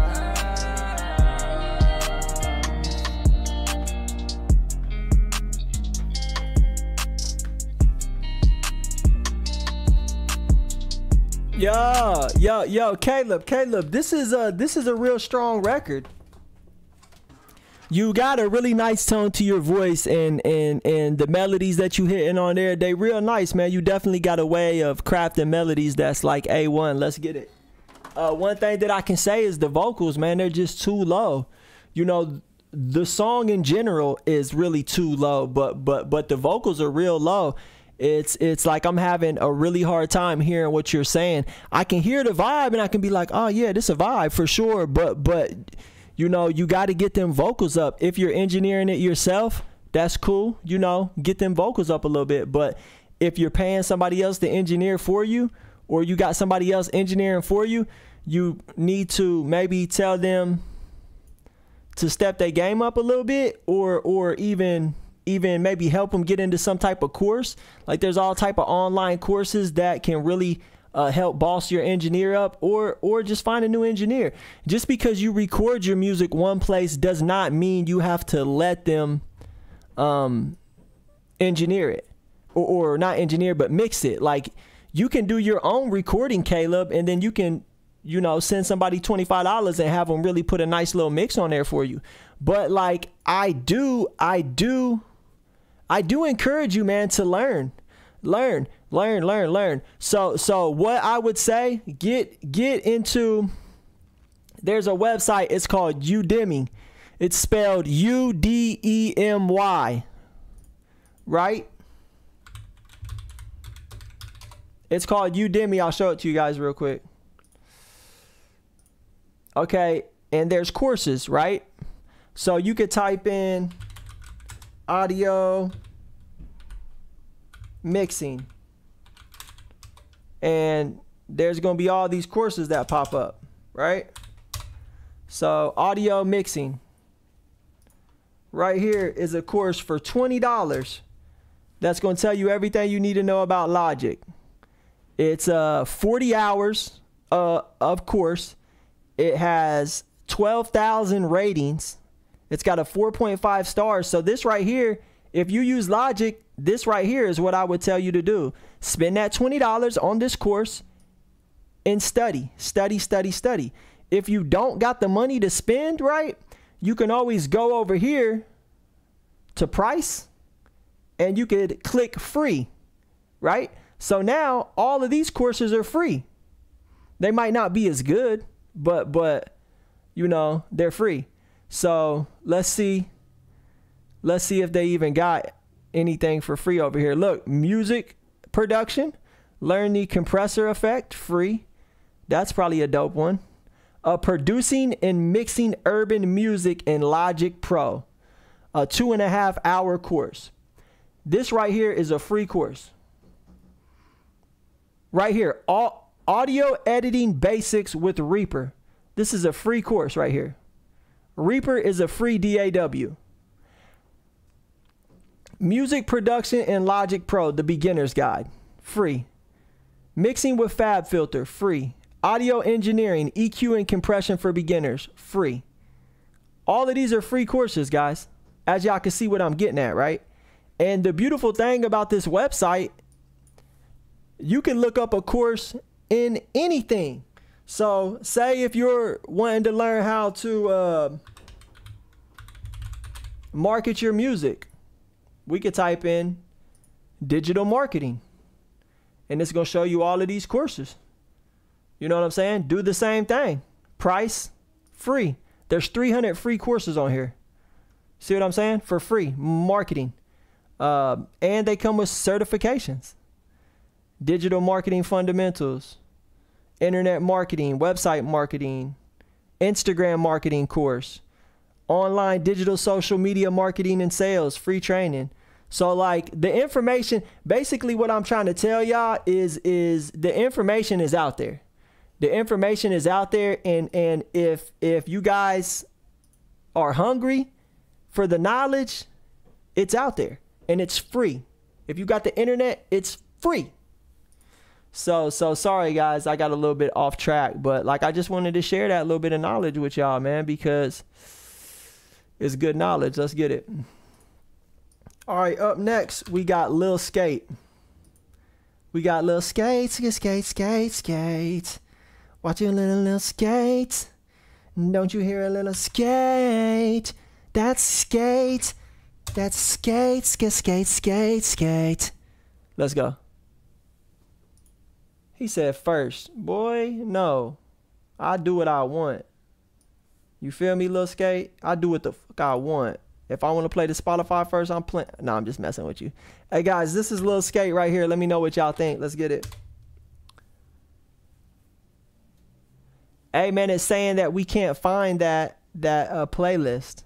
Yo, yo, yo, Caleb, Caleb, this is a this is a real strong record. You got a really nice tone to your voice, and and and the melodies that you hitting on there, they real nice, man. You definitely got a way of crafting melodies that's like A one. Let's get it. Uh, one thing that I can say is the vocals, man, they're just too low. You know, the song in general is really too low, but but but the vocals are real low. It's it's like I'm having a really hard time hearing what you're saying. I can hear the vibe and I can be like, oh yeah, this is a vibe for sure. But but you know, you got to get them vocals up. If you're engineering it yourself, that's cool. You know, get them vocals up a little bit. But if you're paying somebody else to engineer for you, or you got somebody else engineering for you, you need to maybe tell them to step their game up a little bit, or or even even maybe help them get into some type of course. Like there's all type of online courses that can really uh, help boss your engineer up, or or just find a new engineer. Just because you record your music one place does not mean you have to let them um engineer it, or, or not engineer, but mix it. Like, you can do your own recording, Caleb, and then you can, you know, send somebody twenty-five dollars and have them really put a nice little mix on there for you. But like, I do, I do, I do encourage you, man, to learn, learn, learn, learn, learn. So, so what I would say, get, get into, there's a website, it's called Udemy. It's spelled U D E M Y, right? It's called Udemy. I'll show it to you guys real quick. Okay, and there's courses, right? So you could type in audio mixing, and there's going to be all these courses that pop up, right? So audio mixing. Right here is a course for twenty dollars that's going to tell you everything you need to know about Logic. It's uh, forty hours uh, of course. It has twelve thousand ratings. It's got a four point five stars. So this right here, if you use Logic, this right here is what I would tell you to do. Spend that twenty dollars on this course and study, study, study, study. If you don't got the money to spend, right, you can always go over here to price and you could click free, right? So now all of these courses are free. They might not be as good, but, but you know, they're free. So let's see. Let's see if they even got anything for free over here. Look, music production, learn the compressor effect, free. That's probably a dope one. Uh, producing and mixing urban music in Logic Pro, a two and a half hour course. This right here is a free course. Right here, all audio editing basics with Reaper. This is a free course right here. Reaper is a free D A W. Music production in Logic Pro, the beginner's guide, free. Mixing with FabFilter, free. Audio engineering, E Q and compression for beginners, free. All of these are free courses, guys. As y'all can see what I'm getting at, right? And the beautiful thing about this website, you can look up a course in anything. So say if you're wanting to learn how to uh, market your music, we could type in digital marketing and it's going to show you all of these courses. You know what I'm saying? Do the same thing. Price, free. There's three hundred free courses on here. See what I'm saying? For free. Marketing. Uh, and they come with certifications. Digital marketing fundamentals. Internet marketing. Website marketing. Instagram marketing course. Online digital social media marketing and sales. Free training. So like the information, basically what I'm trying to tell y'all is, is the information is out there. The information is out there, and and if if you guys are hungry for the knowledge, it's out there and it's free. If you got the internet, it's free. So so sorry guys, I got a little bit off track, but like I just wanted to share that little bit of knowledge with y'all, man, because it's good knowledge. Let's get it. All right, up next we got Lil Skate. We got Lil Skate, skate, skate, skate, skate. Watch your little, little skate. Don't you hear a little skate? That's skate. That's skate, skate, skate, skate, skate. Let's go. He said first. Boy, no. I do what I want. You feel me, Lil Skate? I do what the fuck I want. If I want to play the Spotify first, I'm playing. No, I'm just messing with you. Hey, guys, this is Lil Skate right here. Let me know what y'all think. Let's get it. Hey man, it's saying that we can't find that that uh, playlist.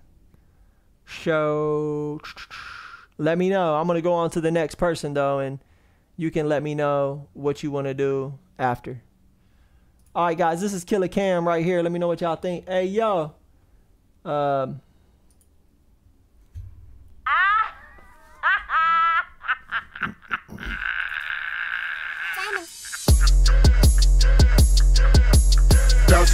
So let me know. I'm gonna go on to the next person though, and you can let me know what you want to do after. All right, guys, this is Killer Cam right here. Let me know what y'all think. Hey yo, um.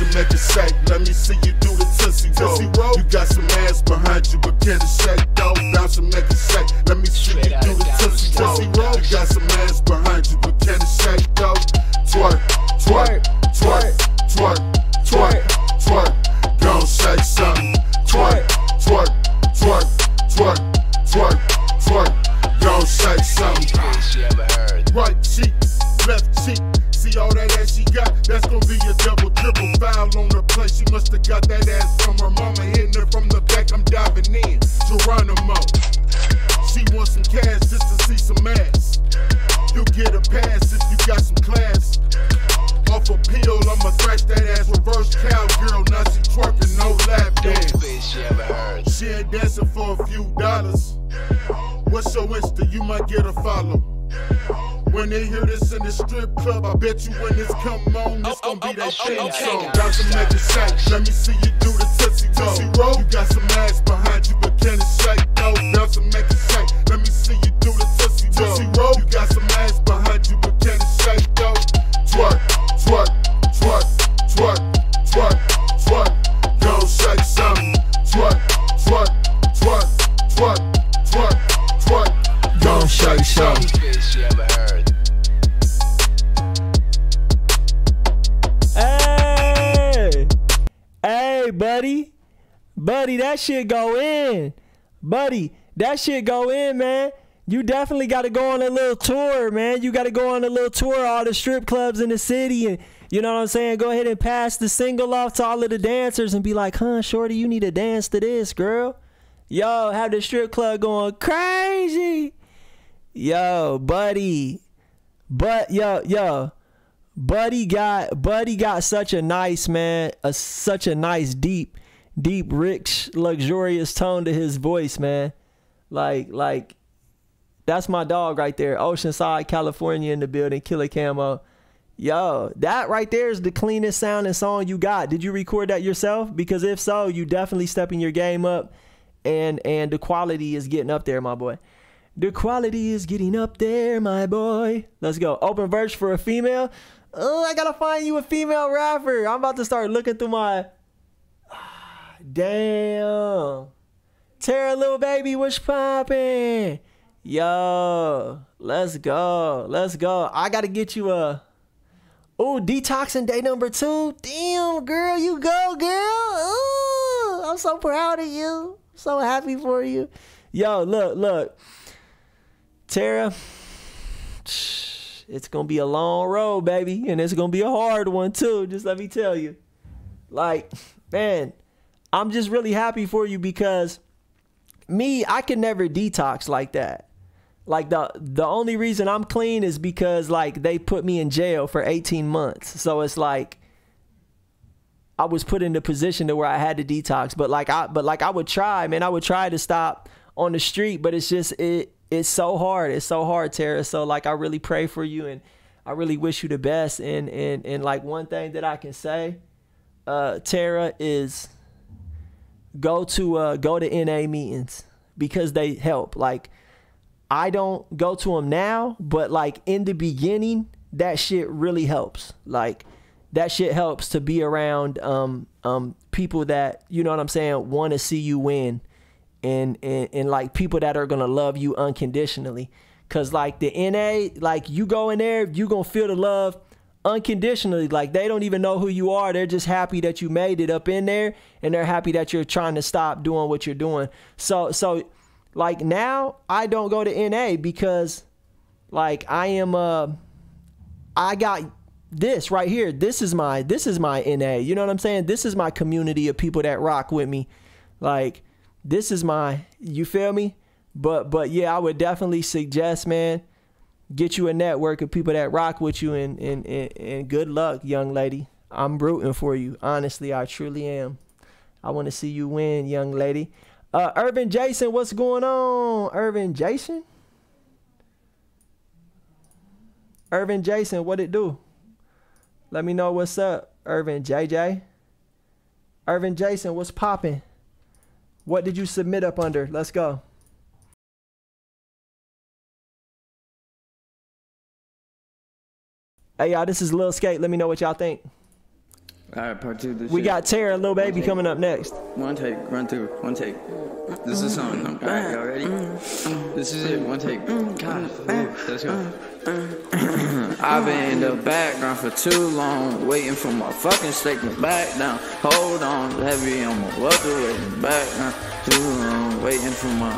and make it shake. Let me see you do the Tootsie Roll. You got some ass behind you, but can it shake though? Bounce and make it shake. Let me see you do the Tootsie Roll. You got some ass behind you, but can it shake though? Twerk, twerk, twerk, twerk, twerk, twerk. Gon' shake something. Twerk, twerk, twerk, twerk, twerk, twerk. Gon' shake something. Right cheek, left cheek. See all that ass she got? That's gonna be a double, triple foul on the play. She must have got that ass from her mama, hitting her from the back. I'm diving in, Geronimo. She wants some cash just to see some ass. You'll get a pass if you got some class. Off a pill, I'ma thrash that ass. Reverse cowgirl, now she twerking, no lap dance. She ain't dancing for a few dollars. What's your Insta? You might get a follow. When they hear this in the strip club, I bet you when this come on, this gon' be that theme song. Bounce and make it shake. Let me see you do the Tootsie Roll. You got some ass behind you, but can it shake though? Bounce and make it shake. Let me see you do the Tootsie Roll. You got some ass behind you, but can it shake though? Twerk, twerk, twerk, twerk, twerk, twerk. Gon' shake something. Twerk, twerk, twerk, twerk, twerk, twerk. Gon' shake something. Hey, hey, buddy, buddy, that shit go in, buddy, that shit go in, man. You definitely got to go on a little tour, man. You got to go on a little tour, all the strip clubs in the city, and you know what I'm saying? Go ahead and pass the single off to all of the dancers and be like, huh, shorty, you need to dance to this, girl. Yo, have the strip club going crazy. Yo, buddy, but yo, yo. Buddy got Buddy got such a nice, man, a such a nice deep, deep, rich, luxurious tone to his voice, man. Like, like, that's my dog right there. Oceanside, California in the building, Killer Camo. Yo, that right there is the cleanest sounding song you got. Did you record that yourself? Because if so, you definitely stepping your game up, and and the quality is getting up there, my boy. The quality is getting up there, my boy. Let's go. Open verse for a female. Oh, I gotta find you a female rapper. I'm about to start looking through my... Damn. Tara, little baby, what's poppin'? Yo, let's go. Let's go. I gotta get you a... Oh, detoxing day number two. Damn, girl, you go, girl. Ooh, I'm so proud of you. So happy for you. Yo, look, look. Tara... It's going to be a long road, baby. And it's going to be a hard one, too. Just let me tell you. Like, man, I'm just really happy for you because me, I can never detox like that. Like, the, the only reason I'm clean is because, like, they put me in jail for eighteen months. So it's like I was put in the position to where I had to detox. But, like, I, but like I would try, man. I would try to stop on the street. But it's just... it. It's so hard. It's so hard, Tara. So, like, I really pray for you, and I really wish you the best. And, and, and like, one thing that I can say, uh, Tara, is go to, uh, go to N A meetings because they help. Like, I don't go to them now, but, like, in the beginning, that shit really helps. Like, that shit helps to be around um, um, people that, you know what I'm saying, want to see you win. And, and and like people that are gonna love you unconditionally, cause like the N A, like you go in there, you gonna feel the love unconditionally. Like they don't even know who you are. They're just happy that you made it up in there, and they're happy that you're trying to stop doing what you're doing. So so like now I don't go to N A because like I am uh I got this right here. This is my this is my N A. You know what I'm saying? This is my community of people that rock with me. Like. This is my, you feel me? But but yeah, I would definitely suggest, man, get you a network of people that rock with you, and and, and, and good luck, young lady. I'm rooting for you. Honestly, I truly am. I want to see you win, young lady. Uh, Irvin Jason, what's going on? Irvin Jason? Irvin Jason, what it do? Let me know what's up. Irvin J J. Irvin Jason, what's popping? What did you submit up under? Let's go. Hey, y'all, this is Lil Skate. Let me know what y'all think. All right, part two. This We shit. got Tara, Lil Baby coming up next. One take, run through, one take. This is something. All right, y'all ready? This is it. One take. God, let's go. I've been in the background for too long, waiting for my fucking statement back down. Hold on, heavy on my water, waiting back now. Too long, waiting for my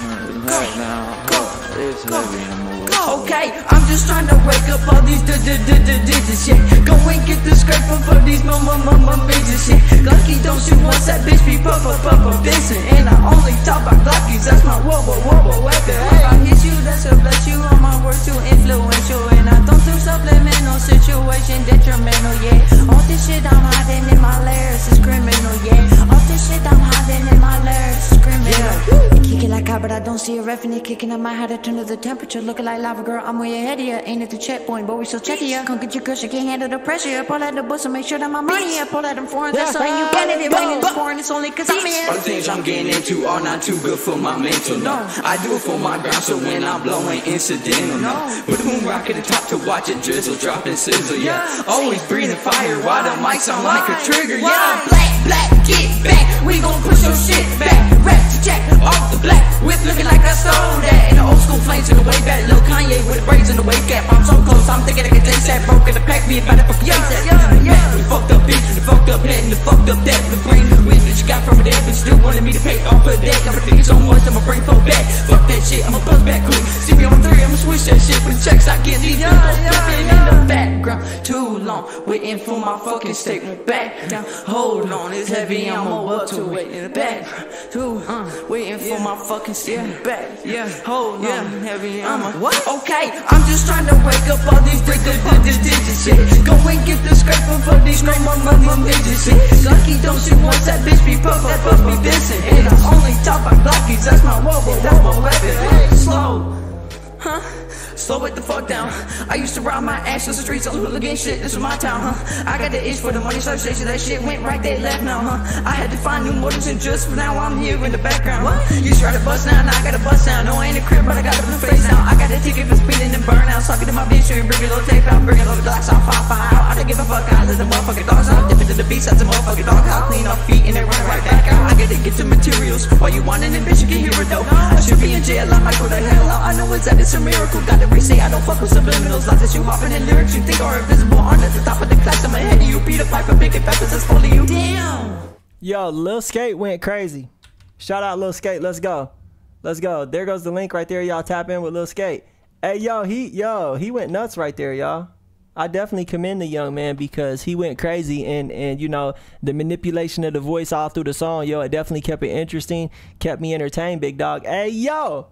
back down. It's heavy on my water. Okay, I'm just trying to wake up all these digits shit. Go and get the scraper for these mama mama bitches shit. Lucky don't shoot once that bitch be puff up up a bitchin'. And I only talk about Glockies, that's my whoa whoa whoa weapon. If I hit you, that's a bless you on my word too influential. And I don't do subliminal situation detrimental, yeah. All this shit I'm hiding in my layers is criminal, yeah. All this shit I'm hiding in my layers is criminal. Yeah. Kick it like I, but I don't see a ref in it kicking. I might have to turn to the temperature. Looking like lava girl, I'm way ahead of ya. Ain't at the checkpoint, but we still checking ya. Come get your cushion, can't handle the pressure. Pull out the bus and make sure that my money here. Pull out them foreigns, that's something you can. If it raining this foreign, it's only cause I'm here. All the things I'm getting into are not too good for my mental, no. I do it for my ground, so when I'm blowing incidental, no. Put the moon rock at the top to watch it drizzle, dropping sizzle, yeah. Always breathing fire while the mics on like a trigger, yeah. Black, black, get back. We gon' push your shit back. Rap to check off the black whip, looking like I stole that. And the old school flames in the way back. Lil Kanye with the braids in the wave cap. I'm so close, I'm thinking I can taste that. Broke in the pack, me about to fuck yeah, yeah, yeah. We fucked up bitch, we fucked up head, and the fucked up that. The brain the win that you got from there, but still wanted me to pay off of that. I'ma think so much, I'ma bring full back. Fuck that shit, I'ma buzz back quick. See me on three, I'ma switch that shit. When the checks I get these, yeah, yeah, yeah. In the background, too long, waiting for my fucking statement back down. Hold on, it's heavy, I'ma up to wait in the background. Too, uh, waiting for my fucking statement back. Yeah, hold on, heavy, I'ma what? Okay, I'm just trying to wake up all these digits shit. Go and get the scraper for these no more mama bitches shit. Lucky don't shoot once that bitch be puff that puff be dissing. And I only talk about Glockies, that's my whoa whoa that's my weapon. Hey, slow, huh? Slow it the fuck down. I used to ride my ass on the streets on hooligan shit. This was my town, huh? I got the itch for the money, so station that shit went right, they left now, huh? I had to find new motives, and just for now I'm here in the background. What? You try to bust down, now I got a bust down. No, I ain't a crib, but I got a blue face now. I got a ticket for speeding and burnout. Suck it in my bitch, and bring a little tape out, bring a little glass out, five five out. I don't give a fuck, I let the motherfucking dogs out. Dip into the beast, that's a motherfucking dog out. Clean off feet, and they run right back out. I gotta get to materials. While you wantin' it, bitch, you can hear it though. I should be in jail, I might go the hell out. I know it's that it's a miracle. Gotta re-say I don't fuck with subliminals. Lots that you hopping in lyrics you think are invisible. On at the top of the class, I'm ahead of you. Peter Piper, picking peppers, that's full of you. Damn. Yo, Lil Skate went crazy. Shout out Lil Skate. Let's go. Let's go. There goes the link right there. Y'all tap in with Lil Skate. Hey, yo, he yo, he went nuts right there, y'all. I definitely commend the young man because he went crazy and, and you know, the manipulation of the voice all through the song, yo, it definitely kept it interesting, kept me entertained, big dog. Hey, yo.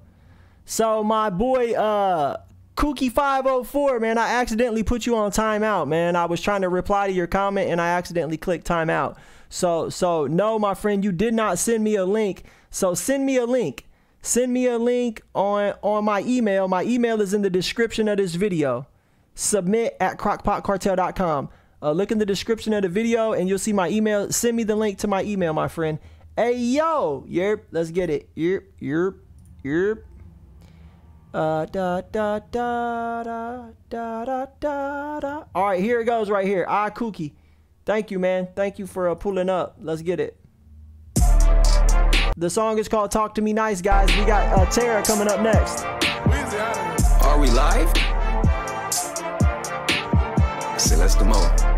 So my boy, uh, Kookie five oh four, man, I accidentally put you on timeout, man. I was trying to reply to your comment and I accidentally clicked timeout. So, so no, my friend, you did not send me a link. So send me a link. Send me a link on, on my email. My email is in the description of this video. Submit at crock pot cartel dot com. Uh, look in the description of the video and you'll see my email. Send me the link to my email, my friend. Hey, yo. Yep, let's get it. Yep, yep, yep. Uh, da, da, da, da, da, da, da, da. All right, here it goes right here. Ah, Kookie. Thank you, man. Thank you for uh, pulling up. Let's get it. The song is called Talk to Me Nice, guys. We got uh, Tara coming up next. Are we live? Say let's do more.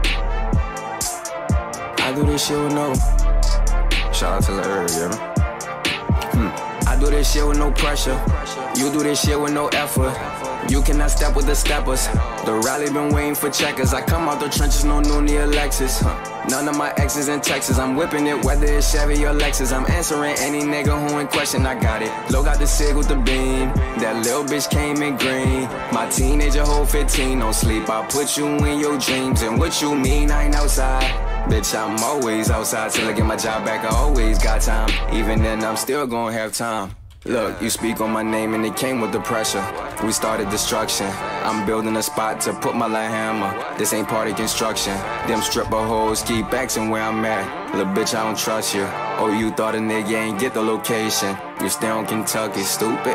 I do this shit with no. Shout out to the herb, yeah. Hmm. I do this shit with no pressure. You do this shit with no effort. You cannot step with the steppers. The rally been waiting for checkers. I come out the trenches, no new near Lexus. Huh. None of my exes in Texas. I'm whipping it, whether it's Chevy or Lexus. I'm answering any nigga who in question. I got it. Low got the sig with the beam. That little bitch came in green. My teenager whole fifteen. No sleep. I put you in your dreams. And what you mean I ain't outside? Bitch, I'm always outside till I get my job back. I always got time. Even then, I'm still gonna have time. Look, you speak on my name and it came with the pressure. We started destruction. I'm building a spot to put my light hammer. This ain't party construction. Them stripper hoes keep asking where I'm at. Little bitch, I don't trust you. Oh, you thought a nigga ain't get the location. You stay on Kentucky, stupid.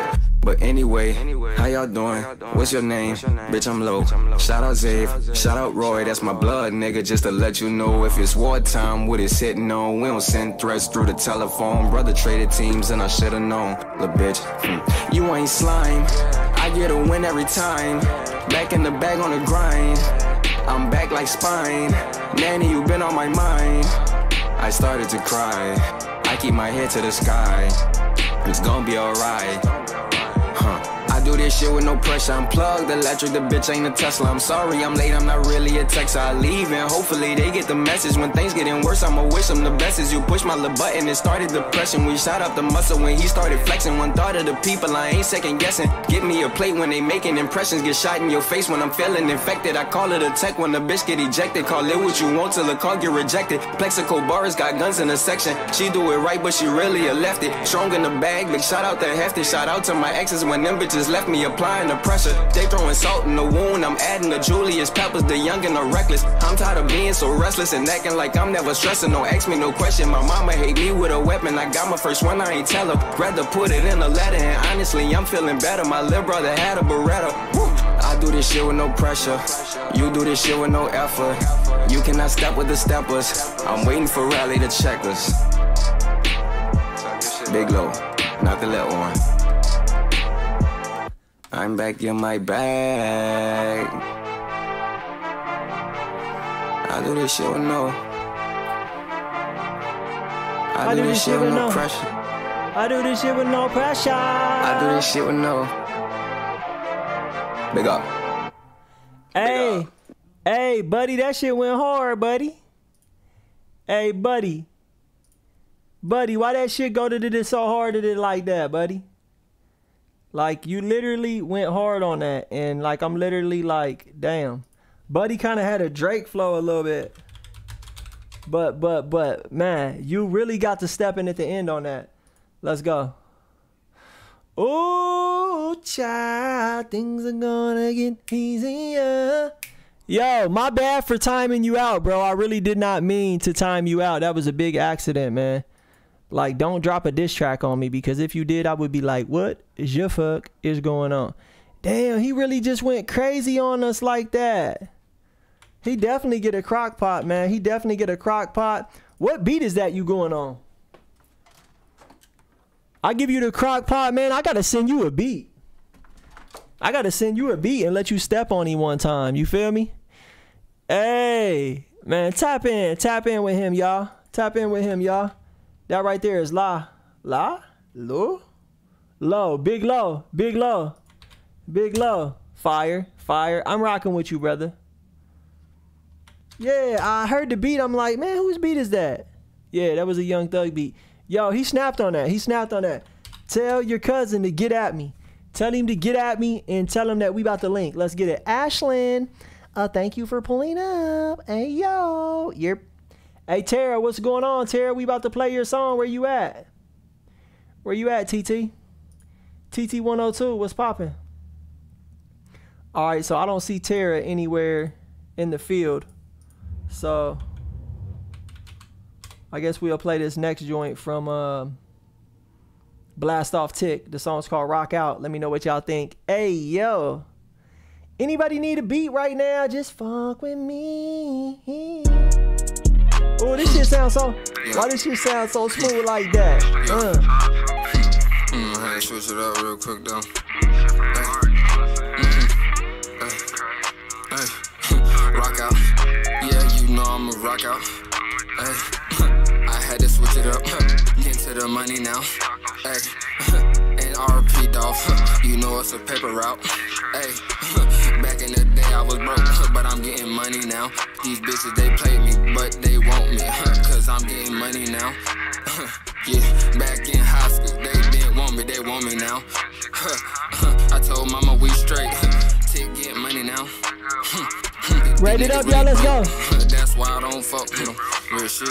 But anyway, how y'all doing? What's your name? Bitch, I'm low. Shout out Zave, shout out Roy, that's my blood, nigga. Just to let you know if it's wartime, what it's hitting on. We don't send threats through the telephone. Brother traded teams and I should've known. Lil' bitch, hmm. You ain't slime. I get a win every time. Back in the bag on the grind. I'm back like spine. Nanny, you been on my mind. I started to cry. I keep my head to the sky. It's gonna be alright. Huh. I do this shit with no pressure. I'm plugged, electric, the bitch ain't a Tesla. I'm sorry, I'm late, I'm not really a texter. I leave and hopefully they get the message. When things getting worse, I'ma wish them the best. As you push my little button, it started depression. We shot up the muscle when he started flexing. One thought of the people, I ain't second guessing. Give me a plate when they making impressions. Get shot in your face when I'm feeling infected. I call it a tech when the bitch get ejected. Call it what you want till the call get rejected. Plexico bars got guns in the section. She do it right, but she really a lefty. Strong in the bag, big shout out to Hefty. Shout out to my exes when them bitches left me applying the pressure. They throwing salt in the wound. I'm adding the Julius Peppers, the young and the reckless. I'm tired of being so restless and acting like I'm never stressing. Don't ask me no question. My mama hate me with a weapon. I got my first one, I ain't tell her. Rather put it in a letter. And honestly, I'm feeling better. My little brother had a Beretta. Woo. I do this shit with no pressure. You do this shit with no effort. You cannot step with the steppers. I'm waiting for Rally to check us. Big low, not the little one. I'm back in my bag. I do this shit with no. I do this shit with no pressure. I do this shit with no pressure. I do this shit with no. Big up. Hey, Big up. Hey, buddy, that shit went hard, buddy. Hey, buddy. Buddy, why that shit go to this so hard at it like that, buddy? Like, you literally went hard on that. And, like, I'm literally like, damn. Buddy kind of had a Drake flow a little bit. But, but, but, man, you really got to step in at the end on that. Let's go. Ooh, child, things are gonna get easier. Yo, my bad for timing you out, bro. I really did not mean to time you out. That was a big accident, man. Like, don't drop a diss track on me, because if you did, I would be like, what is your fuck is going on? Damn, he really just went crazy on us like that. He definitely get a crock pot, man. He definitely get a crock pot. What beat is that you going on? I give you the crock pot, man. I got to send you a beat. I got to send you a beat and let you step on him one time. You feel me? Hey, man, tap in. Tap in with him, y'all. Tap in with him, y'all. That right there is La. La? Low? Low. Big low. Big low. Big low. Fire. Fire. I'm rocking with you, brother. Yeah, I heard the beat. I'm like, man, whose beat is that? Yeah, that was a Young Thug beat. Yo, he snapped on that. He snapped on that. Tell your cousin to get at me. Tell him to get at me and tell him that we about to link. Let's get it. Ashlyn, uh, thank you for pulling up. Hey, yo. You're... Hey, Tara, what's going on, Tara? We about to play your song. Where you at? Where you at, T T? T T one oh two, what's popping? All right, so I don't see Tara anywhere in the field. So I guess we'll play this next joint from uh, Blast Off Tick. The song's called Rock Out. Let me know what y'all think. Hey, yo. Anybody need a beat right now? Just fuck with me. Oh, this shit sounds so... Why this shit sound so smooth like that? Uh. Mm, I had to switch it up real quick, though. Hey. Hey. Rock out. Yeah, you know I'm a rock out. Hey. I had to switch it up. Get to the money now. Hey. And R P Dolph. You know it's a paper route. Hey. Back in the day I was broke, but I'm getting money now. These bitches, they play me, but they want me, cause I'm getting money now. Yeah, back in high school, they didn't want me, they want me now. I told mama we straight, Tick getting money now. Wrap it up, y'all, let's go. That's why I don't fuck with them, real shit.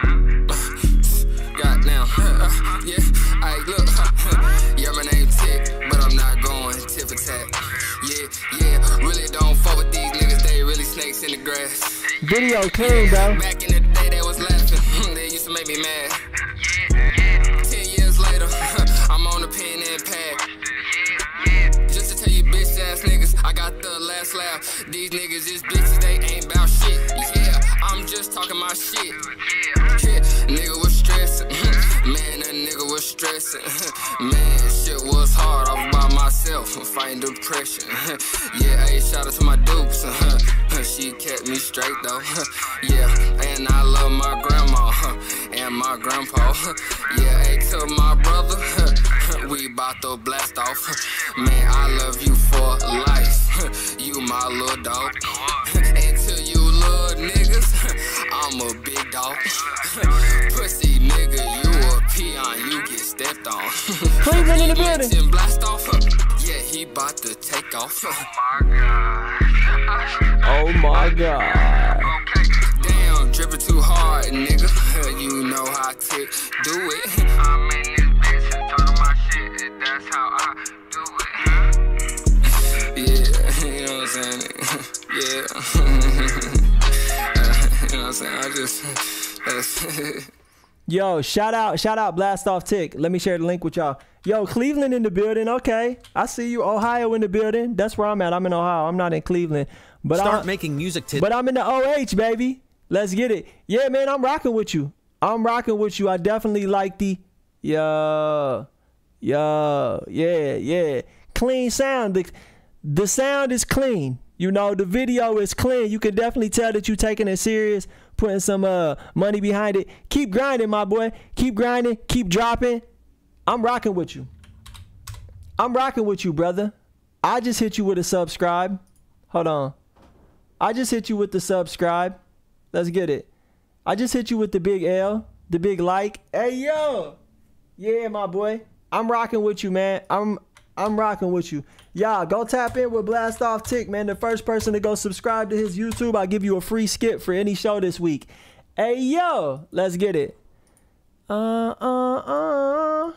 Goddamn, yeah, I look, yeah, my name Tick, but I'm not going tit for tat. Yeah, yeah, really don't fuck with these niggas, they really snakes in the grass. Video clean, bro. Back in the day, they was laughing, they used to make me mad. Ten years later, I'm on the pen and pad. These niggas is bitches, they ain't bout shit. Yeah, I'm just talking my shit. Yeah, nigga was stressing. Man, that nigga was stressing. Man, shit was hard. I was by myself, fighting depression. Yeah, hey, shout out to my dupes. She kept me straight though. Yeah, and I love my grandma and my grandpa. Yeah, hey, to my brother, we bout to blast off. Man, I love you for life. You my little dog. And to you little niggas, I'm a big dog. Pussy nigga, you a peon, you get stepped on. Cleveland in the building. Blast off. Yeah, he bout to take off. Oh my god. Damn, dripping too hard, nigga. You know how to do it. I'm in this bitch talking my shit. That's how I do it. Yeah, you know what I'm saying? Yeah. You know what I'm saying? I just. Yo, shout out, shout out Blast Off Tick. Let me share the link with y'all. Yo, Cleveland in the building. Okay, I see you. Ohio in the building. That's where I'm at. I'm in Ohio. I'm not in Cleveland. But Start I'm, making music today. But I'm in the O H, baby. Let's get it. Yeah, man, I'm rocking with you. I'm rocking with you. I definitely like the, yeah, yeah, yeah, yeah. Clean sound. The, the sound is clean. You know, the video is clean. You can definitely tell that you taking it serious, putting some uh money behind it. Keep grinding, my boy. Keep grinding. Keep dropping. I'm rocking with you. I'm rocking with you, brother. I just hit you with a subscribe. Hold on. I just hit you with the subscribe. Let's get it. I just hit you with the big L, the big like. Hey, yo. Yeah, my boy. I'm rocking with you, man. I'm I'm rocking with you. Y'all, go tap in with Blast Off Tick, man. The first person to go subscribe to his YouTube, I'll give you a free skip for any show this week. Hey, yo. Let's get it. Uh, uh, uh.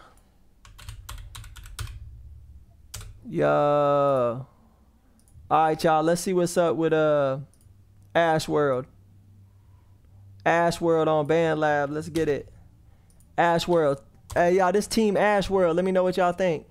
Yo. All right, y'all. Let's see what's up with uh Ash World. Ash World on Band Lab. Let's get it. Ash World. Hey, y'all, this team Ash World. Let me know what y'all think.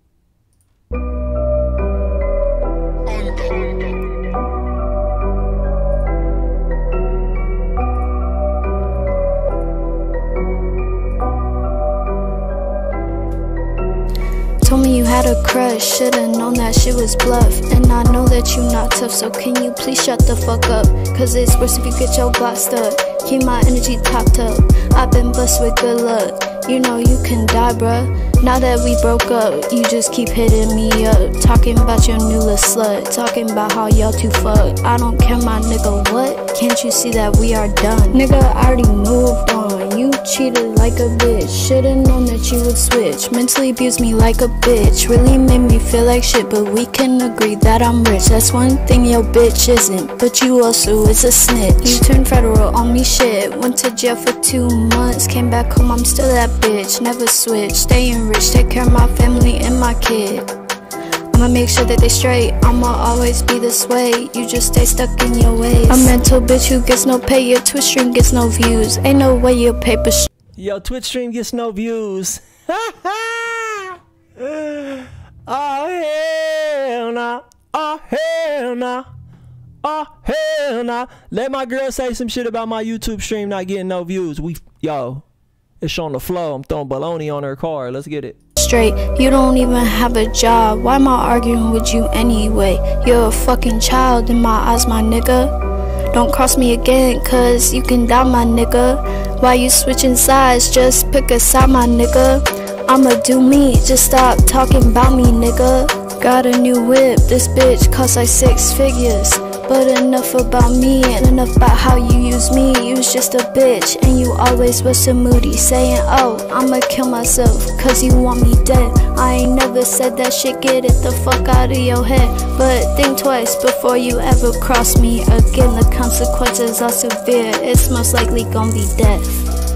Told me you had a crush, should've known that shit was bluff. And I know that you not tough, so can you please shut the fuck up? Cause it's worse if you get your box stuck. Keep my energy topped up. I've been blessed with good luck. You know you can die, bruh. Now that we broke up, you just keep hitting me up. Talking about your new little slut. Talking about how y'all too fucked. I don't care, my nigga, what? Can't you see that we are done? Nigga, I already moved on. You cheated like a bitch. Should've known that you would switch. Mentally abused me like a bitch. Really made me feel like shit, but we can agree that I'm rich. That's one thing your bitch isn't, but you also is a snitch. You turned federal on me, shit. Went to jail for two months. Came back home, I'm still that bitch. Never switch, staying rich. Take care of my family and my kid. I'ma make sure that they straight. I'ma always be this way. You just stay stuck in your ways. A mental bitch who gets no pay. Your Twitch stream gets no views. Ain't no way your paper sh Yo, Twitch stream gets no views. Oh hell nah. Oh hell nah. Oh hell nah. Let my girl say some shit about my YouTube stream not getting no views. We yo, it's on the flow. I'm throwing baloney on her car. Let's get it. Straight, you don't even have a job. Why am I arguing with you anyway? You're a fucking child in my eyes, my nigga. Don't cross me again, cause you can die, my nigga. Why you switching sides? Just pick a side, my nigga. I'ma do me, just stop talking about me, nigga. Got a new whip, this bitch costs like six figures. But enough about me and enough about how you use me. You was just a bitch and you always was so moody, saying, oh, I'ma kill myself cause you want me dead. I ain't never said that shit, get it the fuck out of your head. But think twice before you ever cross me again. The consequences are severe, it's most likely gonna be death.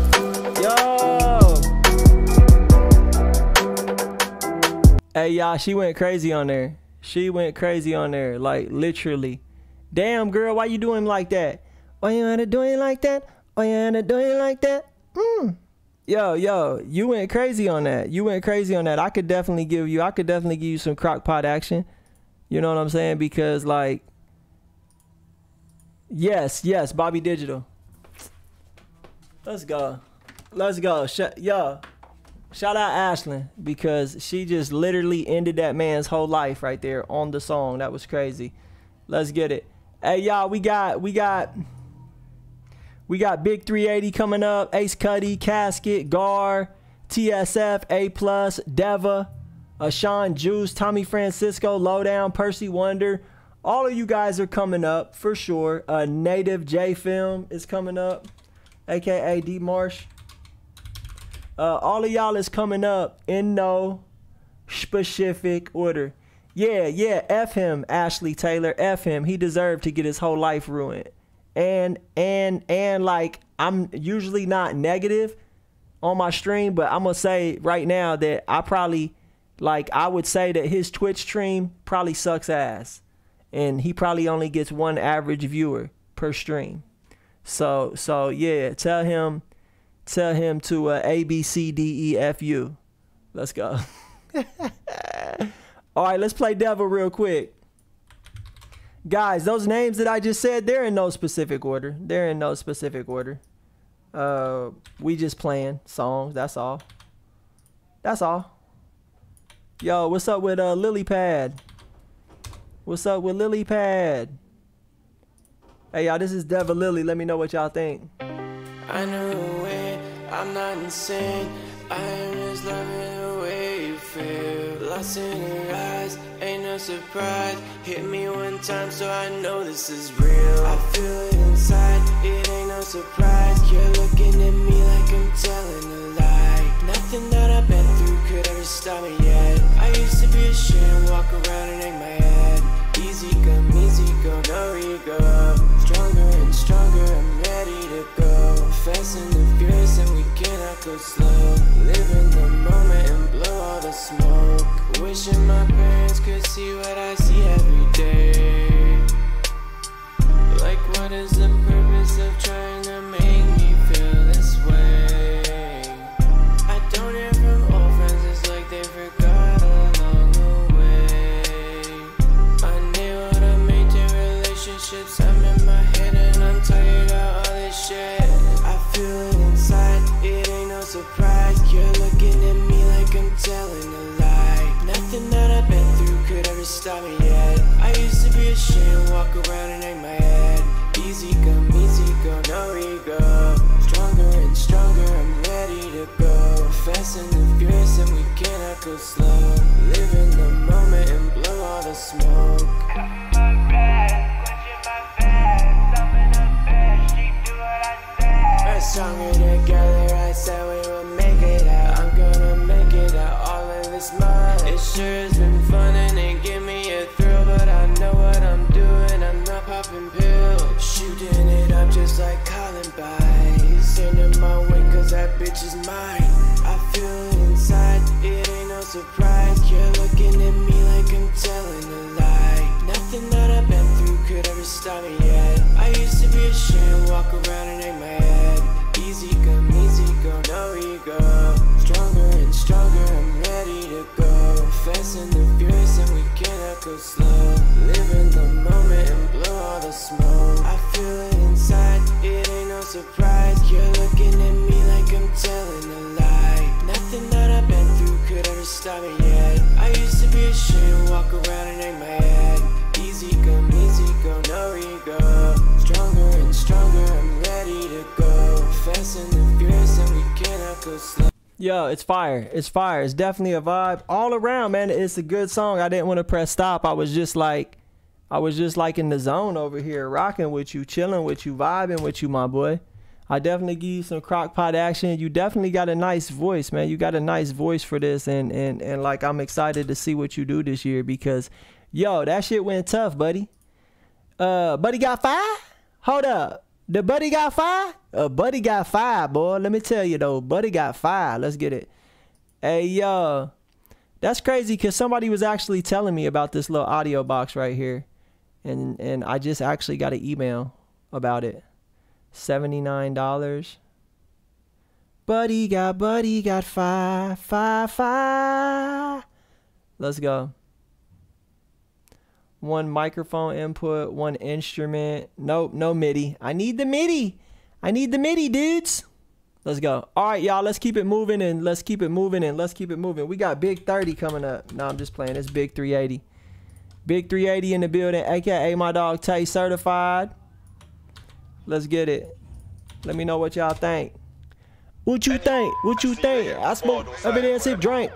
Yo! Hey y'all, she went crazy on there. She went crazy on there, like literally. Damn, girl, why you doing like that? Why you wanna do it like that? Why you wanna do it like that? Mm. Yo, yo, you went crazy on that. You went crazy on that. I could definitely give you, I could definitely give you some crock pot action. You know what I'm saying? Because like, Yes, yes, Bobby Digital. Let's go. Let's go. Sh yo, shout out Ashlyn, because she just literally ended that man's whole life right there on the song. That was crazy. Let's get it. Hey, y'all, we got, we got, we got Big three eighty coming up. Ace Cuddy, Casket, Gar, T S F, A Plus, Deva, uh, Sean Juice, Tommy Francisco, Lowdown, Percy Wonder. All of you guys are coming up for sure. Uh, Native J Film is coming up, aka D Marsh. Uh, all of y'all is coming up in no specific order. Yeah, yeah, F him, Ashley Taylor, F him. He deserved to get his whole life ruined. And, and, and like, I'm usually not negative on my stream, but I'm gonna say right now that I probably, like, I would say that his Twitch stream probably sucks ass. And he probably only gets one average viewer per stream. So, so yeah, tell him, tell him to uh, A, B, C, D, E, F, U. Let's go. All right, let's play Devil real quick. Guys, those names that I just said, they're in no specific order. They're in no specific order. Uh, we just playing songs, that's all. That's all. Yo, what's up with uh, Lily Pad? What's up with Lily Pad? Hey, y'all, this is Devil Lily. Let me know what y'all think. I know way, I'm not insane. I am just loving the way you feel. Lost in your eyes, ain't no surprise. Hit me one time so I know this is real. I feel it inside, it ain't no surprise. You're looking at me like I'm telling a lie. Nothing that I've been through could ever stop me yet. I used to be ashamed, walk around and hang my head. Easy come, easy go, no ego. Stronger and stronger, I'm ready to go. Fast and the furious and we cannot go slow. Live in the moment and blow all the smoke. Wishing my parents could see what I see every day. Like what is the purpose of trying to make me feel this way? I don't hear from old friends, it's like they forgot along the way. I knew what I maintain relationships, I'm in my head and I'm tired of all this shit. I feel it inside, it ain't no surprise. You're looking at me like I'm telling a lie. Nothing that I've been through could ever stop me yet. I used to be ashamed, walk around and hang my head. Easy come, easy go, no ego. Stronger and stronger, I'm ready to go. Fast and the furious and we cannot go slow. Live in the moment and blow all the smoke. We're stronger together, I said we would make it out. I'm gonna make it out all of this month. It sure has been fun and it give me a thrill, but I know what I'm doing, I'm not popping pills. Shooting it up just like Columbine. Sending my way cause that bitch is mine. I feel it inside, it ain't no surprise. You're looking at me like I'm telling a lie. Nothing that I've been through could ever stop me yet. I used to be ashamed, walk around and hang my head. Easy come, easy go, no ego. Stronger and stronger, I'm ready to go. Fast and the furious and we cannot go slow. Live in the moment and blow all the smoke. I feel it inside, it ain't no surprise. You're looking at me like I'm telling a lie. Nothing that I've been through could ever stop me yet. I used to be ashamed, walk around and hang my head. Easy come, easy go, no ego. Stronger and stronger, I'm ready to go. Fast and the furious and we cannot go slow. Yo, it's fire. It's fire. It's definitely a vibe all around, man. It's a good song. I didn't want to press stop. I was just like, I was just like in the zone over here, rocking with you, chilling with you, vibing with you, my boy. I definitely give you some crock pot action. You definitely got a nice voice, man. You got a nice voice for this, and and and like I'm excited to see what you do this year because, yo, that shit went tough, buddy. Uh, buddy got five? Hold up. The buddy got five? Uh, buddy got five, boy. Let me tell you, though. Buddy got five. Let's get it. Hey, yo. That's crazy because somebody was actually telling me about this little audio box right here. And, and I just actually got an email about it. seventy-nine dollars. Buddy got, buddy got five, five, five. Let's go. one microphone input, one instrument. Nope, no MIDI. I need the MIDI. I need the MIDI, dudes. Let's go. All right, y'all, let's keep it moving and let's keep it moving and let's keep it moving. We got Big thirty coming up. No, I'm just playing. It's Big three eighty. Big three eighty in the building, A K A my dog Tay certified. Let's get it. Let me know what y'all think. What you think? What you think? I smoke evidence and drink.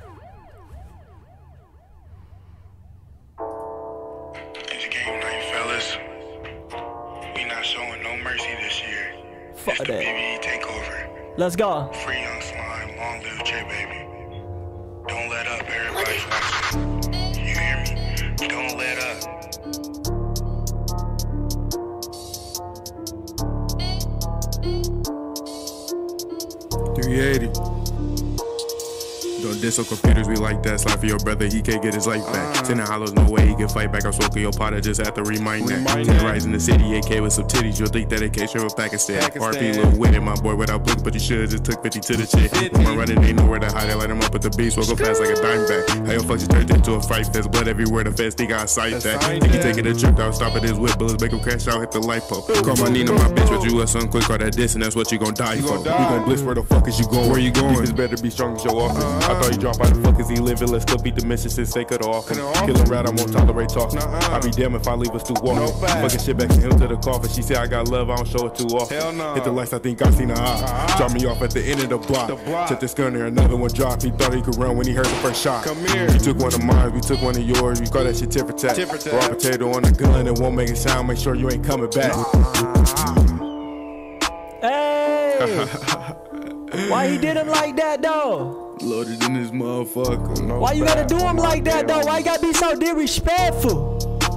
It's game night, fellas. We not showing no mercy this year. Fuck it's the that. B B E takeover. Let's go. Free young slime, long live J baby. Don't let up, everybody's watching. You hear me? Don't let up. three eighty. Don't diss on computers, we like that. Slide for your brother, he can't get his life back. Uh-huh. Sending hollows, no way he can fight back. I'm smoking your potter, just have to remind, remind that. Terrorizing the city, A K with some titties. You'll think that A K straight from Pakistan. Pakistan. R P little with it, my boy, without blink, but you should just took fifty to the chick. When I'm running, ain't nowhere to hide it. Light him up at the beast, we'll go fast like a dime back. How your fuck just turned into a fight fest. Blood everywhere, the fast think I sight that. Think he taking a trip, I'll stop at his whip, bullets make him crash out, hit the light pole. Call my Nina, my bitch, but you a son quick, call that diss, and that's what you gon' die for. We gon' blitz, where the fuck is you going? Where you going? Defense better be strong as your office. Uh-huh. I thought you dropped by the fuck is he living, let's still beat the mission since they cut off. Kill him right, I won't tolerate talking. Uh-uh. I be damn if I leave us too walking. No fucking shit back to him to the coffin. She said I got love, I don't show it too often. Hell no. Hit the lights, I think I seen her eye. Uh-huh. Drop me off at the end of the block. The block. Check this gun there, another one dropped. He thought he could run when he heard the first shot. Come here. You took one of mine, we took one of yours. You call that shit tit for tat. Raw potato on the gun, it won't make it sound. Make sure you ain't coming back. Hey! Why he did him like that though? Loaded in this motherfucker. No Why you gotta do him like that though? Why you gotta be so disrespectful?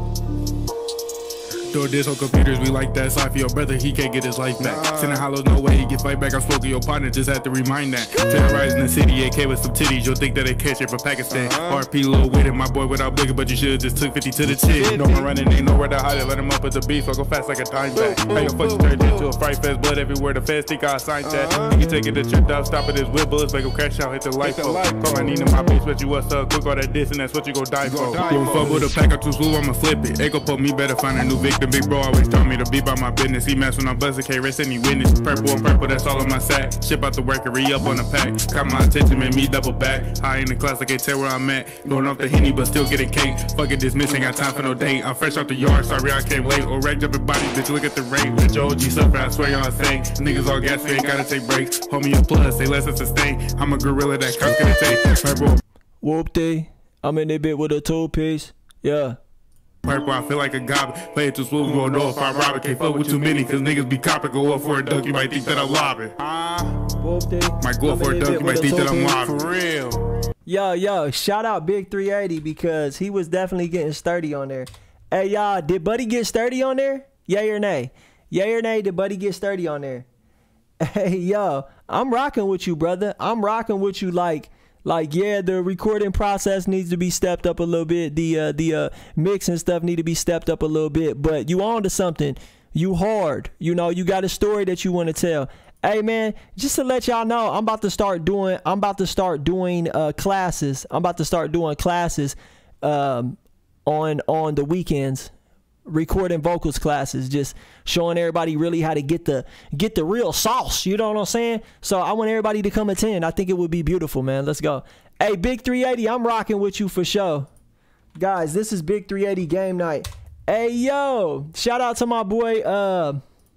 Don't diss on computers, we like that. Slide for your brother, he can't get his life back. Nah. Sending hollows, no way he can fight back. I'm smoking your partner, just had to remind that. Terrorizing the city, A K with some titties. You'll think that they catch it from Pakistan. Uh-huh. R P little with it, my boy without blinking, but you should just took fifty to the chick. No one running, ain't nowhere to hide it. Let him up at the beast, so go fast like a dime back. How your fucking turned into a fight fest, blood everywhere. The fast think I signed that. Uh-huh. He can take it to trip down, stop at his whip bullets, make him crash out, hit the light pole. Call my Nina, my bitch, but you what's up? Quick all that diss, and that's what you gon' die for. Don't fuck with a pack, I'm too smooth, I'ma flip it. Echo put me better find a new victim. Big bro always tell me to be by my business. He mess when I'm buzzing, can't rest any witness. Purple on purple, that's all on my sack. Ship out the work and re-up on the pack. Caught my attention, made me double back. High in the class, I can't tell where I'm at. Going off the Henny, but still getting cake. Fuck it, dismiss, ain't got time for no date. I'm fresh out the yard, sorry I came late. Or racked up in body, bitch, look at the rate. Bitch, O G suffer, I swear y'all insane. Niggas all gas, we ain't gotta take breaks. Homie a plus, say less than sustain. I'm a gorilla that comes gonna take. Purple. Whoop-dee, I'm in that bit with a two-piece. Yeah. Purple, I feel like a goblin. Play it too smooth, you won't know if I rob it. Can't fuck with too many, cause niggas be copping. Go up for a dunk, you might think that I'm lobbing. Uh, might go up for a dunk, you might think that I'm lobbing. For real. Yo, yo, shout out Big three eighty because he was definitely getting sturdy on there. Hey, y'all, did Buddy get sturdy on there? Yay or nay? Yay or nay, did Buddy get sturdy on there? Hey, yo, I'm rocking with you, brother. I'm rocking with you like... Like, yeah, the recording process needs to be stepped up a little bit. The uh, the uh, mix and stuff need to be stepped up a little bit. But you on to something. You hard. You know, you got a story that you want to tell. Hey, man, just to let y'all know, I'm about to start doing, I'm about to start doing uh, classes. I'm about to start doing classes um, on on the weekends. Recording vocals classes, just showing everybody really how to get the get the real sauce, you know what I'm saying? So I want everybody to come attend. I think it would be beautiful, man. Let's go. Hey, Big three eighty, I'm rocking with you for sure. Guys, this is Big three eighty game night. Hey, yo, shout out to my boy uh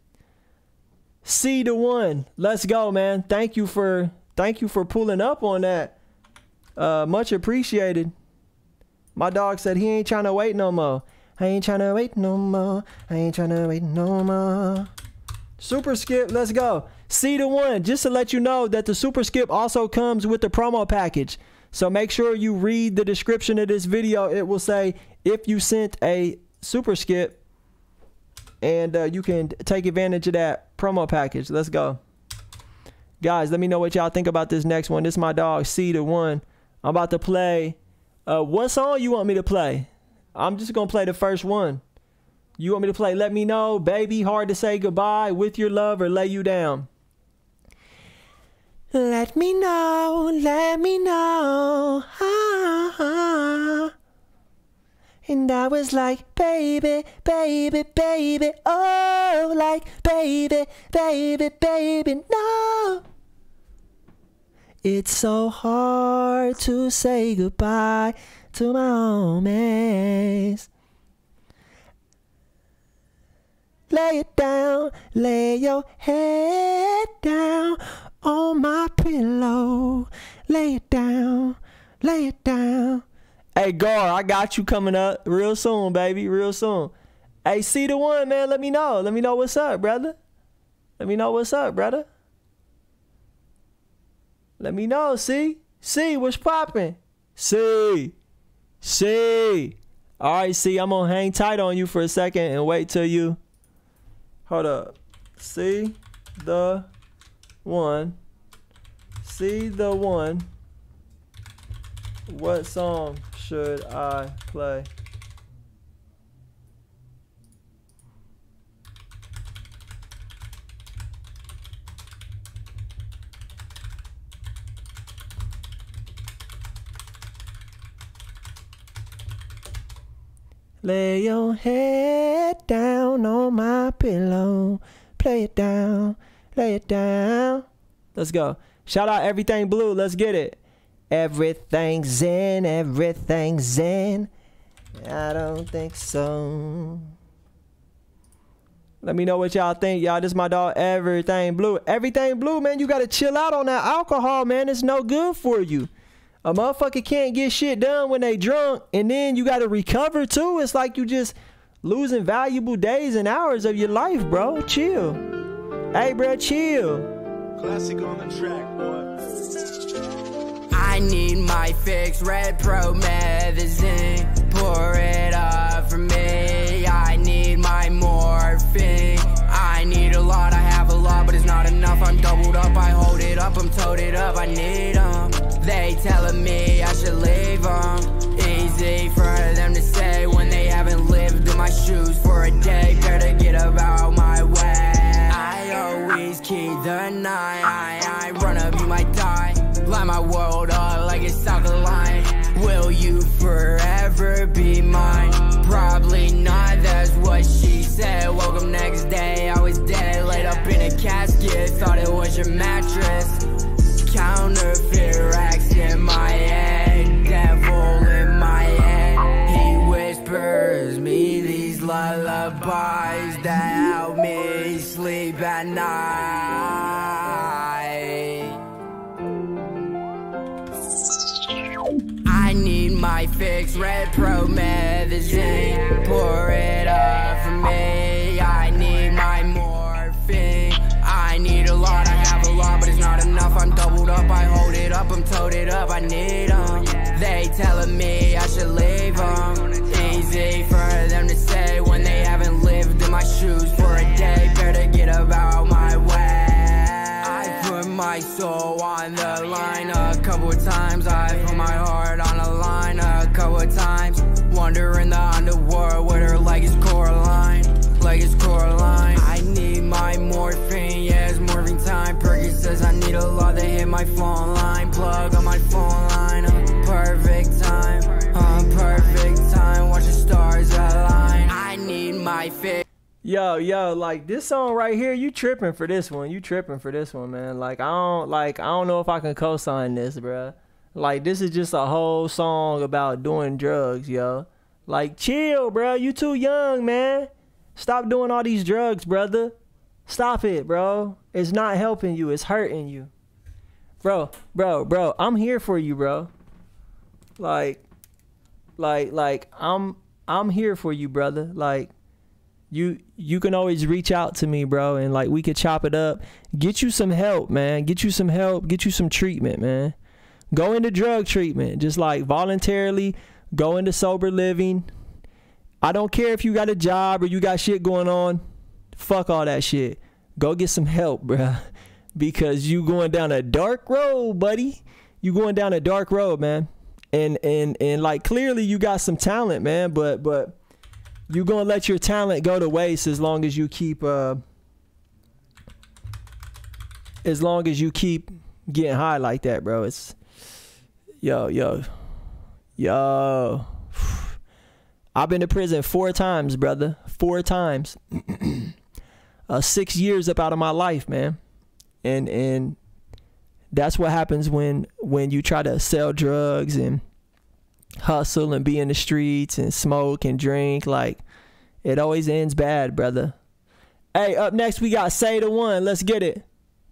C the one. Let's go, man. Thank you for thank you for pulling up on that. Uh much appreciated. My dog said he ain't trying to wait no more. I ain't tryna wait no more. I ain't tryna wait no more. Super Skip, let's go. C the one, just to let you know that the Super Skip also comes with the promo package. So make sure you read the description of this video. It will say if you sent a Super Skip, and uh, you can take advantage of that promo package. Let's go. Guys, let me know what y'all think about this next one. This is my dog, C the one. I'm about to play. Uh, what song you want me to play? I'm just going to play the first one. You want me to play Let Me Know, Baby, Hard to Say Goodbye, With Your Love, or Lay You Down? Let me know, let me know. Ah, ah. And I was like, baby, baby, baby, oh, like, baby, baby, baby, no. It's so hard to say goodbye to my homies. Lay it down, lay your head down on my pillow. Lay it down, lay it down. Hey, Gar, I got you coming up real soon, baby, real soon. Hey, see the one, man, let me know. Let me know what's up, brother. Let me know what's up, brother. Let me know, see? See, what's popping? See. See. All right, see, I'm going to hang tight on you for a second and wait till you. Hold up. See the one. See the one. What song should I play? Lay your head down on my pillow. Play it down, lay it down. Let's go. Shout out Everything Blue. Let's get it. Everything's in, everything's in. I don't think so. Let me know what y'all think, y'all. This is my dog, Everything Blue. Everything Blue, man, you gotta chill out on that alcohol, man. It's no good for you. A motherfucker can't get shit done when they drunk, and then you gotta recover too. It's like you just losing valuable days and hours of your life, bro. Chill. Hey, bro, chill. Classic on the track, boy. I need my fix, Red Promethazine. Pour it up for me. I need my morphine. I need a lot, I have a lot, but it's not enough. I'm doubled up, I hold it up, I'm toted up, I need them. They telling me I should leave them. Easy for them to say when they haven't lived in my shoes for a day. Better get about my way. I always keep the night. I, I run up, you might die. Light my world up like it's alkaline. Will you forever be mine? Probably not, that's what she said. Woke up next day, I was dead. Laid up in a casket, thought it was your mattress. Counterfeit racks in my head, devil in my head. He whispers me these lullabies that help me sleep at night. I need my fix, Red Promethazine. Pour it up for me. I need my morphine. I need a lot, I have a lot, but it's not enough. I'm doubled up, I hold it up, I'm toted up, I need them. They telling me I should leave them. Easy for them to say when they haven't lived in my shoes for a day. Better get about my way. I put my soul on the line a couple times. I put my heart on the line a couple times. Wandering the underworld with her like it's Coraline, like it's Coraline. I need my morphine, yeah, it's morphine time. Perky says I need a lot to hit my phone line. Plug on my phone line, uh, perfect time, uh, perfect time. Watch the stars align. I need my fit. Yo, yo, like this song right here, you tripping for this one. You tripping for this one, man. Like I don't like I don't know if I can co-sign this, bruh. Like this is just a whole song about doing drugs, yo. Like chill, bruh. You too young, man. Stop doing all these drugs, brother. Stop it, bro. It's not helping you. It's hurting you. Bro, bro, bro. I'm here for you, bro. Like, like, like, I'm I'm here for you, brother. Like, you you can always reach out to me, bro, and like we could chop it up. Get you some help, man. Get you some help. Get you some treatment, man. Go into drug treatment. Just like voluntarily go into sober living. I don't care if you got a job or you got shit going on. Fuck all that shit. Go get some help, bruh. Because you going down a dark road, buddy. You going down a dark road, man. And and and like clearly you got some talent, man, but but you gonna let your talent go to waste as long as you keep uh as long as you keep getting high like that, bro. It's yo, yo, yo. I've been to prison four times, brother. Four times. uh, six years up out of my life, man. And and that's what happens when when you try to sell drugs and hustle and be in the streets and smoke and drink. Like, it always ends bad, brother. Hey, up next we got Say the One. Let's get it.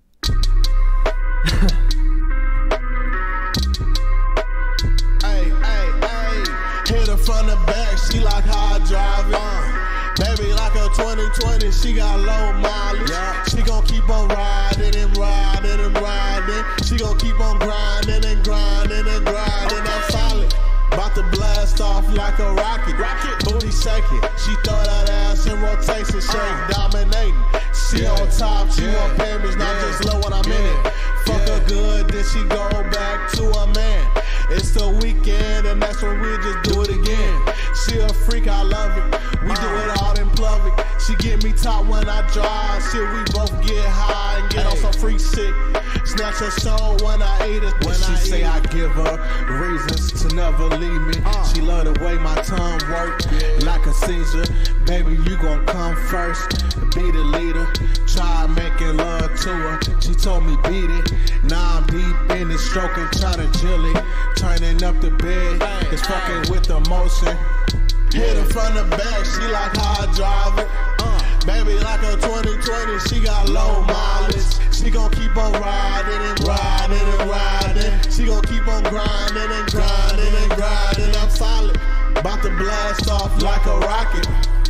Hey, hey, hey. Hit her from the back, she like how I drive it. Uh, baby, like a twenty twenty, she got low mileage. Yeah. She gon' keep on riding and riding and riding. She gon' keep on grinding and grinding and grinding. Okay. I'm solid. About to blast off like a rocket. Rocket. Booty shaking. She throw that ass in rotation. Shake, uh. dominating. She yeah. on top, she yeah. on pyramids, not yeah. just low when I'm yeah. in it. Fuck yeah. her good, then she go back to a man. It's the weekend, and that's when we just do it again. She a freak, I love it. We uh. do it all in public. She get me top when I drive. Shit, we both get high and get hey. on some freak shit. Snatch her soul when I eat it. When she I say I give her reasons to never leave me. Uh. She love the way my tongue work yeah. like a seizure. Baby, you gon' come first, be the leader. Try making love to her. She told me beat it. Now I'm deep in the stroking, try to chill it. Turning up the bed, hey. it's fucking with the motion. Hit her from the back, she like how I drive it. Uh, baby, like a twenty twenty, she got low mileage. She gon' keep on riding and riding and riding. She gon' keep on grinding and grinding and grinding. I'm solid, about to blast off like a rocket.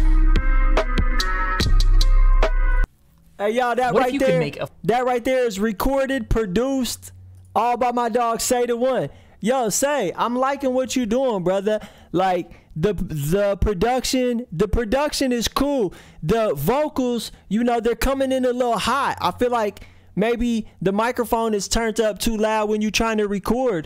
Hey, y'all, that what right if you there, could make a that right there is recorded, produced, all by my dog Say the One. Yo, Say, I'm liking what you doing, brother. Like, the the production, the production is cool. The vocals, you know, they're coming in a little hot. I feel like maybe the microphone is turned up too loud when you're trying to record.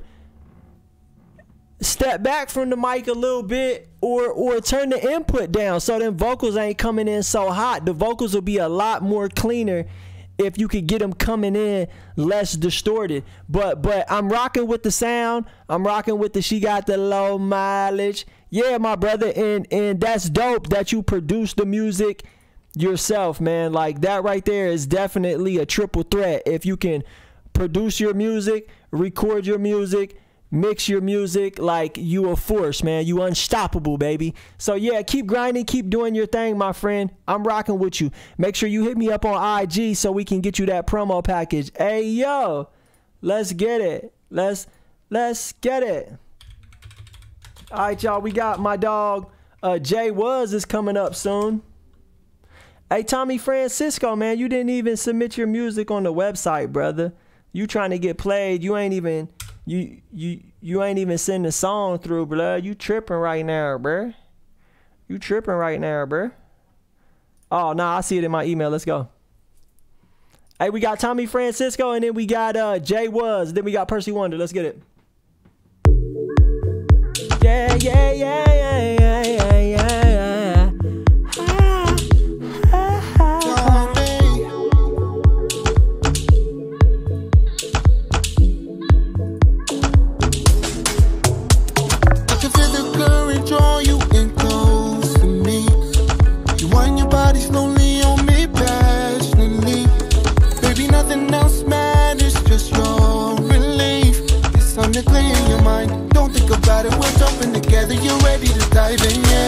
Step back from the mic a little bit, or or turn the input down so them vocals ain't coming in so hot. The vocals will be a lot more cleaner if you could get them coming in less distorted. But but I'm rocking with the sound. I'm rocking with the she got the low mileage. Yeah, my brother, and and that's dope that you produce the music yourself, man. Like, that right there is definitely a triple threat. If you can produce your music, record your music, mix your music, like, you a force, man. You unstoppable, baby. So yeah, keep grinding, keep doing your thing, my friend. I'm rocking with you. Make sure you hit me up on I G so we can get you that promo package. Hey yo, let's get it. Let's let's get it. All right, y'all, we got my dog uh Jay Was is coming up soon. Hey, Tommy Francisco, man, you didn't even submit your music on the website, brother. You trying to get played, you ain't even You you you ain't even send the song through, blood. You tripping right now, bruh. You tripping right now, bruh. Oh, nah, I see it in my email. Let's go. Hey, we got Tommy Francisco, and then we got uh Jay Was. Then we got Percy Wonder. Let's get it. Yeah, yeah, yeah, yeah, yeah, yeah, yeah. Draw you in close to me. You want your body slowly on me passionately. Baby, nothing else matters, just your relief. It's time to clear your mind. Don't think about it, we're jumping together. You're ready to dive in, yeah.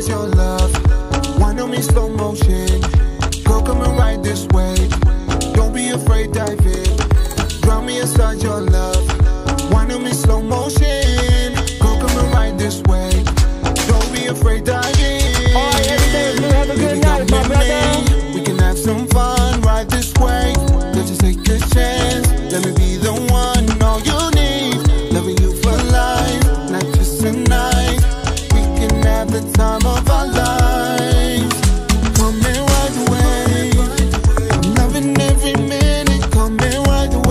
massage your love. Wine on me slow motion. Girl, come and ride this way. Don't be afraid, dive in. Drown me inside your love. Wine on me slow motion. Girl, come and ride this way. Don't be afraid, dive in. Alright, everything blue, have a good night, my brother. We can have some fun, ride this way. Let's just take a chance. Let me be the one, all you need. Loving you for life, not just tonight. We can have the time of our lives. Come and ride the wave. I'm loving every minute. Come and ride the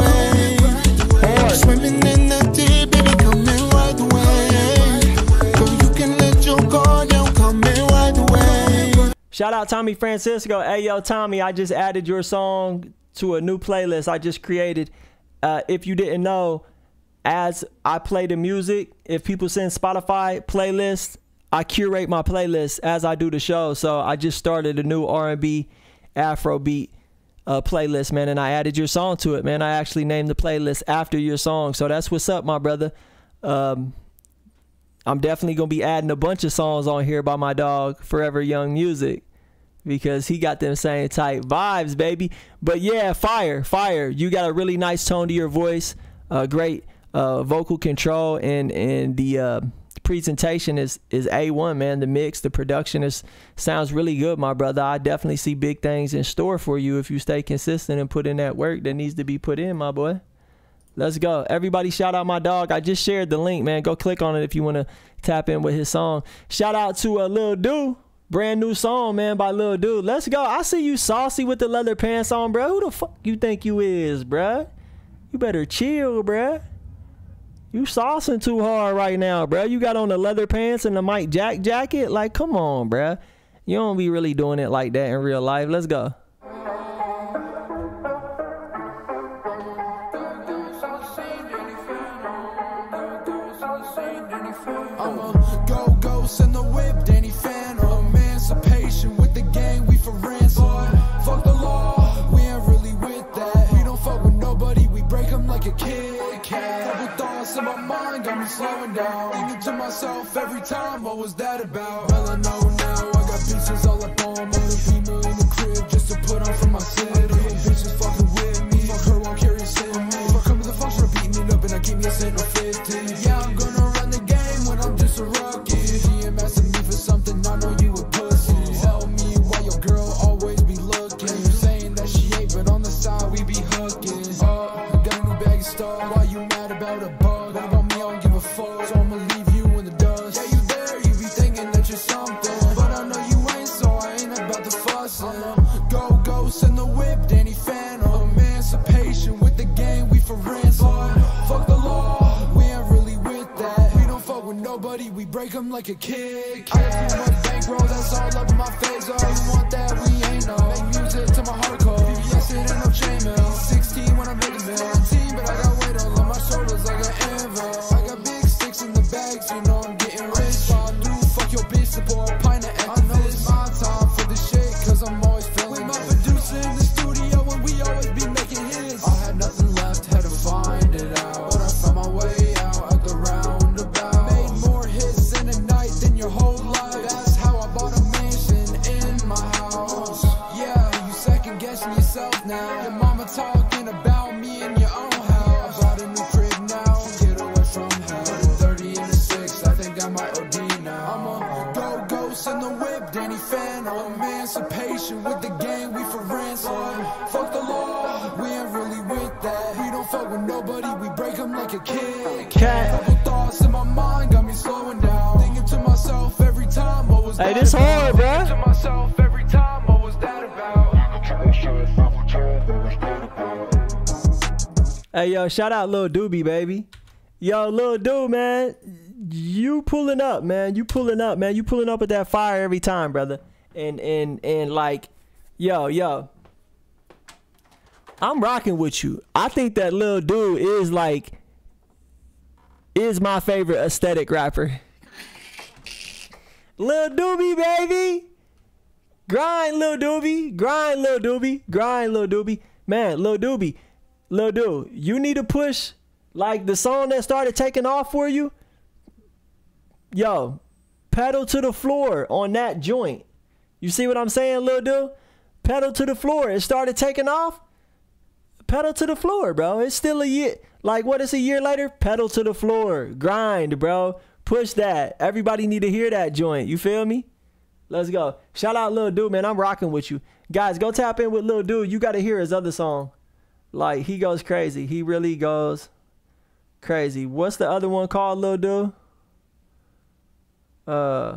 wave. Swimming in the deep, baby. Come and ride the wave. So you can let your guard down. Come and ride the wave. Shout out Tommy Francisco. Hey yo, Tommy, I just added your song to a new playlist I just created. Uh, if you didn't know, as I play the music, if people send Spotify playlists, I curate my playlist as I do the show. So I just started a new R and B Afrobeat uh, playlist, man, and I added your song to it, man. I actually named the playlist after your song. So that's what's up, my brother. Um, I'm definitely going to be adding a bunch of songs on here by my dog, Forever Young Music, because he got them same type vibes, baby. But yeah, fire, fire. You got a really nice tone to your voice, uh, great uh, vocal control, and and the uh, presentation is is A one, man. The mix, the production is sounds really good, my brother. I definitely see big things in store for you if you stay consistent and put in that work that needs to be put in, my boy. Let's go. Everybody shout out my dog. I just shared the link, man. Go click on it if you want to tap in with his song. Shout out to uh, Lil Dude. Brand new song, man, by Lil Dude. Let's go. I see you saucy with the leather pants on, bro. Who the fuck you think you is, bruh? You better chill, bruh. You saucing too hard right now, bruh. You got on the leather pants and the Mike Jack jacket. Like, come on, bruh. You don't be really doing it like that in real life. Let's go. I'ma go ghost in the whip, Danny Phantom. Emancipation with the gang, we for ransom. Fuck the law, we ain't really with that. We don't fuck with nobody, we break them like a kid cat. Couple thoughts in my mind got me slowing down. Thinking to myself every time, what was that about? Well, I know now, I got bitches all up on me. Beamer in the crib just to put on for my city. Bitches fucking with me, fuck her while carrying sin. If I come to the function, I'm beating it up and I give me a cent or fifty. Yeah, I'm gonna run the game when I'm just a rookie. She ain't asking me for something, I know you a pussy. Tell me why your girl always be looking. You saying that she ain't, but on the side we be hooking. Uh, got a new bag of stuff, why you mad about a bug? What about me, I don't give a fuck, so I'ma leave you in the dust. Yeah, you there, you be thinking that you're something, but I know you ain't, so I ain't about the fussing. I'ma go ghost in the whip, Danny Phantom. Emancipation with the gang, we for ransom. Fuck the law, we ain't really with that. We don't fuck with nobody, we break them like a kid. I got too much bankroll, that's all up in my face. Oh, you want that, we ain't no. Make music to my heart cold. V V S, it ain't no chainmail. sixteen when I'm making mail. seventeen, but I got weight all on my shoulders like an anvil. I got big sticks in the bags, you know I'm getting rich. I do fuck your bitch to pour a pint of I know it's my time for the shit, cause I'm always feeling. With my producer in the studio and we always be making hits. I had nothing left, had to find it out, but I found my way out at the roundabout. Made more hits in a night than your whole life. That's how I bought a mansion in my house. Yeah, you second guessing yourself now. Your mama talking about me in your own house. I bought a new crib now, get away from hell. thirty in the six, I think I might O D now. I'ma go ghost in the whip, Danny Phantom. Emancipation with the gang, we for ransom. Fuck the law, we ain't really with that. We don't fuck with nobody, we break them like a kid. Couple thoughts in my mind got me slowing down. Thinking to myself every time, what was Hey, that this about? hard, bruh. Thinking to myself every time, what was that about? Hey, yo, shout out Lil Doobie, baby. Yo, Lil Dude, man, you pulling up, man. You pulling up, man. You pulling up with that fire every time, brother. And, and, and like, yo, yo. I'm rocking with you. I think that Lil Dude is like, is my favorite aesthetic rapper. Lil Doobie, baby. Grind, Lil Doobie. Grind, Lil Doobie. Grind, Lil Doobie. Man, Lil Doobie. Lil Dude, you need to push like the song that started taking off for you. Yo, pedal to the floor on that joint. You see what I'm saying, Lil Dude? Pedal to the floor. It started taking off. Pedal to the floor, bro. It's still a year. Like, what is a year later? Pedal to the floor. Grind, bro. Push that. Everybody need to hear that joint. You feel me? Let's go. Shout out Lil Dude, man. I'm rocking with you. Guys, go tap in with Lil Dude. You got to hear his other song. Like, he goes crazy. He really goes crazy. What's the other one called, Lil Dude? Uh,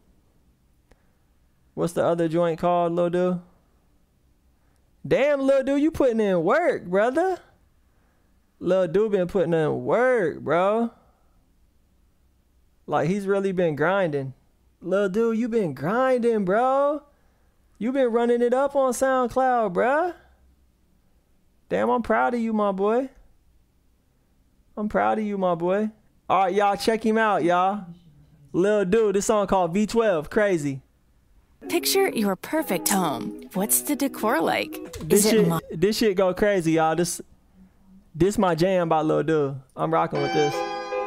what's the other joint called, Lil Dude? Damn, Lil Dude, you putting in work, brother. Lil Dude been putting in work, bro. Like, he's really been grinding. Lil Dude, you been grinding, bro. You been running it up on SoundCloud, bro. Damn, I'm proud of you, my boy. I'm proud of you, my boy. All right, y'all, check him out, y'all. Lil Dude, this song called V twelve, crazy. Picture your perfect home. What's the decor like? This Is shit, it mo- this shit go crazy, y'all. This, this my jam by Lil Dude. I'm rocking with this.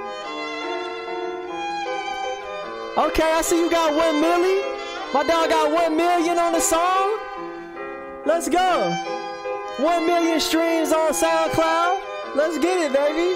Okay, I see you got one milli. My dog got one million on the song. Let's go. One million streams on SoundCloud. Let's get it, baby.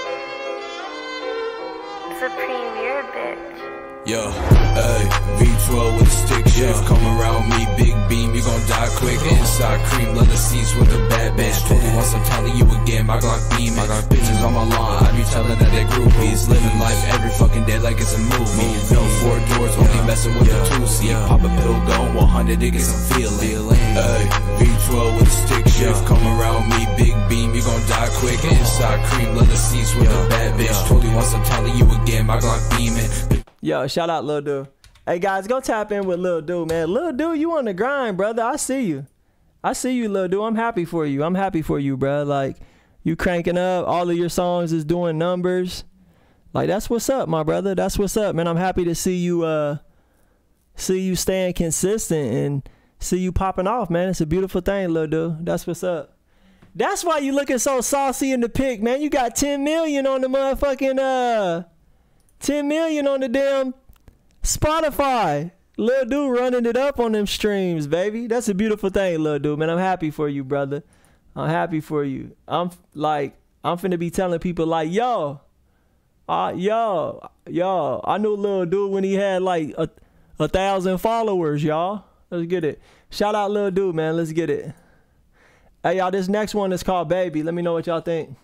It's a premier bitch. Yo, ayy, V twelve with a stick shift, come around me, big beam, you gon' die quick. Inside cream, leather seats with a bad bitch. Told you once I'm telling you again, my Glock beaming. I got bitches on my lawn, I be telling that they groupies. Living life every fucking day like it's a movie. No four doors, only messing with a two seat. Pop a pill, go one hundred, it gets some feeling. Ayy, V twelve with a stick shift, come around me, big beam, you gon' die quick. Inside cream, leather seats with a bad bitch. Told you once I'm telling you again, my Glock beaming. Yo, shout out Lil Dude. Hey guys, go tap in with Lil Dude, man. Lil Dude, you on the grind, brother. I see you. I see you, Lil Dude. I'm happy for you. I'm happy for you, bro. Like, you cranking up. All of your songs is doing numbers. Like, that's what's up, my brother. That's what's up, man. I'm happy to see you uh see you staying consistent and see you popping off, man. It's a beautiful thing, Lil Dude. That's what's up. That's why you looking so saucy in the pic, man. You got ten million on the motherfucking uh ten million on the damn Spotify. Lil Dude running it up on them streams, baby. That's a beautiful thing, Lil Dude, man. I'm happy for you, brother. I'm happy for you. I'm like, I'm finna be telling people like, yo, uh, yo, yo, I knew Lil Dude when he had like a, a thousand followers, y'all. Let's get it. Shout out Lil Dude, man. Let's get it. Hey, y'all, this next one is called Baby. Let me know what y'all think.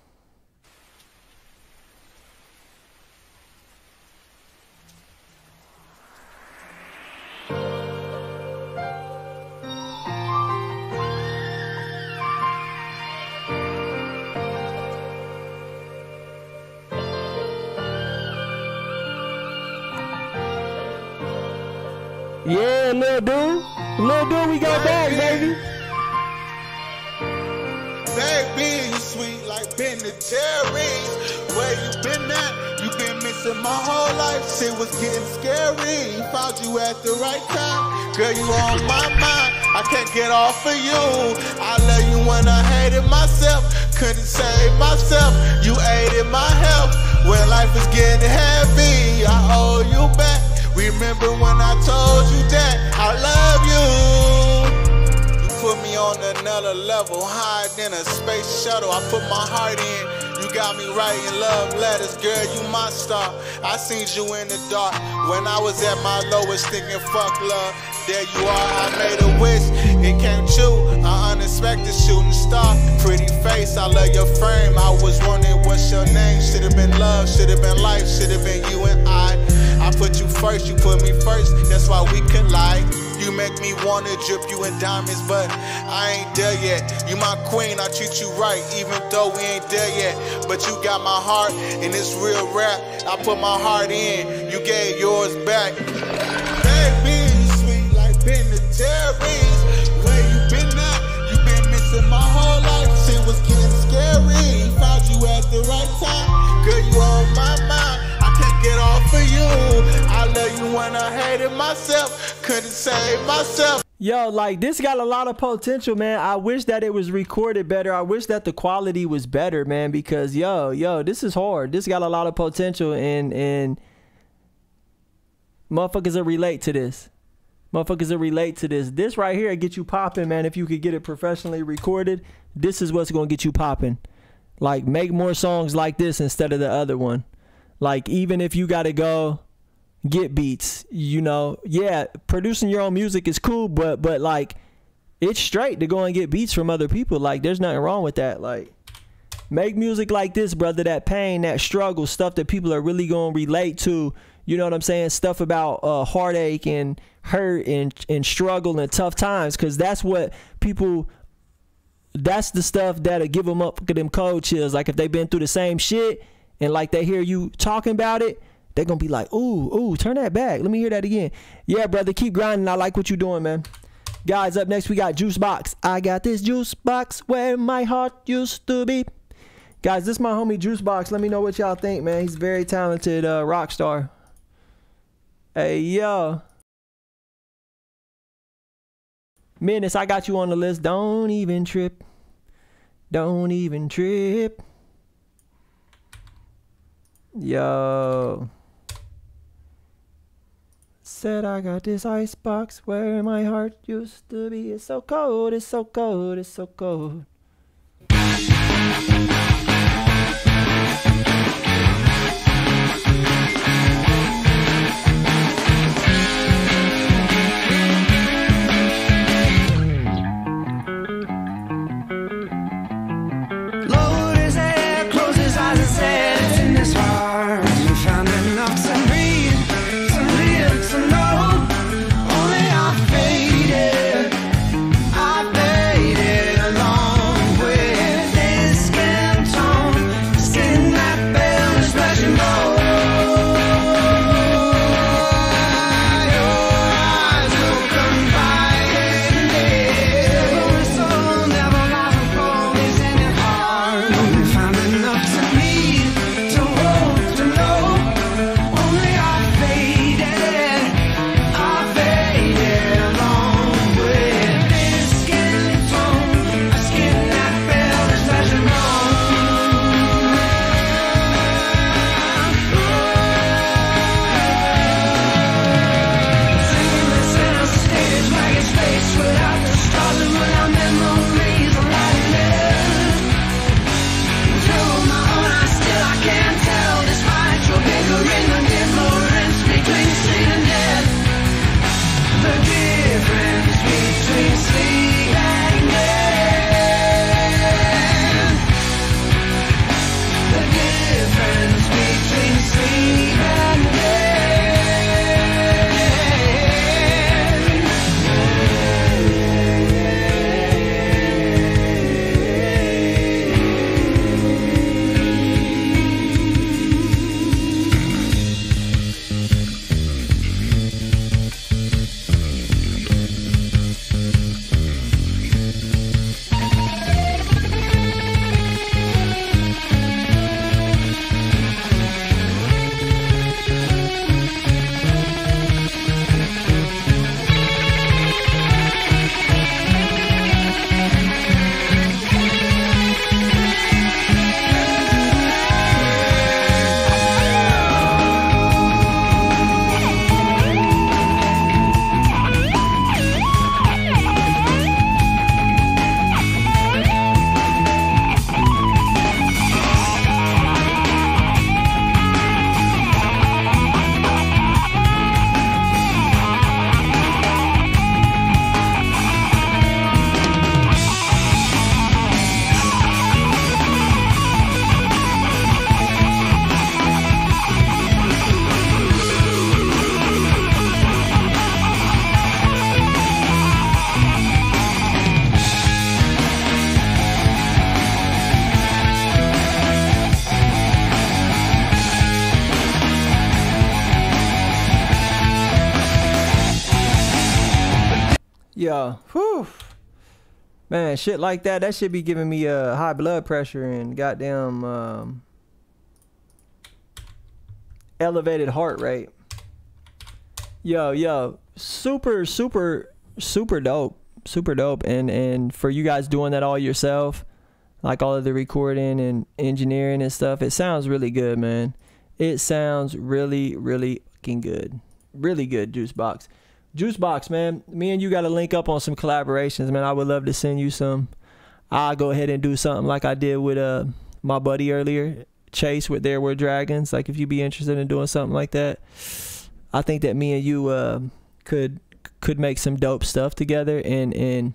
Yeah, Lil Dude. Lil Dude, we go back, baby. Baby, you sweet like Ben and Jerry's. Where you been at? You been missing my whole life. Shit was getting scary. Found you at the right time. Girl, you on my mind. I can't get off of you. I love you when I hated myself. Couldn't save myself. You aided my health. When life is getting heavy, I owe you back. Remember when I told you that I love you? You put me on another level, higher than a space shuttle. I put my heart in. You got me writing love letters, girl, you my star. I seen you in the dark when I was at my lowest thinking fuck love. There you are, I made a wish, it came true. An unexpected shooting star. Pretty face, I love your frame. I was wondering what's your name. Should've been love, should've been life, should've been you and I. I put you first, you put me first, that's why we collide. You make me wanna drip you in diamonds, but I ain't there yet. You my queen, I treat you right, even though we ain't there yet. But you got my heart, and it's real rap. I put my heart in, you gave yours back. Baby, you sweet like Ben and Jerry's. Where you been at? You been missing my whole life. Shit was getting scary. Found you at the right time. Girl, you on my mind. I can't get off of you. I love you when I hated myself. Couldn't save myself. Yo, like, this got a lot of potential, man. I wish that it was recorded better. I wish that the quality was better, man, because yo, yo, this is hard. This got a lot of potential, and and Motherfuckers will relate to this. Motherfuckers will relate to this. This right here get you popping, man. If you could get it professionally recorded, this is what's gonna get you popping. Like, make more songs like this instead of the other one. Like, even if you gotta go get beats, you know, yeah, producing your own music is cool, but but like, it's straight to go and get beats from other people. Like, there's nothing wrong with that. Like, make music like this, brother. That pain, that struggle, stuff that people are really gonna relate to. You know what I'm saying? Stuff about uh, heartache and hurt and, and struggle and tough times, because that's what people, that's the stuff that'll give them up for them cold chills. Like, if they've been through the same shit and like they hear you talking about it, they're gonna be like, ooh, ooh, turn that back. Let me hear that again. Yeah, brother, keep grinding. I like what you're doing, man. Guys, up next we got Juice Box. I got this juice box where my heart used to be. Guys, this is my homie Juice Box. Let me know what y'all think, man. He's a very talented uh, rock star. Hey, yo. Menace, I got you on the list. Don't even trip. Don't even trip. Yo. Said I got this ice box where my heart used to be. It's so cold, it's so cold, it's so cold. Yo, whew. Man, shit like that, that should be giving me uh, high blood pressure and goddamn um, elevated heart rate. Yo, yo, super, super, super dope. Super dope. And, and for you guys doing that all yourself, like all of the recording and engineering and stuff, it sounds really good, man. It sounds really, really fucking good. Really good juice box. Juice box, man. Me and you got to link up on some collaborations, man. I would love to send you some. I'll go ahead and do something like I did with uh my buddy earlier, Chase, with There Were Dragons. Like if you'd be interested in doing something like that, I think that me and you uh, could could make some dope stuff together, and and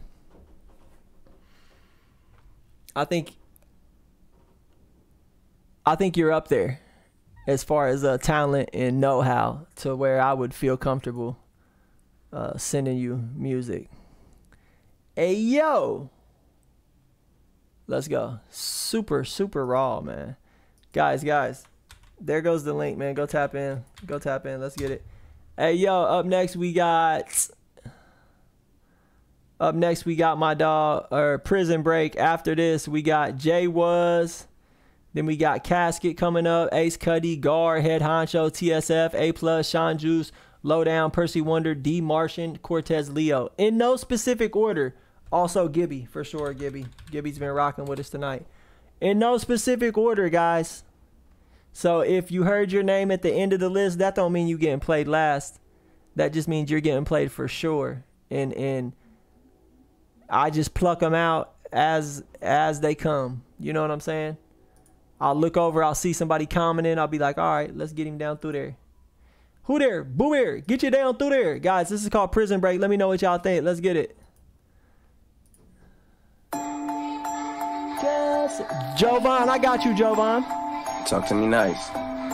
I think I think you're up there as far as uh, talent and know-how to where I would feel comfortable uh, sending you music. Hey yo, let's go. Super super raw, man. Guys, guys, there goes the link, man. Go tap in. Go tap in. Let's get it. Hey, yo, up next we got... Up next we got my dog, or Prison Break. After this, we got Jay Was. Then we got Casket coming up. Ace Cuddy, Gar, Head Honcho, T S F, A Plus, Sean Juice, Lowdown, Percy Wonder, D Martian, Cortez Leo. In no specific order. Also Gibby, for sure, Gibby. Gibby's been rocking with us tonight. In no specific order, guys. So if you heard your name at the end of the list, that don't mean you getting played last. That just means you're getting played for sure. And and I just pluck them out as as they come. You know what I'm saying? I'll look over, I'll see somebody commenting, I'll be like, all right, let's get him down through there. Who there? Boo here. Get you down through there. Guys, this is called Prison Break. Let me know what y'all think. Let's get it. Jovan, I got you, Jovan. Talk to me nice.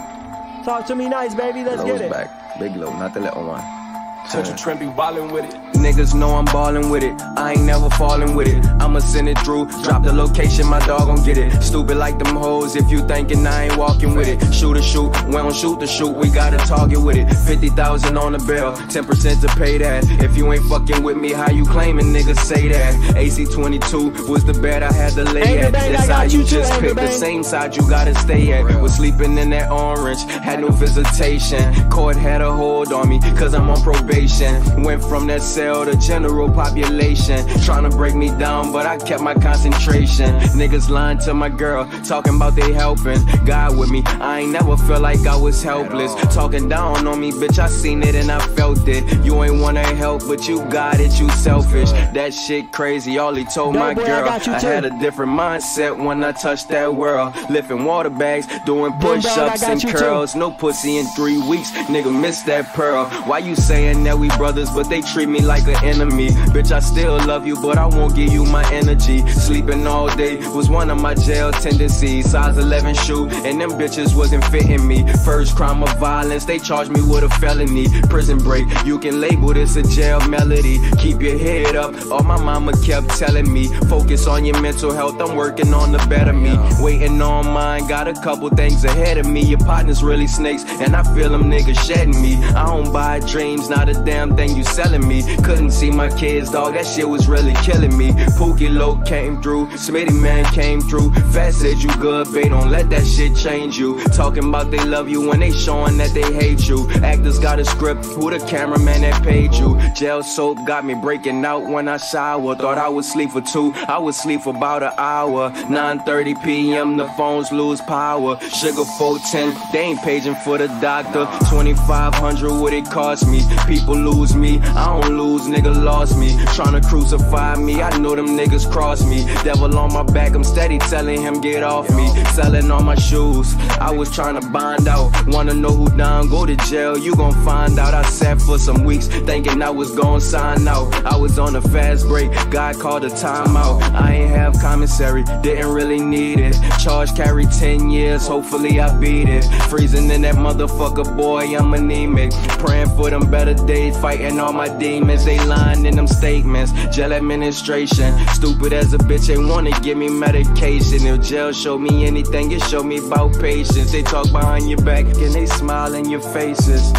Talk to me nice, baby. Let's Low's get it. Back. Big Low, not the little one. Central Trend be ballin' with it. Niggas know I'm ballin' with it. I ain't never fallin' with it. I'ma send it through. Drop the location, my dog gon' get it. Stupid like them hoes if you thinkin' I ain't walking with it. Shoot or shoot, we don't shoot the shoot. We got a target with it. fifty thousand on the bill, ten percent to pay that. If you ain't fucking with me, how you claimin', niggas say that? A C twenty-two was the bed I had to lay at. This side you just picked, the same side you gotta stay at. Was sleeping in that orange, had no visitation. Court had a hold on me, cause I'm on probation. Went from that cell to general population, trying to break me down, but I kept my concentration. Niggas lying to my girl, talking about they helping. God with me, I ain't never felt like I was helpless. Talking down on me, bitch, I seen it and I felt it. You ain't wanna help, but you got it, you selfish. That shit crazy, all he told my girl. I had a different mindset when I touched that world. Lifting water bags, doing push-ups and curls. No pussy in three weeks, nigga missed that pearl. Why you saying that we brothers, but they treat me like an enemy? Bitch, I still love you, but I won't give you my energy. Sleeping all day was one of my jail tendencies. Size eleven shoe, and them bitches wasn't fitting me. First crime of violence, they charged me with a felony. Prison break, you can label this a jail melody. Keep your head up, all my mama kept telling me. Focus on your mental health, I'm working on the better me. Waiting on mine, got a couple things ahead of me. Your partner's really snakes, and I feel them niggas shedding me. I don't buy dreams, not a damn thing you selling me. Couldn't see my kids, dog, that shit was really killing me. Pookie Low came through, Smitty Man came through. Fat said you good, babe, don't let that shit change you. Talking about they love you when they showing that they hate you. Actors got a script, who the cameraman that paid you? Jail soap got me breaking out when I shower. Thought I would sleep for two, I would sleep for about an hour. nine thirty p m the phones lose power. Sugar four ten, they ain't paging for the doctor. twenty-five hundred what it cost me. People lose me, I don't lose, nigga lost me. Tryna crucify me, I know them niggas cross me. Devil on my back, I'm steady telling him get off me. Selling all my shoes, I was tryna bind out. Wanna know who down, go to jail, you gon' find out. I sat for some weeks, thinking I was gon' sign out. I was on a fast break, God called a timeout. I ain't have commissary, didn't really need it. Charge carry ten years, hopefully I beat it. Freezing in that motherfucker, boy, I'm anemic. Praying for them better days, fighting all my demons. They lying in them statements, jail administration. Stupid as a bitch, they wanna give me medication. If jail show me anything, it show me about patience. They talk behind your back and they smile in your faces.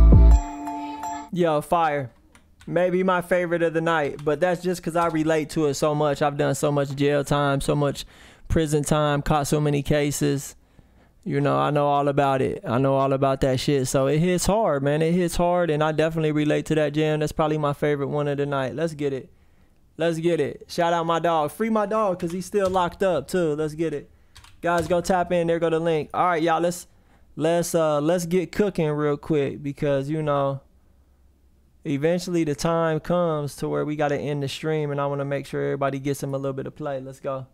Yo, fire. Maybe my favorite of the night, but that's just because I relate to it so much. I've done so much jail time, so much prison time, caught so many cases. You know, I know all about it. I know all about that shit. So it hits hard, man. It hits hard, and I definitely relate to that jam. That's probably my favorite one of the night. Let's get it. Let's get it. Shout out my dog. Free my dog because he's still locked up, too. Let's get it. Guys, go tap in. There go the link. All right, y'all. Let's let's uh let's get cooking real quick because, you know, eventually the time comes to where we got to end the stream, and I want to make sure everybody gets him a little bit of play. Let's go.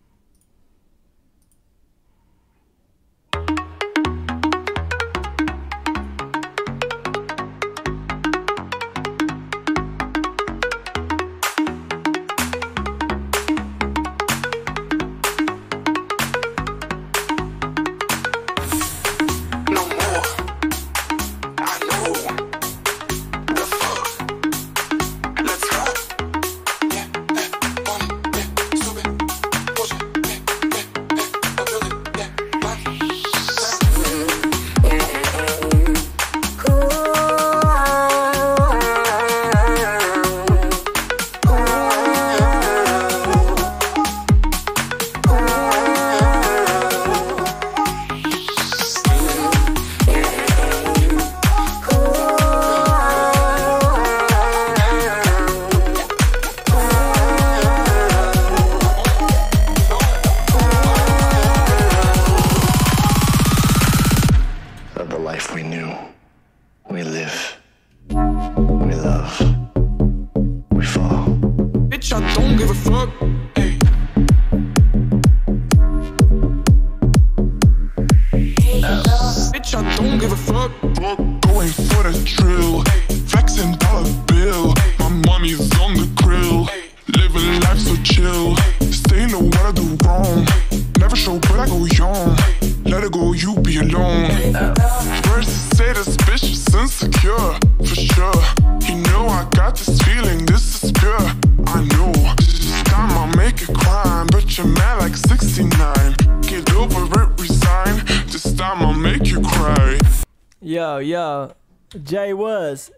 Jay was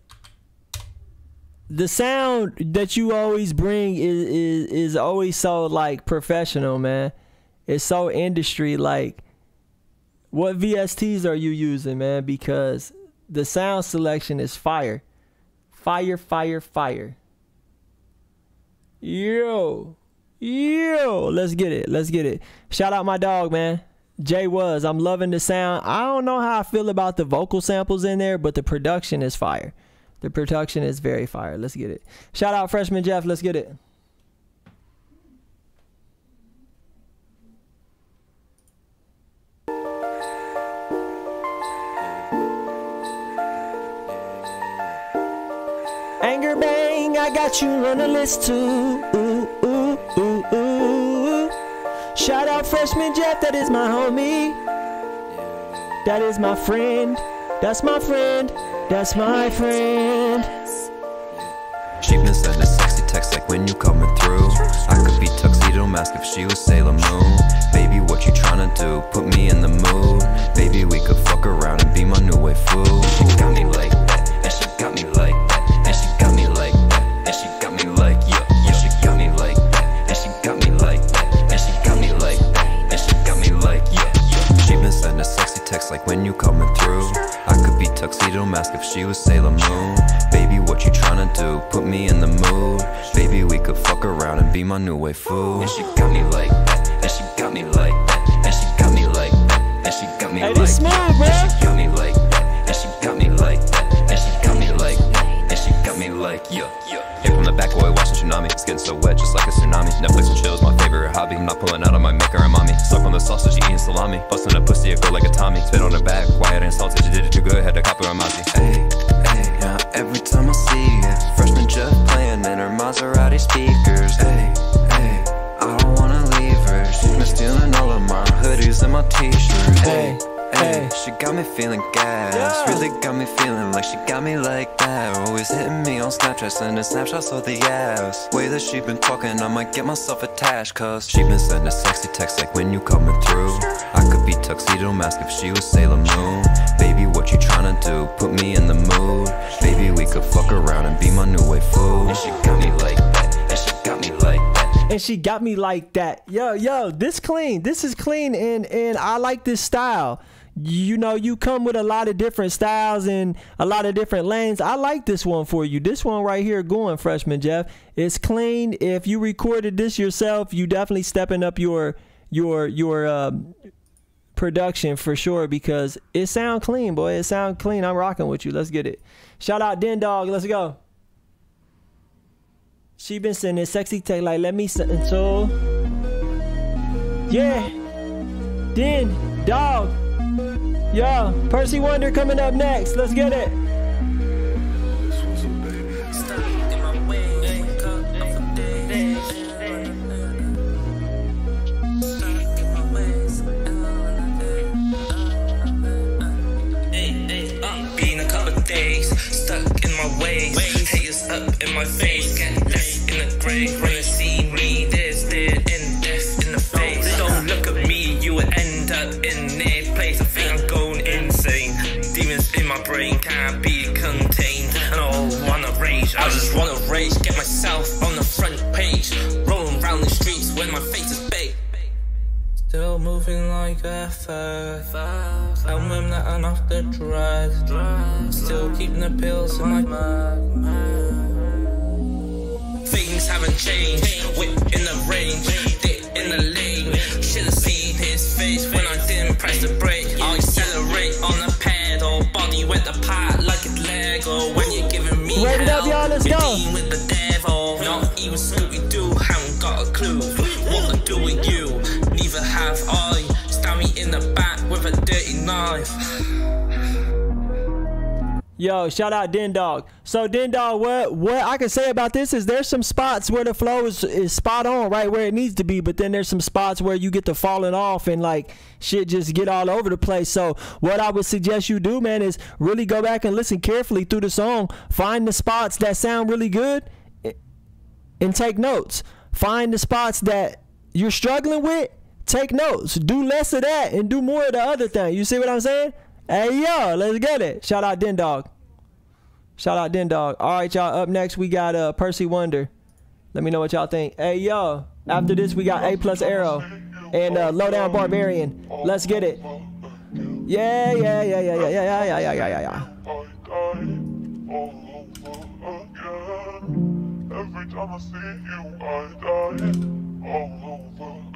the sound that you always bring is, is is always so like professional, man. It's so industry. Like, what V S Ts are you using, man? Because the sound selection is fire, fire, fire, fire. Yo, yo, let's get it, let's get it. Shout out my dog, man. Jay was. I'm loving the sound. I don't know how I feel about the vocal samples in there, but the production is fire. The production is very fire. Let's get it. Shout out Freshman Jeff. Let's get it. Anger bang, I got you on the list too. Ooh, ooh, ooh, ooh. Shout out Freshman Jeff, that is my homie. That is my friend. That's my friend. That's my friend. She been sending sexy texts like when you coming through. I could be Tuxedo Mask if she was Sailor Moon. Baby, what you tryna do? Put me in the mood. Baby, we could fuck around and be my new waifu. She got me like that, and she got me like that, and she got me like that, and she got me like yeah, yeah. She got me like that, and she got me like that, and she got me like that, and she got me like yeah, yeah. She been sending sexy texts like when you coming through. I could be Tuxedo Mask if she was Sailor Moon. Baby, what you tryna do? Put me in the mood. Baby, we could fuck around and be my new waifu. And she got me like that, and she got me like that, and she got me like that, and she got me hey, like this smooth, that, bro. and she got me like that, and she got me like that, and she got me like that, and she got me like yeah, yeah. Here from the back, boy, watching tsunami. It's getting so wet, just like a tsunami. Netflix and chill is my favorite hobby. I'm not pulling out on my maker and mommy. Suck on the sausage, eating salami. Busting a pussy, it go like a Tommy. Spit on her back, quiet and salty. She did it too good, had to copy her Mozzie. Hey, hey, now every time I see you, Freshman Jeff playing in her Maserati speakers. Hey, hey, I don't wanna leave her. She's been stealing all of my hoodies and my t-shirts. Hey, hey, she got me feeling gas. Yeah. Really got me feeling like she got me like that. Always hitting me on Snapchat, sending snapshots of the ass. Way that she been talking, I might get myself attached. Cause she been sending sexy texts like when you coming through. I could be Tuxedo Mask if she was Sailor Moon. Baby, what you tryna do? Put me in the mood. Baby, we could fuck around and be my new waifu. And she got me like that, and she got me like that, and she got me like that. Yo, yo, this clean. This is clean, and and I like this style. You know, you come with a lot of different styles and a lot of different lanes. I like this one for you. This one right here going, Freshman Jeff. It's clean. If you recorded this yourself, you definitely stepping up your your your uh, production for sure, because it sound clean, boy. It sound clean. I'm rocking with you. Let's get it. Shout out Den Dog. Let's go. She been sending sexy text like, let me send so. Yeah. Then, dog. Yo, Percy Wonder coming up next. Let's get it. Stuck in my ways, haters up in my face, get left in the grave. When you see me, there's dead and death in the face. Don't look at me, you will end up in their place. I think I'm going insane. Demons in my brain can't be contained. And I don't wanna rage, I just wanna rage. Get myself on the front page, rolling around the streets when my face is baked. Still moving like a fast. I'm not off the drugs. Still keeping the pills in my mind. Things haven't changed. Whip in the range, dick in the lane. Should've seen his face when I didn't press the brake. I accelerate on the pedal, body wet apart like it's Lego. When you're giving me Wrap it up, y'all. Let's go. With the devil, not even Scooby Doo. Haven't got a clue what to do with you. Neither have I. Stab me in the back with a dirty knife. Yo, shout out Den Dog. So Den Dog, what what I can say about this is there's some spots where the flow is, is spot on, right where it needs to be, but then there's some spots where you get to falling off and like shit just get all over the place. So what I would suggest you do, man, is really go back and listen carefully through the song. Find the spots that sound really good and take notes. Find the spots that you're struggling with, take notes. Do less of that and do more of the other thing. You see what I'm saying? Hey, yo, let's get it. Shout out Den Dog. Shout out Den Dog. All right, y'all. Up next, we got uh, Percy Wonder. Let me know what y'all think. Hey, yo. After this, we got A Plus Arrow and uh, Lowdown Barbarian. Let's get it. Yeah, yeah, yeah, yeah, yeah, yeah, yeah, yeah, yeah, yeah, yeah. Every time I see you, I die all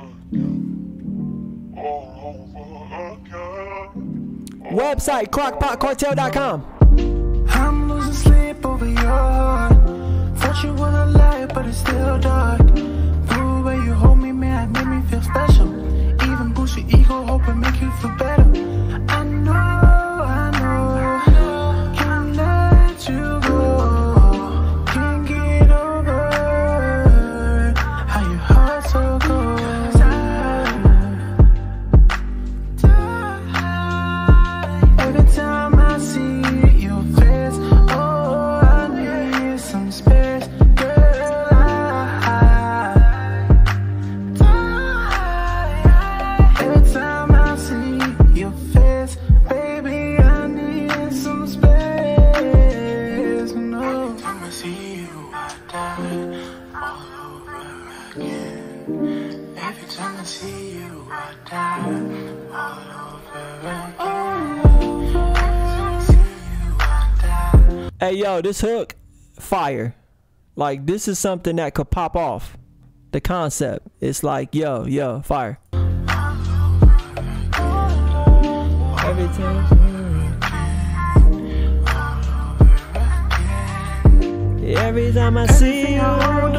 over, all over again. Website crock pot cartel dot com. I'm losing sleep over your heart. Thought you wanna lie, but it's still dark. The way you hold me, man, made me feel special. Even boost your ego, hope it make you feel better. I know, I know, can't let you go. Can't get over how your heart so cold. Every time I see your face, oh, I need some space, girl. I die. Every time I see your face, baby, I need some space. No, every time I see you, I die all over again. Every time I see you, I die all over again. Hey, yo, this hook, fire. Like, this is something that could pop off. The concept. It's like, yo, yo, fire. Every time. Every time I see you.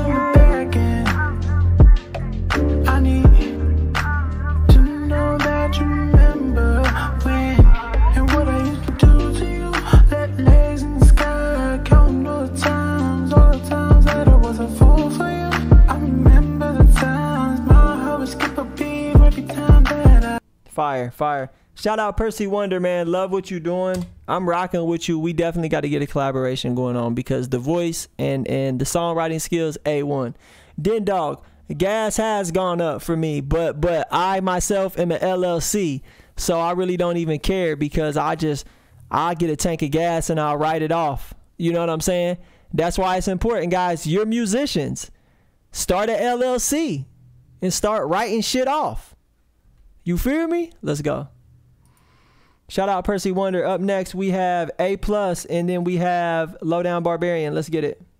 I need to know that you remember when and what I used to do to you. That lays in the sky, counting all the times, all the times that I was a fool for you. I remember the times my heart would skip a beat every time that I. Fire, fire. Shout out Percy Wonder, man. Love what you're doing. I'm rocking with you. We definitely got to get a collaboration going on because the voice and and the songwriting skills, A one. Den Dog, gas has gone up for me, but but I myself am an L L C, so I really don't even care because I just I get a tank of gas and I'll write it off. You know what I'm saying? That's why it's important, guys. You're musicians. Start an L L C and start writing shit off. You feel me? Let's go. Shout out Percy Wonder. Up next, we have A Plus, and then we have Lowdown Barbarian. Let's get it.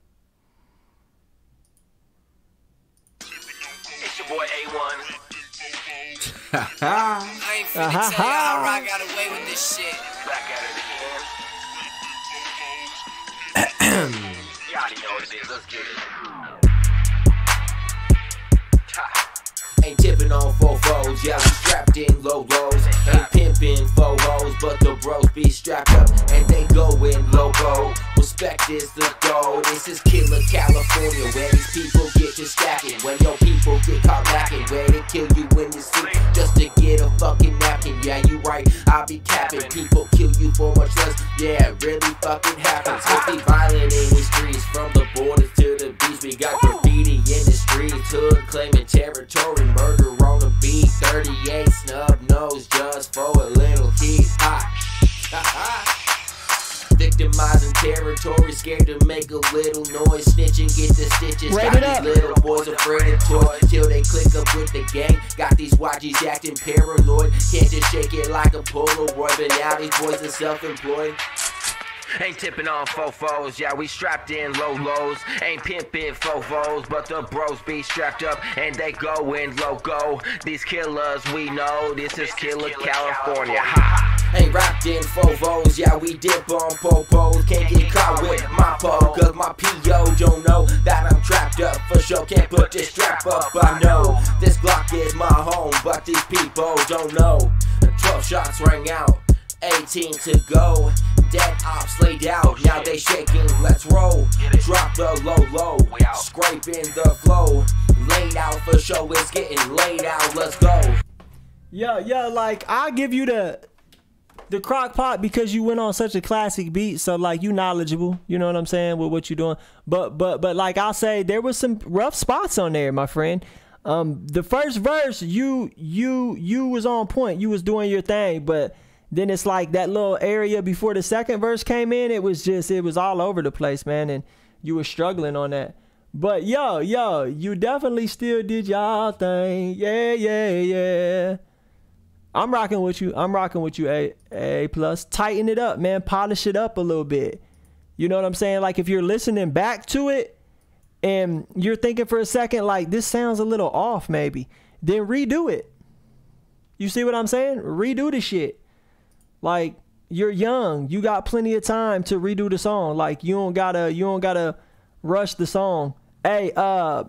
It's your boy A one. I ain't finna tell you how I got away with this shit. Back at it again. You already know what it is. Let's get it. Ain't tipping on fofos, yeah, we strapped in low lows. Ain't pimping faux hoes, but the bros be strapped up and they going loco. Respect is the goal. This is Killer California, where these people get to stacking. When your people get caught lacking, where they kill you in the sleep just to get a fucking napkin. Yeah, you right, I be capping. People kill you for much less. Yeah, it really fucking happens. We be violent in these streets, from the borders to the beach. We got graffiti in the streets, hood claiming territory, murder on the beat. thirty-eight snub nose just for a little heat. Ha. Victimizing territory, scared to make a little noise. Snitching, get the stitches. Rate Got these little boys afraid of toys till they click up with the gang. Got these Y Gs acting paranoid. Can't just shake it like a Polaroid. But now these boys are self-employed. Ain't tipping on fofos, yeah, we strapped in low lows. Ain't pimping fofos, but the bros be strapped up and they going loco. These killers we know, this is Killer California. Ha! Ain't wrapped in fofos, yeah, we dip on popos. Can't get caught with my po, cause my P O don't know that I'm trapped up for sure. Can't put this strap up, I know this Glock is my home, but these people don't know. twelve shots rang out, eighteen to go. Dead ops laid out, now they shaking, let's roll. Drop the low low, scraping the flow. Laid out for show, it's getting laid out, let's go. Yeah, yeah, like I give you the the crock pot because you went on such a classic beat, so like you knowledgeable, you know what I'm saying, with what you're doing. But but but like I'll say, there was some rough spots on there, my friend. Um, the first verse, you you you was on point, you was doing your thing, but then it's like that little area before the second verse came in, it was just, it was all over the place, man, and you were struggling on that. But yo, yo, you definitely still did y'all thing. Yeah, yeah, yeah. I'm rocking with you. I'm rocking with you, A, A plus. Tighten it up, man. Polish it up a little bit. You know what I'm saying? Like if you're listening back to it and you're thinking for a second, like this sounds a little off maybe, then redo it. You see what I'm saying? Redo the shit. Like you're young, you got plenty of time to redo the song. Like you don't gotta, you don't gotta rush the song. Hey, uh,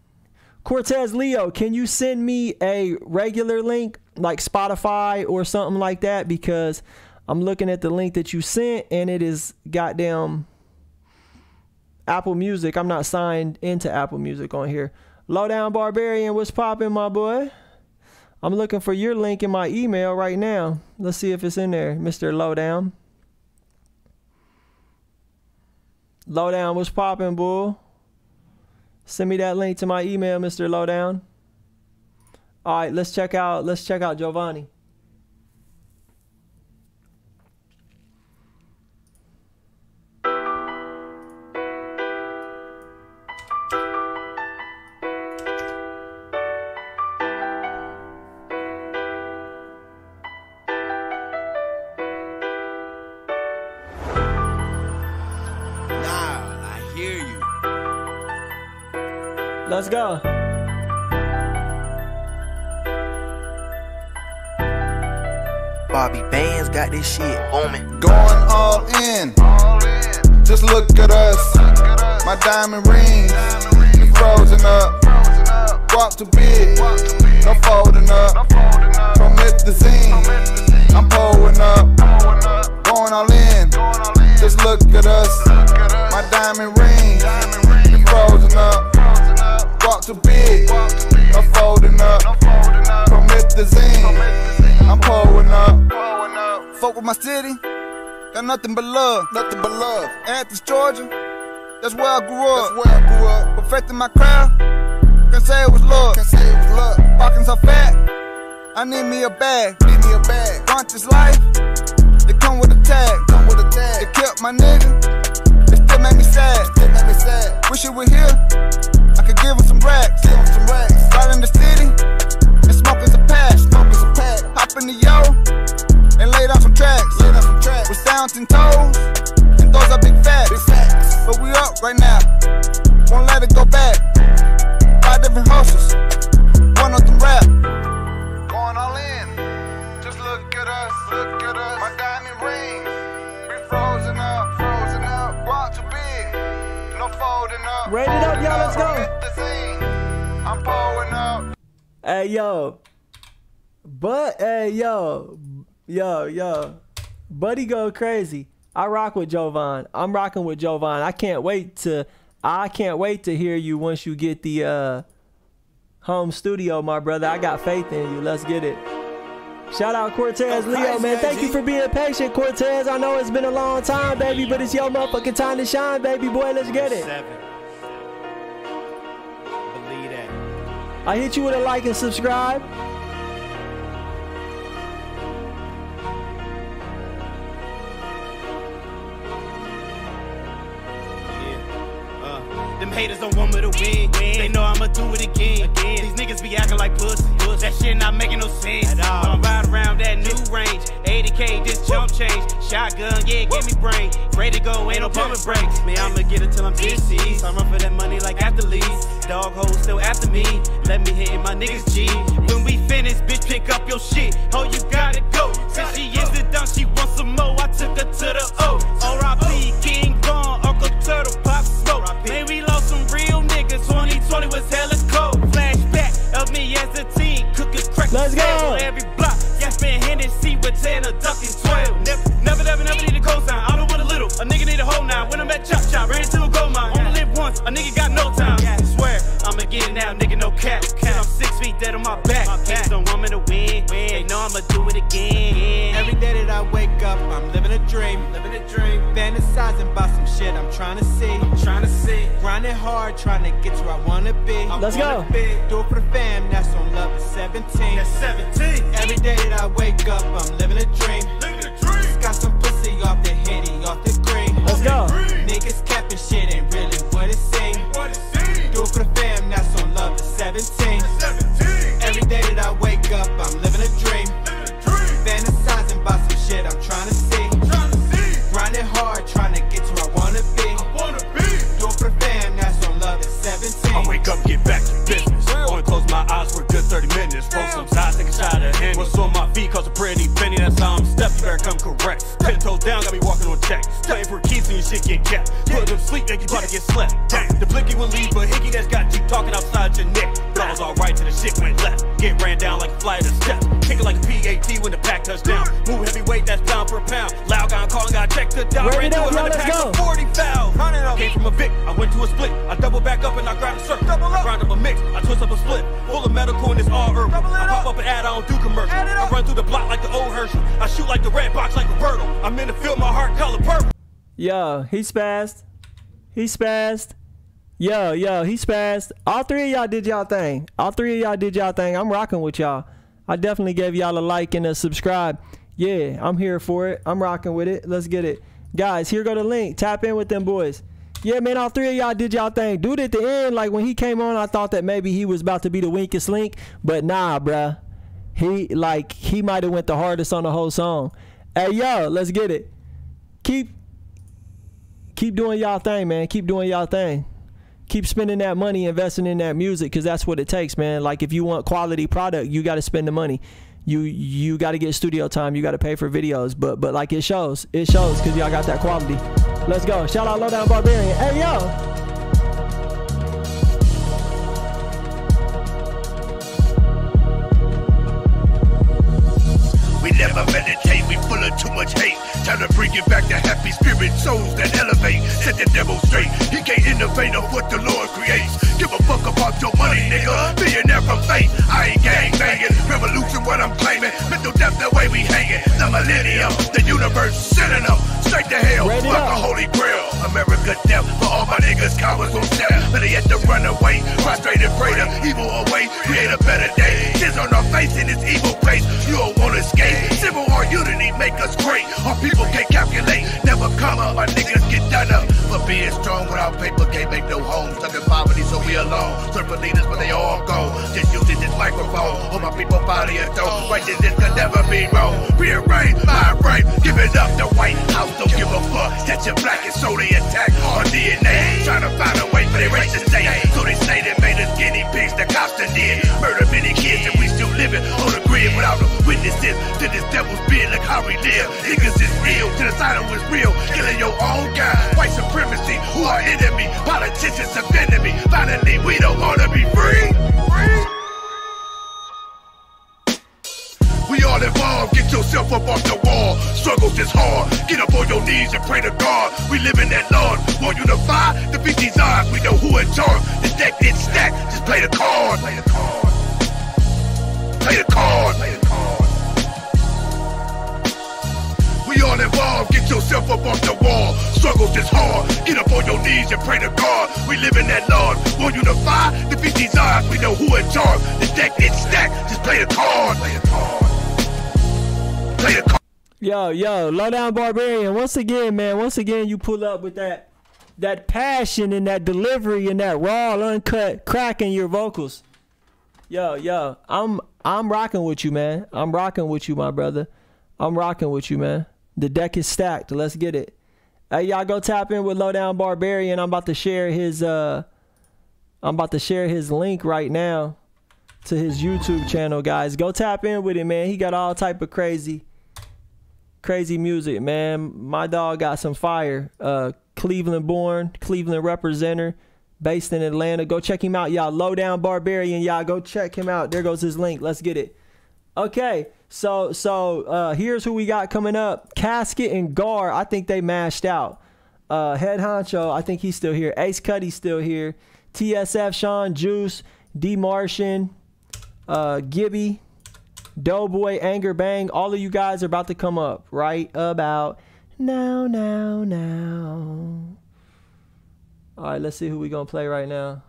Cortez Leo, can you send me a regular link like Spotify or something like that? Because I'm looking at the link that you sent and it is goddamn Apple Music. I'm not signed into Apple Music on here. Lowdown Barbarian, what's poppin', my boy? I'm looking for your link in my email right now. Let's see if it's in there, Mister Lowdown. Lowdown, what's poppin', bull? Send me that link to my email, Mister Lowdown. All right, let's check out. Let's check out Giovanni. Let's go. Bobby Bands got this shit booming. Going all in. Just look at us. My diamond rings be frozen up. Walk too big, no folding up. From Methazine, I'm pulling up. Going all in. Just look at us. My diamond rings be frozen up. Walk too big, no folding up. From Methazine, I'm pulling up. Fuck with my city, got nothing but love, nothing but love. Athens, Georgia, that's where I grew up. That's where I grew up. Perfecting my craft, can say it was love. Can say it was love. Pockets so fat, I need me a bag. Need me a bag. Want this life, it come with a tag. Come with a tag. It killed my nigga, it still made me sad. Still made me sad. Wish you were here. I could give him some racks, give him some racks. Right in the city, and smoking some pack, smoking some pack. Hop in the yo, and lay down some tracks, lay down some tracks. With sounds and toes, and those are big facts. Big facts. But we up right now, won't let it go back. Five different horses, one of them rap. Going all in, just look at us, look at us. My diamond rings, be frozen up, frozen up. Walk too big, no folding up. Rate it up, y'all, let's go. I'm pulling up. Hey, yo. But, hey, yo. Yo, yo. Buddy go crazy. I rock with Jovan. I'm rocking with Jovan. I can't wait to, I can't wait to hear you once you get the uh, home studio, my brother. I got faith in you. Let's get it. Shout out Cortez Leo, man. Thank you for being patient, Cortez. I know it's been a long time, baby, but it's your motherfucking time to shine, baby boy. Let's get it. Believe that. I hit you with a like and subscribe. Them haters don't want me to win. They know I'ma do it again. again. These niggas be acting like pussy. pussy. That shit not making no sense. At all. I'm riding around that new range. eighty K, just jump change. Shotgun, yeah, give me brain. Ready to go, ain't no pumping brakes. Man, I'ma get it till I'm deceased. I run for that money like athletes. Dog hoes still after me. Let me hit my niggas G. When we finish, bitch, pick up your shit. Oh, you gotta go. Since she is the done, she wants some more. I took her to the O. R I P, King Von, Uncle Turtle, Pop Smoke. Man, we lost some real niggas. twenty twenty was hella cold. Flashback of me as a teen. Cooking crack Let's go. on every block. Yeah, spin Hennessy with ten, a duck and twelve. Never, never, never, never need a cosign. I don't want a little. A nigga need a whole nine. When I'm at Chop Chop, ran into a gold mine. Only live once. A nigga got no time. I swear, I'ma get it now, nigga, no cap. Cause I'm six feet dead on my back. Niggas don't want me to win. They know I'ma do it again. Every day that I wake up, I'm living a dream. Living a dream. Fantasizing about some shit I'm trying to see. I'm trying to see. Grinding hard, trying to get to where I wanna be. I Let's wanna go. Be. Do it for the fam, that's on love at seventeen. That's seventeen. Every day that I wake up, I'm living a dream. Living a dream. Got some pussy off the Henny, off the green. Let's go. Niggas capping shit ain't really what it seems. What it seems. Do it for the fam, that's on love at seventeen. seventeen. Every day that I wake up, I'm living a dream. Living a dream. Fantasizing about some shit I'm trying to see. Trying to see. Grinding hard, trying to get to where I wanna be. I wanna be. Do it for the fam, that's on love at seventeen. I wake up, get back to business. Only close my eyes for a good thirty minutes. Roll some sides, take a shot at Henny. What's on my feet cause a pretty penny. That's how I'm stepping. You better come correct. Ten toes down, got me walking on check. Playing for keys and your shit get kept. Put them sleep, make you try to get slept. Damn, the blicky will leave, but hickey that's got you talking outside your neck. Balls all right till the shit went left. Get ran down like a flight of steps. Kick it like a P A T when the pack touchdown. Move heavyweight, that's pound per pound. Loud guy calling, got check to down. Ran to a hundred packs of forty fouls. Came from a Vic, I went to a split. I double back up and I grind a circle. I grind up a mix, I twist up a split. Full of medical and it's all herbal. I pop up an ad, I don't do commercial. I run through the block like the old Herschel. I shoot like the red box like Roberto. I'm in the field, my heart color purple. Yo, he spazzed. He spazzed. Yo, yo, he spazzed. All three of y'all did y'all thing. All three of y'all did y'all thing. I'm rocking with y'all. I definitely gave y'all a like and a subscribe. Yeah, I'm here for it. I'm rocking with it. Let's get it. Guys, here go the link. Tap in with them boys. Yeah, man, all three of y'all did y'all thing. Dude, at the end, like when he came on, I thought that maybe he was about to be the weakest link. But nah, bruh. He, like, he might have went the hardest on the whole song. Hey, yo, let's get it. Keep, keep doing y'all thing, man. Keep doing y'all thing. Keep spending that money, investing in that music, because that's what it takes, man. Like, if you want quality product, you got to spend the money. You you got to get studio time. You got to pay for videos. But, but like, it shows. It shows because y'all got that quality. Let's go. Shout out Lowdown Barbarian. Hey, yo. We never meditate, we full of too much hate. Time to bring it back to happy spirit souls that elevate. Set the devil straight, he can't innovate of what the Lord creates. Give a fuck about your money, nigga. Billionaire from fate, I ain't gang banging. Revolution what I'm claiming, mental depth the way we hanging. The millennium, the universe sending them straight to hell. Fuck a holy grail, America death for all my niggas, cowards on step. Better yet to run away, prostrate and pray the evil away. Create a better day, tears on our face in this evil place. You don't wanna escape. Civil war unity make us great. Our people can't calculate, never come up. My niggas get done up. But being strong without paper can't make no home. Stuck in poverty, so we alone. Search for leaders, but they all gone. Just using this microphone. All my people body and throne. Righteousness could never be wrong. Rearrange my right. Give it up the White House. Don't give a fuck that you're black and so they attack our D N A. Trying to find a way for their race to stay. So they say they made us guinea pigs. The cops done did. Murder many kids and we still living on the grid without no witnesses to this devil's being. Look how we live. Niggas is ill. Genocidal is real. Killing your own kind. White supremacy. Who are enemy? Politicians offending me. Finally, we don't wanna be free. Free. yourself up off the wall. Struggles is hard. Get up on your knees and pray to God. We live in that Lord. We'll unify, defeat these odds. We know who in charge. The deck is stacked. Just play the card. Play the card. Play the card. Play the card. We all involved. Get yourself up off the wall. Struggles is hard. Get up on your knees and pray to God. We live in that Lord. We'll unify, defeat these odds. We know who in charge. The deck is stacked. Just play the card. Play the card. Play the card. Yo, yo, Low Down Barbarian. Once again, man. Once again, you pull up with that that passion and that delivery and that raw, uncut crack in your vocals. Yo, yo, I'm I'm rocking with you, man. I'm rocking with you, my brother. I'm rocking with you, man. The deck is stacked. Let's get it. Hey, y'all go tap in with Low Down Barbarian. I'm about to share his uh I'm about to share his link right now to his YouTube channel, guys. Go tap in with him, man. He got all type of crazy crazy music, man. My dog got some fire. Uh Cleveland born, Cleveland representer, based in Atlanta. Go check him out, y'all. Low Down Barbarian, y'all. Go check him out. There goes his link. Let's get it. Okay, so so uh, here's who we got coming up. Casket and Gar, I think they mashed out. Uh, Head Honcho, I think he's still here. Ace Cuddy's still here. T S F, Sean, Juice, D Martian, uh, Gibby, Doughboy, Anger Bang. All of you guys are about to come up right about now, now, now. All right, let's see who we gonna play right now.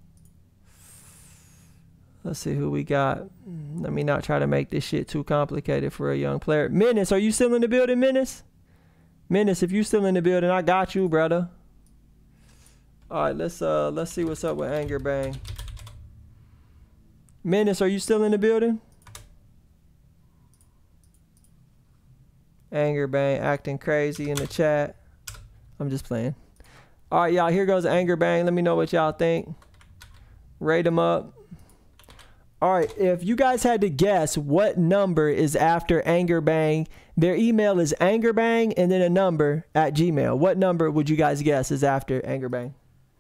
Let's see who we got. Let me not try to make this shit too complicated for a young player. Menace, are you still in the building, Menace? Menace, if you still in the building, I got you, brother. All right, let's uh let's see what's up with Anger Bang. Menace, are you still in the building? Anger Bang acting crazy in the chat. I'm just playing. All right, y'all, here goes Anger Bang. Let me know what y'all think. Rate them up. All right, if you guys had to guess what number is after Anger Bang, their email is angerbang and then a number at Gmail. What number would you guys guess is after Anger Bang?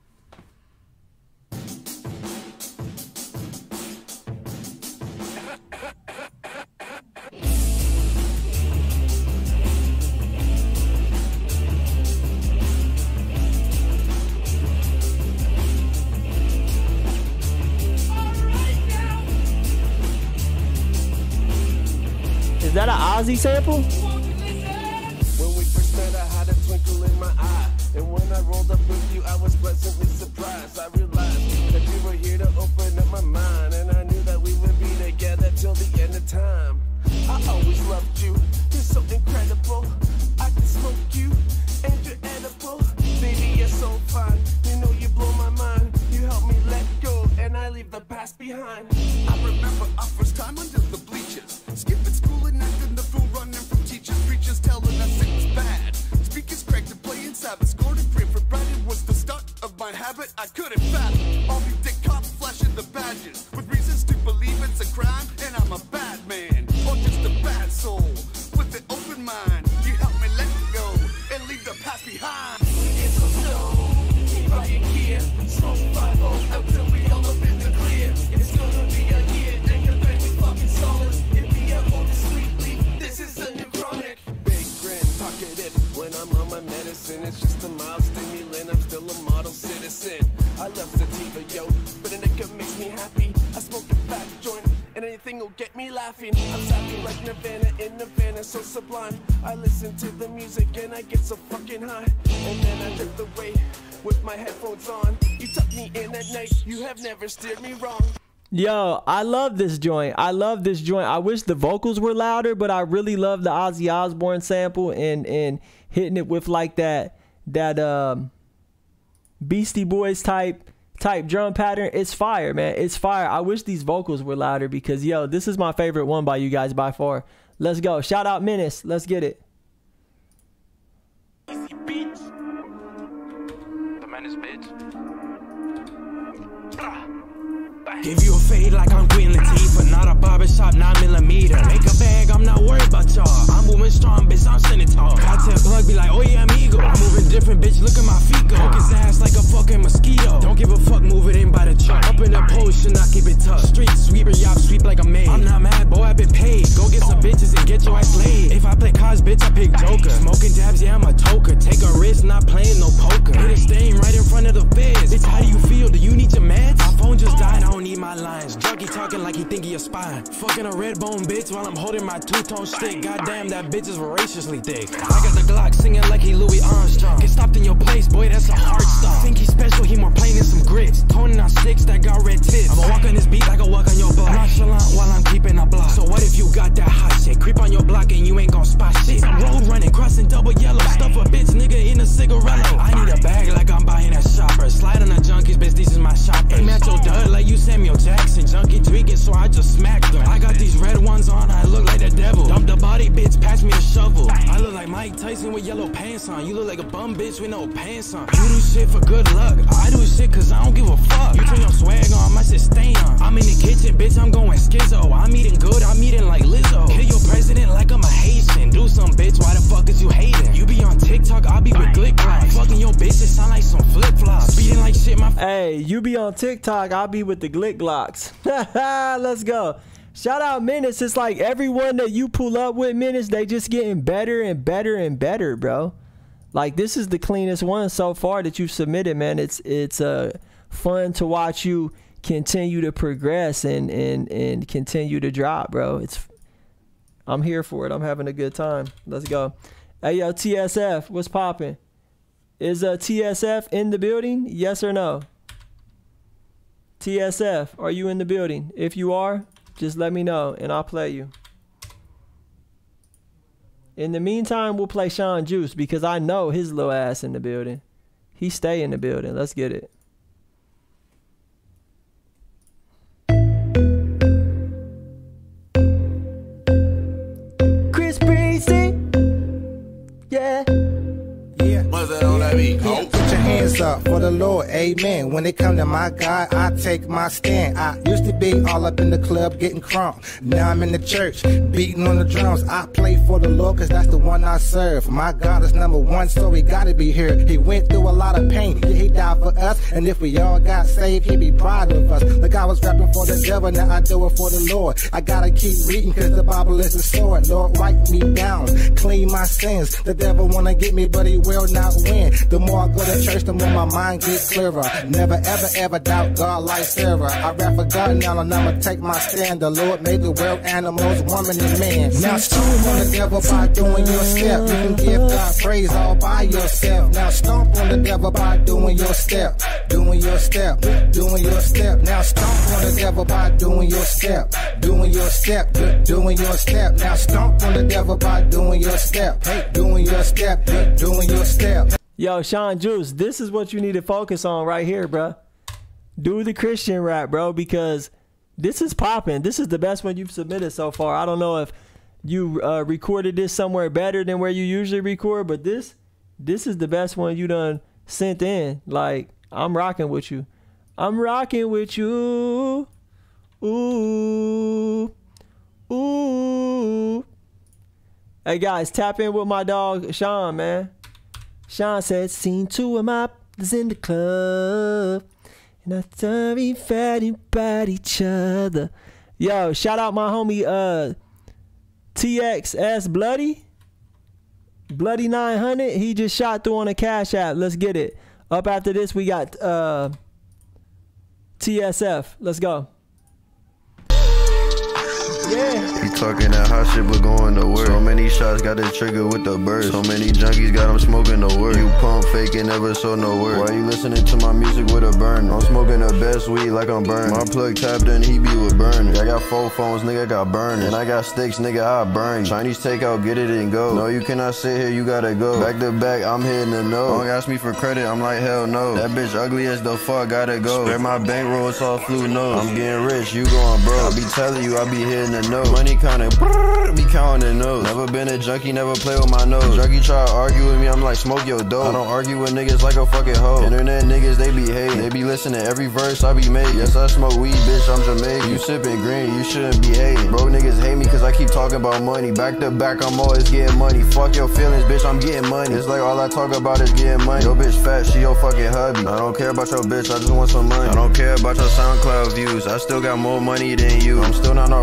Is that an Ozzy sample? When we first met, I had a twinkle in my eye. And when I rolled up with you, I was pleasantly surprised. I realized that you were here to open up my mind. And I knew that we would be together till the end of time. I always loved you. You're so incredible. I can smoke you and you're edible. Baby, you're so fine. You know you blow my mind. You help me let go and I leave the past behind. I remember our first time under the bleachers. Skipping school and acting the fool, running from teachers, preachers telling us it was bad. Speakers cracked and playing Sabbath, scored a cream for bread. It was the start of my habit I couldn't fathom. All these dick cops flashing the badges with reasons to believe it's a crime, and I'm a bad man or just a bad soul with an open mind. You help me let go and leave the past behind. It's so slow, keep out your gear. Smoke five oh until we all up in the clear. It's gonna be a year, and you're very fucking solid. This is a new chronic. Big grin, talkative. When I'm on my medicine, it's just a mild stimulant. I'm still a model citizen. I love sativa, yo, but a nigga makes me happy. I smoke a fat joint, and anything will get me laughing. I'm sapping like Nirvana in Nirvana, so sublime. I listen to the music and I get so fucking high. And then I drift away with my headphones on. You tuck me in at night, you have never steered me wrong. Yo, I love this joint. I love this joint. I wish the vocals were louder, but I really love the Ozzy Osbourne sample and and hitting it with like that that um Beastie Boys type type drum pattern. It's fire, man. It's fire. I wish these vocals were louder because yo, this is my favorite one by you guys by far. Let's go. Shout out Menace. Let's get it. The Menace, bitch. Give you a fade like I'm Queen Latifah, not a barbershop, nine millimeter. Make a bag, I'm not worried about y'all. I'm moving strong, bitch, I'm sending tall. Cocktail plug be like, oh yeah, amigo. I'm moving different, bitch, look at my feet go. Poke his ass like a fucking mosquito. Don't give a fuck, move it in by the truck. Up in the potion, I keep it tough. Street sweeper, y'all sweep like a maid. I'm not mad, boy, I been paid. Go get some bitches and get your ass laid. bitch, I pick Joker. Smoking dabs, yeah, I'm a toker. Take a risk, not playing no poker. Hit a stain right in front of the feds. Bitch, how do you feel? Do you need your meds? My phone just died, I don't need my lines. Junkie talking like he think he a spy. Fucking a red bone bitch while I'm holding my two-tone stick. Goddamn, that bitch is voraciously thick. I got the Glock singing like he Louis Armstrong. Get stopped in your place, boy, that's a hard stop. Think he special, he more plain than some grits. Toning out six that got red tips. I'ma walk on this beat like I walk on your block. Nonchalant while I'm keeping a block. So what if you got that hot shit? Creep on your block and you ain't gon' spot shit. I'm road running, crossing double yellow. Stuff a bitch, nigga, in a cigarello. I need a bag like I'm buying at Shopper. Slide on the junkies, bitch, this is my shopper. Aim at your dud like you Samuel Jackson. Junkie tweaking, so I just smacked them. I got these red ones on, I look like the devil. Dump the body, bitch, pass me a shovel. I look like Mike Tyson with yellow pants on. You look like a bum bitch with no pants on. You do shit for good luck. I do shit cause I don't give a fuck. You turn your swag on, my shit stay on. I'm in the kitchen, bitch, I'm going schizo. I'm eating good, I'm eating like Lizzo. Kill your president like I'm a Haitian. Do some bitch, why the fuck is you hating? You be on TikTok, I'll be with Glick Glocks. Fucking your bitch, it sound like some flip flops. Speeding like shit, my Hey, you be on TikTok, I'll be with the Glick Glocks. Let's go. Shout out Menace. It's like everyone that you pull up with, Menace, they just getting better and better and better, bro. Like, this is the cleanest one so far that you've submitted, man. It's it's uh fun to watch you continue to progress and and and continue to drop, bro. It's I'm here for it. I'm having a good time. Let's go. Hey, yo, T S F, what's popping? Is uh, T S F in the building? Yes or no? T S F, are you in the building? If you are, just let me know and I'll play you. In the meantime, we'll play Sean Juice because I know his little ass in the building. He stay in the building. Let's get it. Chris Breezy. Yeah. Yeah. What's that on that beat? Yeah. Put your hands up for the Lord, amen. When it come to my God, I take my stand. I used to be all up in the club getting crunk. Now I'm in the church, beating on the drums. I play for the Lord cause that's the one I serve. My God is number one, so he gotta be here. He went through a lot of pain, yeah, he died for us. And if we all got saved, he'd be proud of us. Like I was rapping for the devil, now I do it for the Lord. I gotta keep reading cause the Bible is a sword. Lord, wipe me down, clean my sins. The devil wanna get me, but he will not win. The more I go to church, the more my mind gets clearer. Never ever ever doubt God like Sarah. I rap for God now and I'ma take my stand. The Lord made the world, animals, woman and man. Now stomp on the devil by doing your step. You can give God praise all by yourself. Now stomp on the devil by doing your step. Doing your step, doing your step. Now stomp on the devil by doing your step. Doing your step, doing your step. Now stomp on the devil by doing your step. Hey, doing your step, doing your step. Yo, Sean Juice, this is what you need to focus on right here, bro. Do the Christian rap, bro, because this is popping. This is the best one you've submitted so far. I don't know if you uh, recorded this somewhere better than where you usually record, but this this is the best one you done sent in. Like, I'm rocking with you. I'm rocking with you. Ooh. Ooh. Hey, guys, tap in with my dog, Sean, man. Sean said, seen two of my brothers in the club, and I thought we fed about each other. Yo, shout out my homie uh, T X S Bloody. Bloody nine hundred. He just shot through on a Cash App. Let's get it. Up after this, we got uh, T S F. Let's go. Yeah. He talking that hot shit but going to work. So many shots got the trigger with the burst. So many junkies got them smoking the word. You pump faking never saw no word. Why you listening to my music with a burn? I'm smoking the best weed like I'm burning. My plug tapped in, he be with burning. I got four phones, nigga got burning. And I got sticks, nigga, I burn. Chinese takeout, get it and go. No, you cannot sit here, you gotta go. Back to back, I'm hitting the no. Don't ask me for credit, I'm like hell no. That bitch ugly as the fuck, gotta go. Spare my bankroll, it's all flu nose. I'm getting rich, you going broke. I be telling you, I be hitting the no. Money kinda be counting the nose. Never been a junkie, never play with my nose. Junkie try to argue with me, I'm like smoke your dope. I don't argue with niggas like a fucking hoe. Internet niggas, they be hating. They be listening to every verse I be making. Yes, I smoke weed, bitch, I'm Jamaican. You sipping green, you shouldn't be hating. Bro, niggas hate me cause I keep talking about money. Back to back, I'm always getting money. Fuck your feelings, bitch, I'm getting money. It's like all I talk about is getting money. Yo bitch fat, she your fucking hubby. I don't care about your bitch, I just want some money. I don't care about your SoundCloud views. I still got more money than you. I'm still not no rap nigga.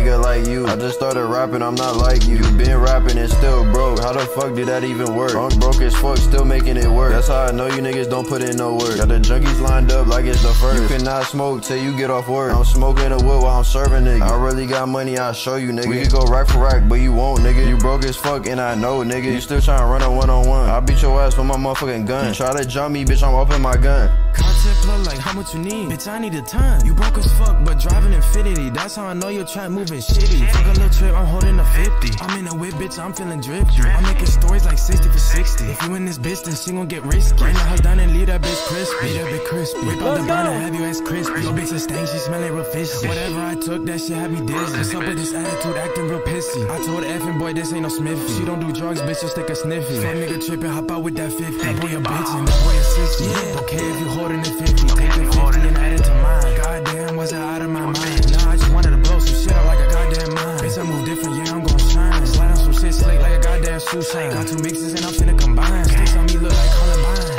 nigga like you. I just started rapping, I'm not like you. You been rapping and still broke. How the fuck did that even work? I'm broke as fuck, still making it work. That's how I know you niggas don't put in no work. Got the junkies lined up like it's the first. You cannot smoke till you get off work. I'm smoking the wood while I'm serving niggas. I really got money, I'll show you nigga. We can go rack for rack, but you won't nigga. You broke as fuck and I know nigga. You still trying to run a one-on-one. I'll beat your ass with my motherfucking gun. You try to jump me, bitch, I'm open my gun. Content plug like how much you need? Bitch, I need a ton. You broke as fuck, but driving Infinity. That's how I know your trap moving shitty. Fuck a little trip, I'm holding a fifty. I'm in a whip, bitch, I'm feeling drifty. I'm making stories like sixty for sixty. If you in this bitch, then she gon' get risky. Bring the house down and leave that bitch crispy. Leave that bitch crispy. Whip out the burner, have you ass crispy. Your bitch a stank, she smelling real fishy. Whatever I took, that shit had me dizzy. What's up with this attitude, acting real pissy? I told the effing boy, this ain't no Smithy. She don't do drugs, bitch, just stick a sniffy. That nigga trippin', hop out with that fifty. That boy a bitch and that boy a sixty. Yeah. Okay if you holding it fifty, take the fifty and add it to mine. Goddamn, was I out of my mind? Nah, I just wanted to blow some shit out like a goddamn mind. Bitch, I move different, yeah, I'm gon' shine. Slide on some shit slick like a goddamn shoe shine. Got two mixes and I'm finna combine. Sticks on me look like Columbine.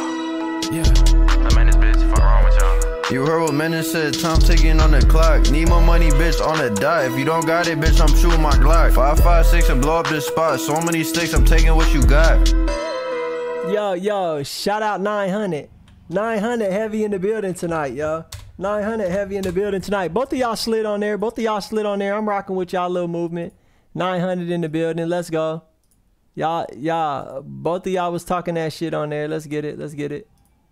Yeah. I'm in this bitch, fuck wrong with y'all. You heard what Menace said, time ticking on the clock. Need more money, bitch, on the dot. If you don't got it, bitch, I'm shooting my Glock. Five, five, six, and blow up this spot. So many sticks, I'm taking what you got. Yo, yo, shout out nine hundred. nine hundred heavy in the building tonight, yo. nine hundred heavy in the building tonight. Both of y'all slid on there. Both of y'all slid on there. I'm rocking with y'all little movement. nine hundred in the building. Let's go. Y'all, y'all, both of y'all was talking that shit on there. Let's get it. Let's get it.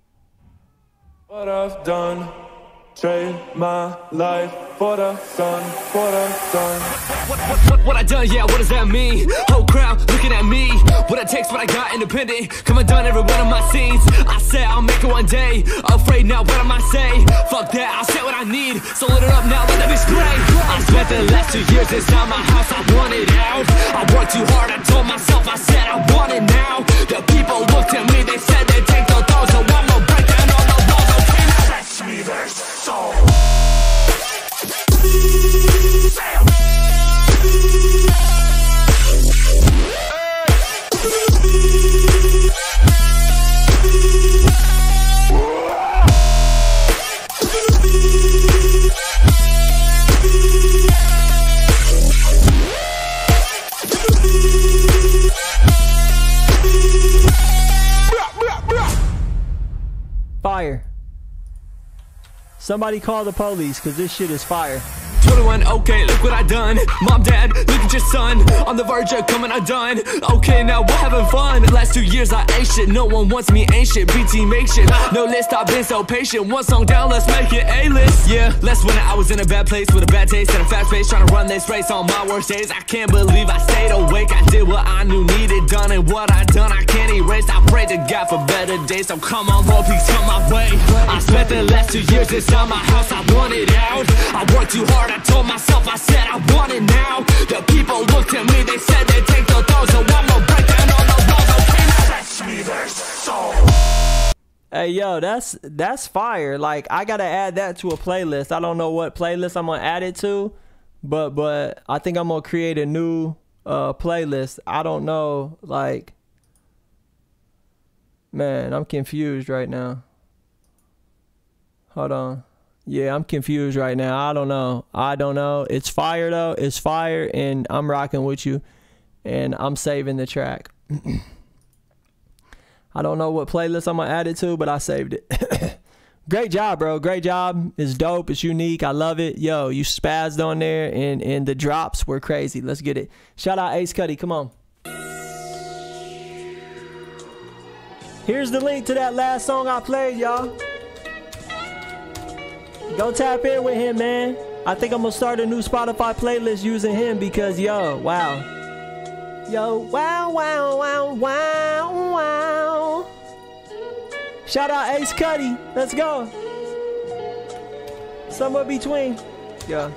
What I've done, trade my life for the sun, for the sun. What, what, what, what I done, yeah, what does that mean? Whole crowd looking at me. What it takes, what I got, independent. Come and done every one of my scenes. I said I'll make it one day. Afraid now, what am I say? Fuck that, I'll say what I need. So lit it up now, let that be spray. I spent the last two years inside my house, I want it out. I worked too hard, I told myself, I said I want it now. The people looked at me, they said they'd take the throws. So I'm gonna break down all the walls, okay, now touch me, there's soul. Fire. Somebody call the police, cause this shit is fire. twenty-one, okay, look what I done. Mom, dad, look at your son. On the verge of coming undone. Okay, now we're having fun. The last two years I ate shit. No one wants me, ain't shit. B T make shit. No list, I've been so patient. One song down, let's make it A-list. Yeah, last winter I was in a bad place with a bad taste and a fast pace. Trying to run this race on my worst days. I can't believe I stayed awake. I did what I knew needed done, and what I done I can't erase. I prayed to God for better days. So come on, Lord, please come my way. I spent the last two years inside my house. I want it out. I worked too hard. I told myself, I said I want it now. The people looked at me, they said they'd take the throws. So I'm gonna break down all the walls. Okay, now touch me, there's soul. Hey, yo, that's that's fire. Like, I gotta add that to a playlist. I don't know what playlist I'm gonna add it to, but but I think I'm gonna create a new uh playlist. I don't know, like, man, I'm confused right now. Hold on. Yeah, I'm confused right now. I don't know. I don't know. It's fire, though. It's fire, and I'm rocking with you, and I'm saving the track. I don't know what playlist I'm going to add it to, but I saved it. Great job, bro. Great job. It's dope. It's unique. I love it. Yo, you spazzed on there, and, and the drops were crazy. Let's get it. Shout out Ace Cuddy. Come on. Here's the link to that last song I played, y'all. Go tap in with him, man. I think I'm gonna start a new Spotify playlist using him because, yo, wow. Yo, wow, wow, wow, wow, wow. Shout out Ace Cuddy. Let's go. Somewhere between. Yeah.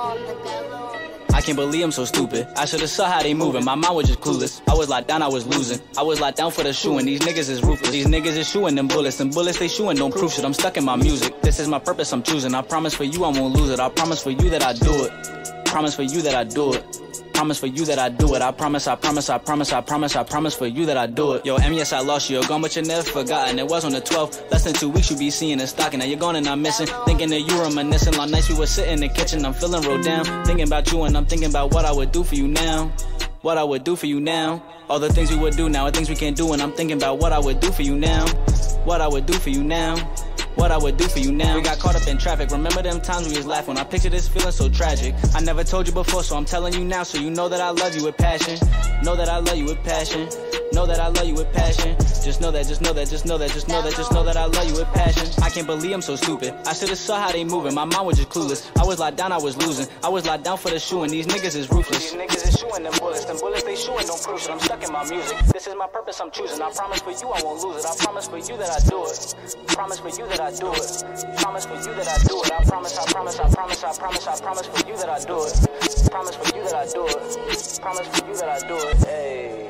I can't believe I'm so stupid. I should've saw how they moving. My mind was just clueless. I was locked down, I was losing. I was locked down for the shoe, and these niggas is ruthless. These niggas is shooing them bullets, and bullets they shooing don't prove shit. I'm stuck in my music. This is my purpose, I'm choosing. I promise for you I won't lose it. I promise for you that I do it. Promise for you that I do it. promise for you that I do it. I promise, I promise, I promise, I promise, I promise for you that I do it. Yo, and yes, I lost you. You're gone, but you're never forgotten. It was on the twelfth. Less than two weeks you be seeing and stocking. Now you're gone and I'm missing. Thinking that you reminiscing. Long nights we would sit in the kitchen. I'm feeling rolled down. Thinking about you and I'm thinking about what I would do for you now. What I would do for you now. All the things we would do now are things we can't do. And I'm thinking about what I would do for you now. What I would do for you now. What I would do for you now. We got caught up in traffic. Remember them times we was laughing when I pictured this feeling so tragic. I never told you before, so I'm telling you now, so you know that I love you with passion. Know that I love you with passion. Know that I love you with passion. Just know that, just know that, just know that, just know that, just know that I love you with passion. I can't believe I'm so stupid. I should've saw how they moving. My mind was just clueless. I was locked down, I was losing. I was locked down for the shoe, and these niggas is ruthless. These niggas is shooing them bullets. Them bullets they shooing don't prove shit. I'm stuck in my music. This is my purpose I'm choosing. I promise for you I won't lose it. I promise for you that I do it. Promise for you that I do it. Promise for you that I do it. I promise, I promise, I promise, I promise, I promise for you that I do it. Promise for you that I do it. Promise for you that I do it. Hey.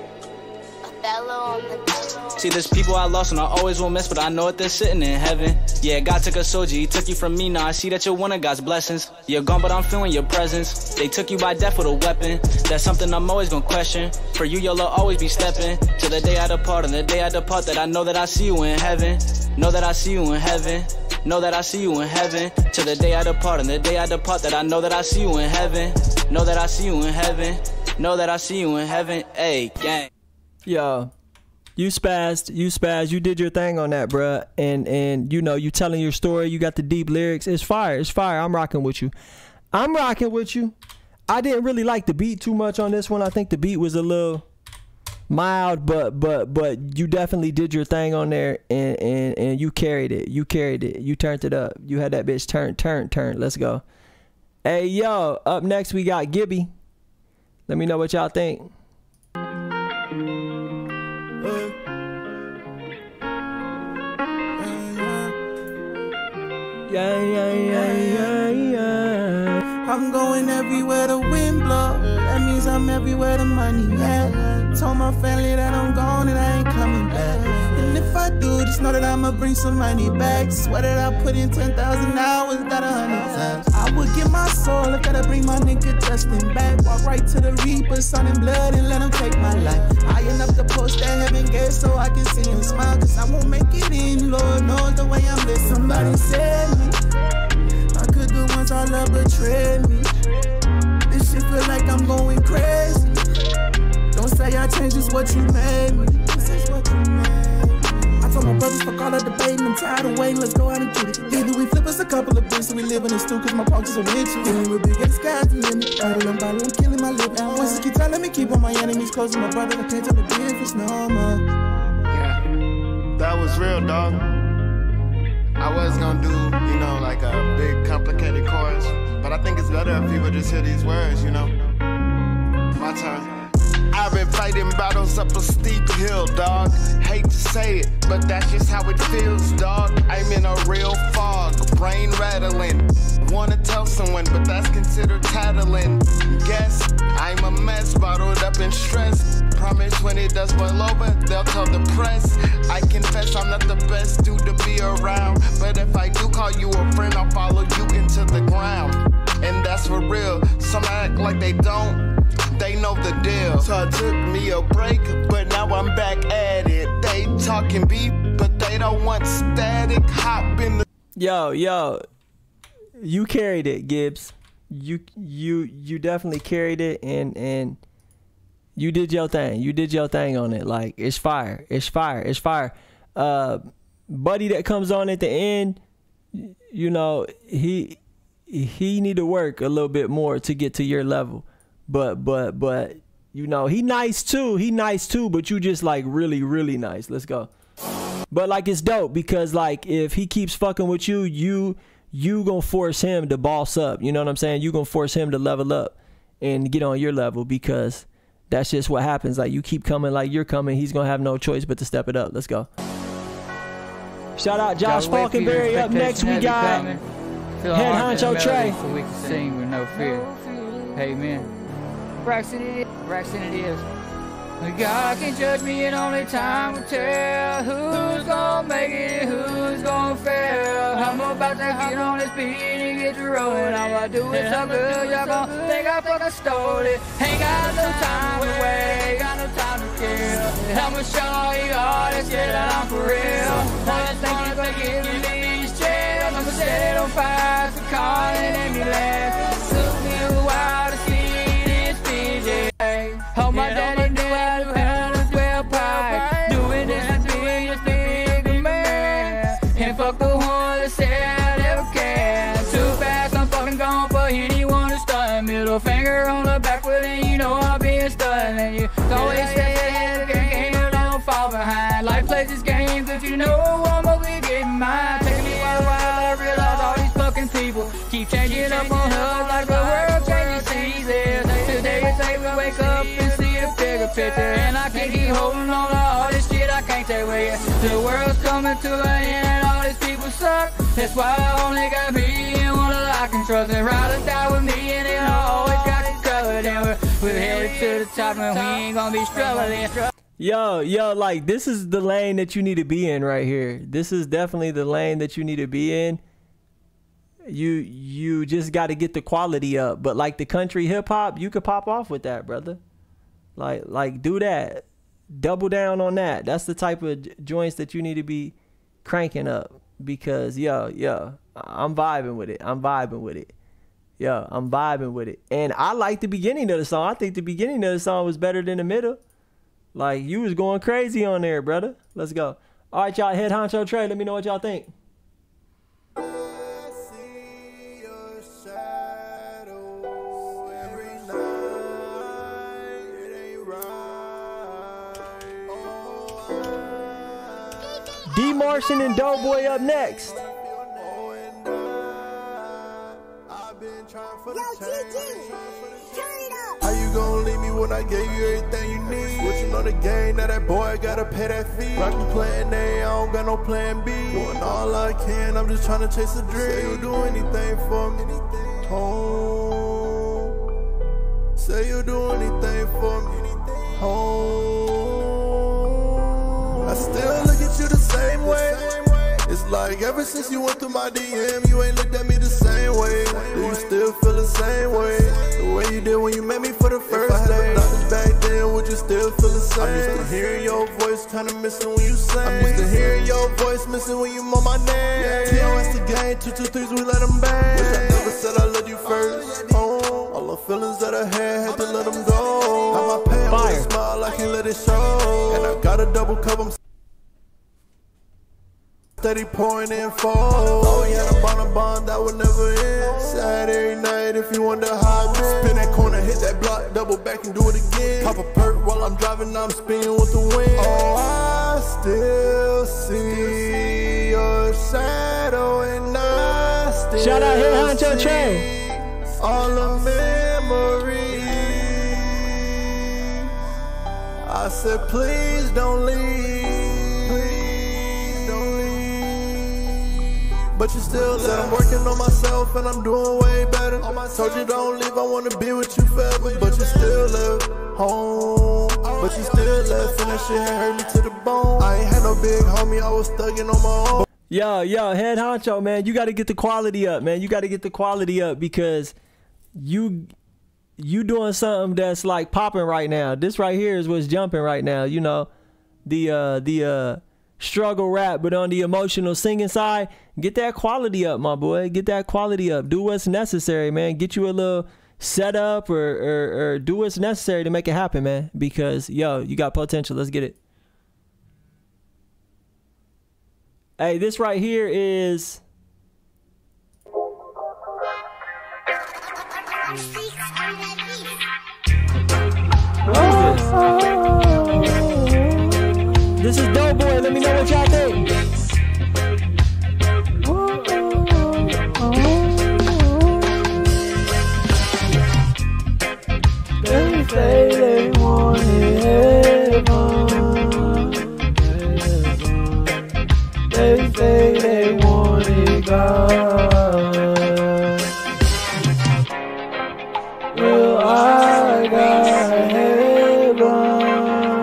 See, there's people I lost and I always will miss, but I know that they're sitting in heaven. Yeah, God took a soldier, he took you from me, now I see that you're one of God's blessings. You're gone, but I'm feeling your presence. They took you by death with a weapon. That's something I'm always gonna question. For you, you'll always be stepping. To the day I depart, and the day I depart, that I know that I see you in heaven. Know that I see you in heaven. Know that I see you in heaven. To the day I depart, and the day I depart, that I know that I see you in heaven. Know that I see you in heaven. Know that I see you in heaven. Hey, gang. Yo, you spazzed, you spazzed, you did your thing on that, bruh. And, and you know, you telling your story, you got the deep lyrics. It's fire, it's fire. I'm rocking with you. I'm rocking with you. I didn't really like the beat too much on this one. I think the beat was a little mild, but but but you definitely did your thing on there, and, and, and you carried it. You carried it. You turned it up. You had that bitch turn, turn, turn. Let's go. Hey, yo, up next we got Gibby. Let me know what y'all think. Yeah, yeah, yeah, yeah, yeah. I'm going everywhere the wind blow. That means I'm everywhere the money at. Told my family that I'm gone and I ain't coming back. And if I do, just know that I'ma bring some money back. Swear that I put in ten thousand hours, not a hundred times. I would give my soul if that'll bring my nigga Justin back. Walk right to the Reaper, sun and blood, and let him take my life. I end up the post that heaven gave so I can see him smile. Cause I won't make it in, Lord knows the way I'm living. Somebody said me, I could do once I love betrayed me. This shit feel like I'm going crazy. Don't say I changed, it's what you made me. This is what you made me. I told my brothers, fuck all that debating, I'm tired of waiting, let's go out and get it. Either we flip us a couple of bricks, or we live in a stew, cause my pockets are rich. Feeling real big, and the sky's the limit. Battle and battle, I'm killing my living. Voices keep telling me, keep on my enemies close to my brother, I can't tell the difference no more. Yeah, that was real, dog. I was gonna do, you know, like a big complicated chorus, but I think it's better if people just hear these words, you know. My turn. I've been fighting battles up a steep hill, dog. Hate to say it, but that's just how it feels, dog. I'm in a real fog, brain rattling. Wanna tell someone, but that's considered tattling. Guess I'm a mess, bottled up in stress. Promise when it does boil over, they'll tell the press. I confess I'm not the best dude to be around, but if I do call you a friend, I'll follow you into the ground. And that's for real, some act like they don't. They know the deal. So I took me a break, but now I'm back at it. They talking beef, but they don't want static. Hop in the. Yo, yo, you carried it, Gibbs. You, you, you definitely carried it, and and you did your thing. You did your thing on it. Like it's fire. It's fire. It's fire. Uh, buddy that comes on at the end, you know, he he need to work a little bit more to get to your level. But, but, but, you know, he nice too. He nice too, but you just like really, really nice. Let's go. But like, it's dope because like, if he keeps fucking with you, you, you gonna force him to boss up. You know what I'm saying? You gonna force him to level up and get on your level because that's just what happens. Like you keep coming like you're coming. He's gonna have no choice but to step it up. Let's go. Shout out Josh Falkenberry. Up next we got Head Honcho Trey. So we can sing with no fear. Hey man. Braxton it is. Braxton it is. God can judge me and only time will tell who's gonna make it and who's gonna fail. I'm about to get on this beat and get to rolling. All I do is so good, y'all gon' think I fucking stole it. Ain't got no time to wait, ain't got no time to kill. I'ma show you all this shit that I'm for real. I just think you forgive me these chairs. I'ma set it on fire, so call it ambulance. Took me a while to see this P J. Oh, my daddy knew how to handle this well pie. Doing this to be this big man. And fuck the one that said I never can. Too fast, I'm fucking gone for anyone to stun. Middle finger on the back, well then you know I'm being stunned. And you always say ahead of the game, don't fall behind. Life plays this game, but you know I'm gonna be getting mine. Taking me a while, I realize all these fucking people keep changing up on us like the world changes seasons. Today is say we wake up and see a bigger picture, and I can't keep holding on to all this shit I can't take away. The world's coming to an end and all these people suck. That's why I only got me and one that I can trust. And ride or die with me and then I always got you covered. And we're, we're headed to the top and we ain't gonna be struggling. Yo, yo, like this is the lane that you need to be in right here. This is definitely the lane that you need to be in. You you just got to get the quality up. But like the country hip hop, you could pop off with that, brother. Like like do that. Double down on that. That's the type of joints that you need to be cranking up. Because yo, yo, I'm vibing with it. I'm vibing with it. Yo, I'm vibing with it. And I like the beginning of the song. I think the beginning of the song was better than the middle. Like you was going crazy on there, brother. Let's go. All right, y'all. Head honcho Trey. Let me know what y'all think. D Martian and Doughboy up next. How you gonna leave me when I gave you everything you need? Switching on the game, now that boy gotta pay that fee. Rockin' plan A, I don't got no plan B. Doing all I can, I'm just trying to chase a dream. Say you'll do anything for me. Home. Say you'll do anything for me. Home. I still look at you the same way. It's like ever since you went through my D M, you ain't looked at me the same way. Do you still feel the same way? The way you did when you met me for the first day. If I had back then, would you still feel the same? I'm used to hearing your voice, kinda missing when you sing. I'm used to hearing your voice, missing when you on my name. T O S the game, two two threes, we let them bang. Wish I never said I loved you first. Oh, all the feelings that I had, had to let them go. How my pain with a smile, I can't let it show. And I got a double cup, I'm steady pouring in for. Oh, yeah, the bond a bond that would never end. Saturday night if you wonder how I been. Spin that corner, hit that block, double back and do it again. Pop a perk while I'm driving, I'm spinning with the wind. Oh, I still see your shadow and I still Shout out here, Honcho Trey. All the memories. I said, please don't leave. But you still said I'm working on myself and I'm doing way better. Told you don't leave, I wanna be with you forever. But you still left home. But you still left and that shit hurt me to the bone. I ain't had no big homie, I was thugging on my own. Yo, yo, head honcho, man. You gotta get the quality up, man. You gotta get the quality up because you you doing something that's like popping right now. This right here is what's jumping right now. You know, the uh the uh struggle rap, but on the emotional singing side, get that quality up, my boy. Get that quality up. Do what's necessary, man. Get you a little setup or, or, or do what's necessary to make it happen, man. Because, yo, you got potential. Let's get it. Hey, this right here is... What is this? This is Doughboy. Let me know what y'all think. They say they want heaven. They say they wanted God. Well, I got heaven.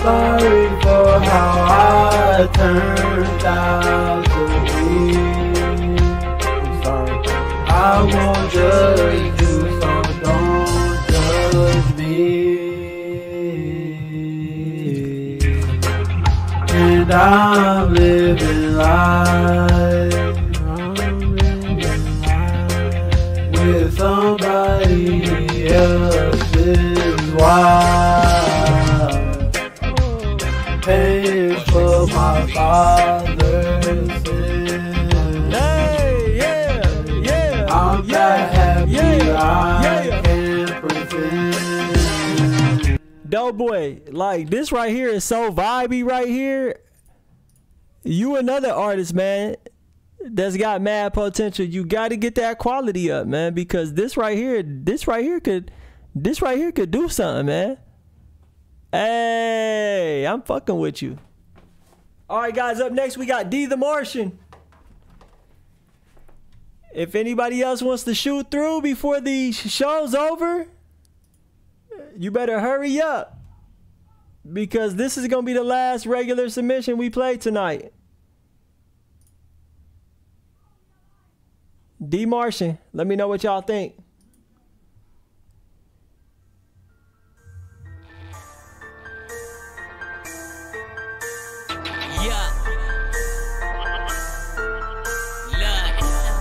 sorry for how I turned out to be. I'm sorry. I won't judge you, so don't judge me. And I'm living life, I'm living life with somebody else's wife, paying for my father's sins. Hey, yeah, yeah. I'm yeah, not happy, yeah, I yeah. can't pretend. Doughboy, like this right here is so vibey right here. You another artist, man, that's got mad potential. You got to get that quality up, man, because this right here, this right here could, this right here could do something, man. Hey, I'm fucking with you. All right, guys, up next we got D the Martian. If anybody else wants to shoot through before the show's over, you better hurry up, because this is going to be the last regular submission we play tonight. D Martian, let me know what y'all think. Yeah. Look.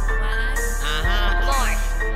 Uh-huh.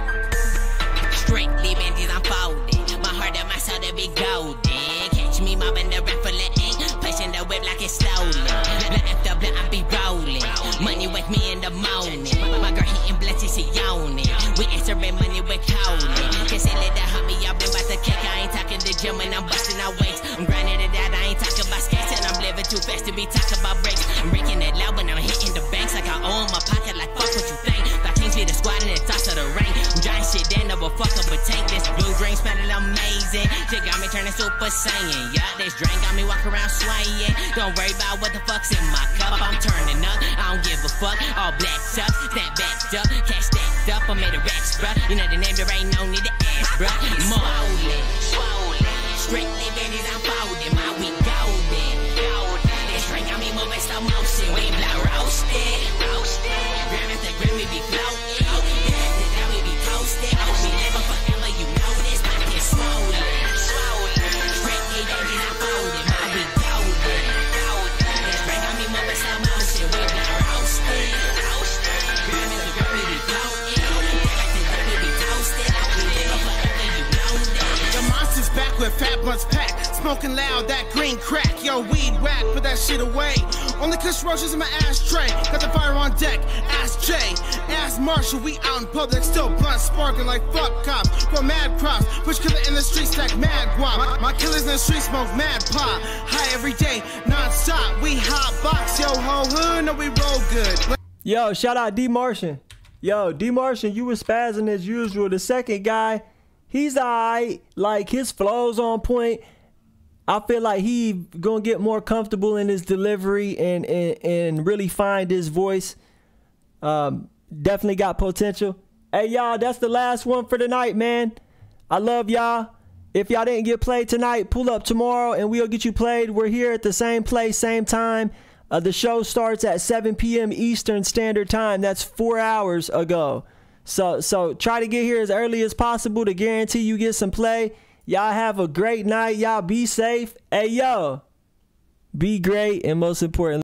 Strictly Benjis, I'm folding. My heart and my soul, they be golden. Catch me mobbing the rap full of ink, pushing the whip like it's stolen. Blunt the blunt, I be rolling. Money with me in the morning. My girl hitting blunts, she yawning. We answering money with calling. Conceal it, the homie, I've been about to kick. I ain't talking the gym and I'm busting out weights. I'm grinding it out, I ain't talking about skates. And I'm living too fast to be talking about breaks. I'm breaking it loud when I'm hitting the banks. Like I owe in my pocket, like fuck what you think. Thought Kings be the squad and the toss of the ring. I'm drying shit down, never fuck up a tank. This blue drink smelling amazing. Shit got me turning super saiyan. Yeah, this drink got me walking around swaying. Don't worry about what the fuck's in my cup. I'm turning up, I don't give a fuck. All black stuff, snap backed up, cash stacked up. I made a racks, bruh. You know the name, there ain't no need to ask, bruh. Swollen, swollen. Strictly Benjis, I'm folding. My week golden, golden. This drink got me moving slow motion. We blow roasted, roasted. Gram after gram, we be floating. After that, we be toasted. We never forever, you know this. My get swollen, swollen. Strictly Benjis, I'm folding. My week golden, golden. This drink got me moving slow motion. We blow roasted, roasted. Gram after gram, we be floating. After that, we be toasted. We never forever, you know this. The monster's back with fat blunts packed, smoking loud, that green crack. Yo, weed whack, put that shit away. Only kush roaches in my ashtray. Got the fire on deck. Ask Jay, ask Marshall. We out in public, still blunt sparking like fuck cops. For mad props, push killer in the streets like mad guap. My, my killers in the streets smoke mad pot. High every day, non-stop. We hot box, yo ho hood, no we roll good. Yo, shout out D Martian. Yo, D Martian, you was spazzing as usual. The second guy, he's alright. Like, his flow's on point. I feel like he gonna get more comfortable in his delivery and and, and really find his voice. Um, definitely got potential. Hey, y'all, that's the last one for tonight, man. I love y'all. If y'all didn't get played tonight, pull up tomorrow and we'll get you played. We're here at the same place, same time. Uh, the show starts at seven P M Eastern Standard Time. That's four hours ago. So, so try to get here as early as possible to guarantee you get some play. Y'all have a great night. Y'all be safe. Hey, yo, be great. And most importantly,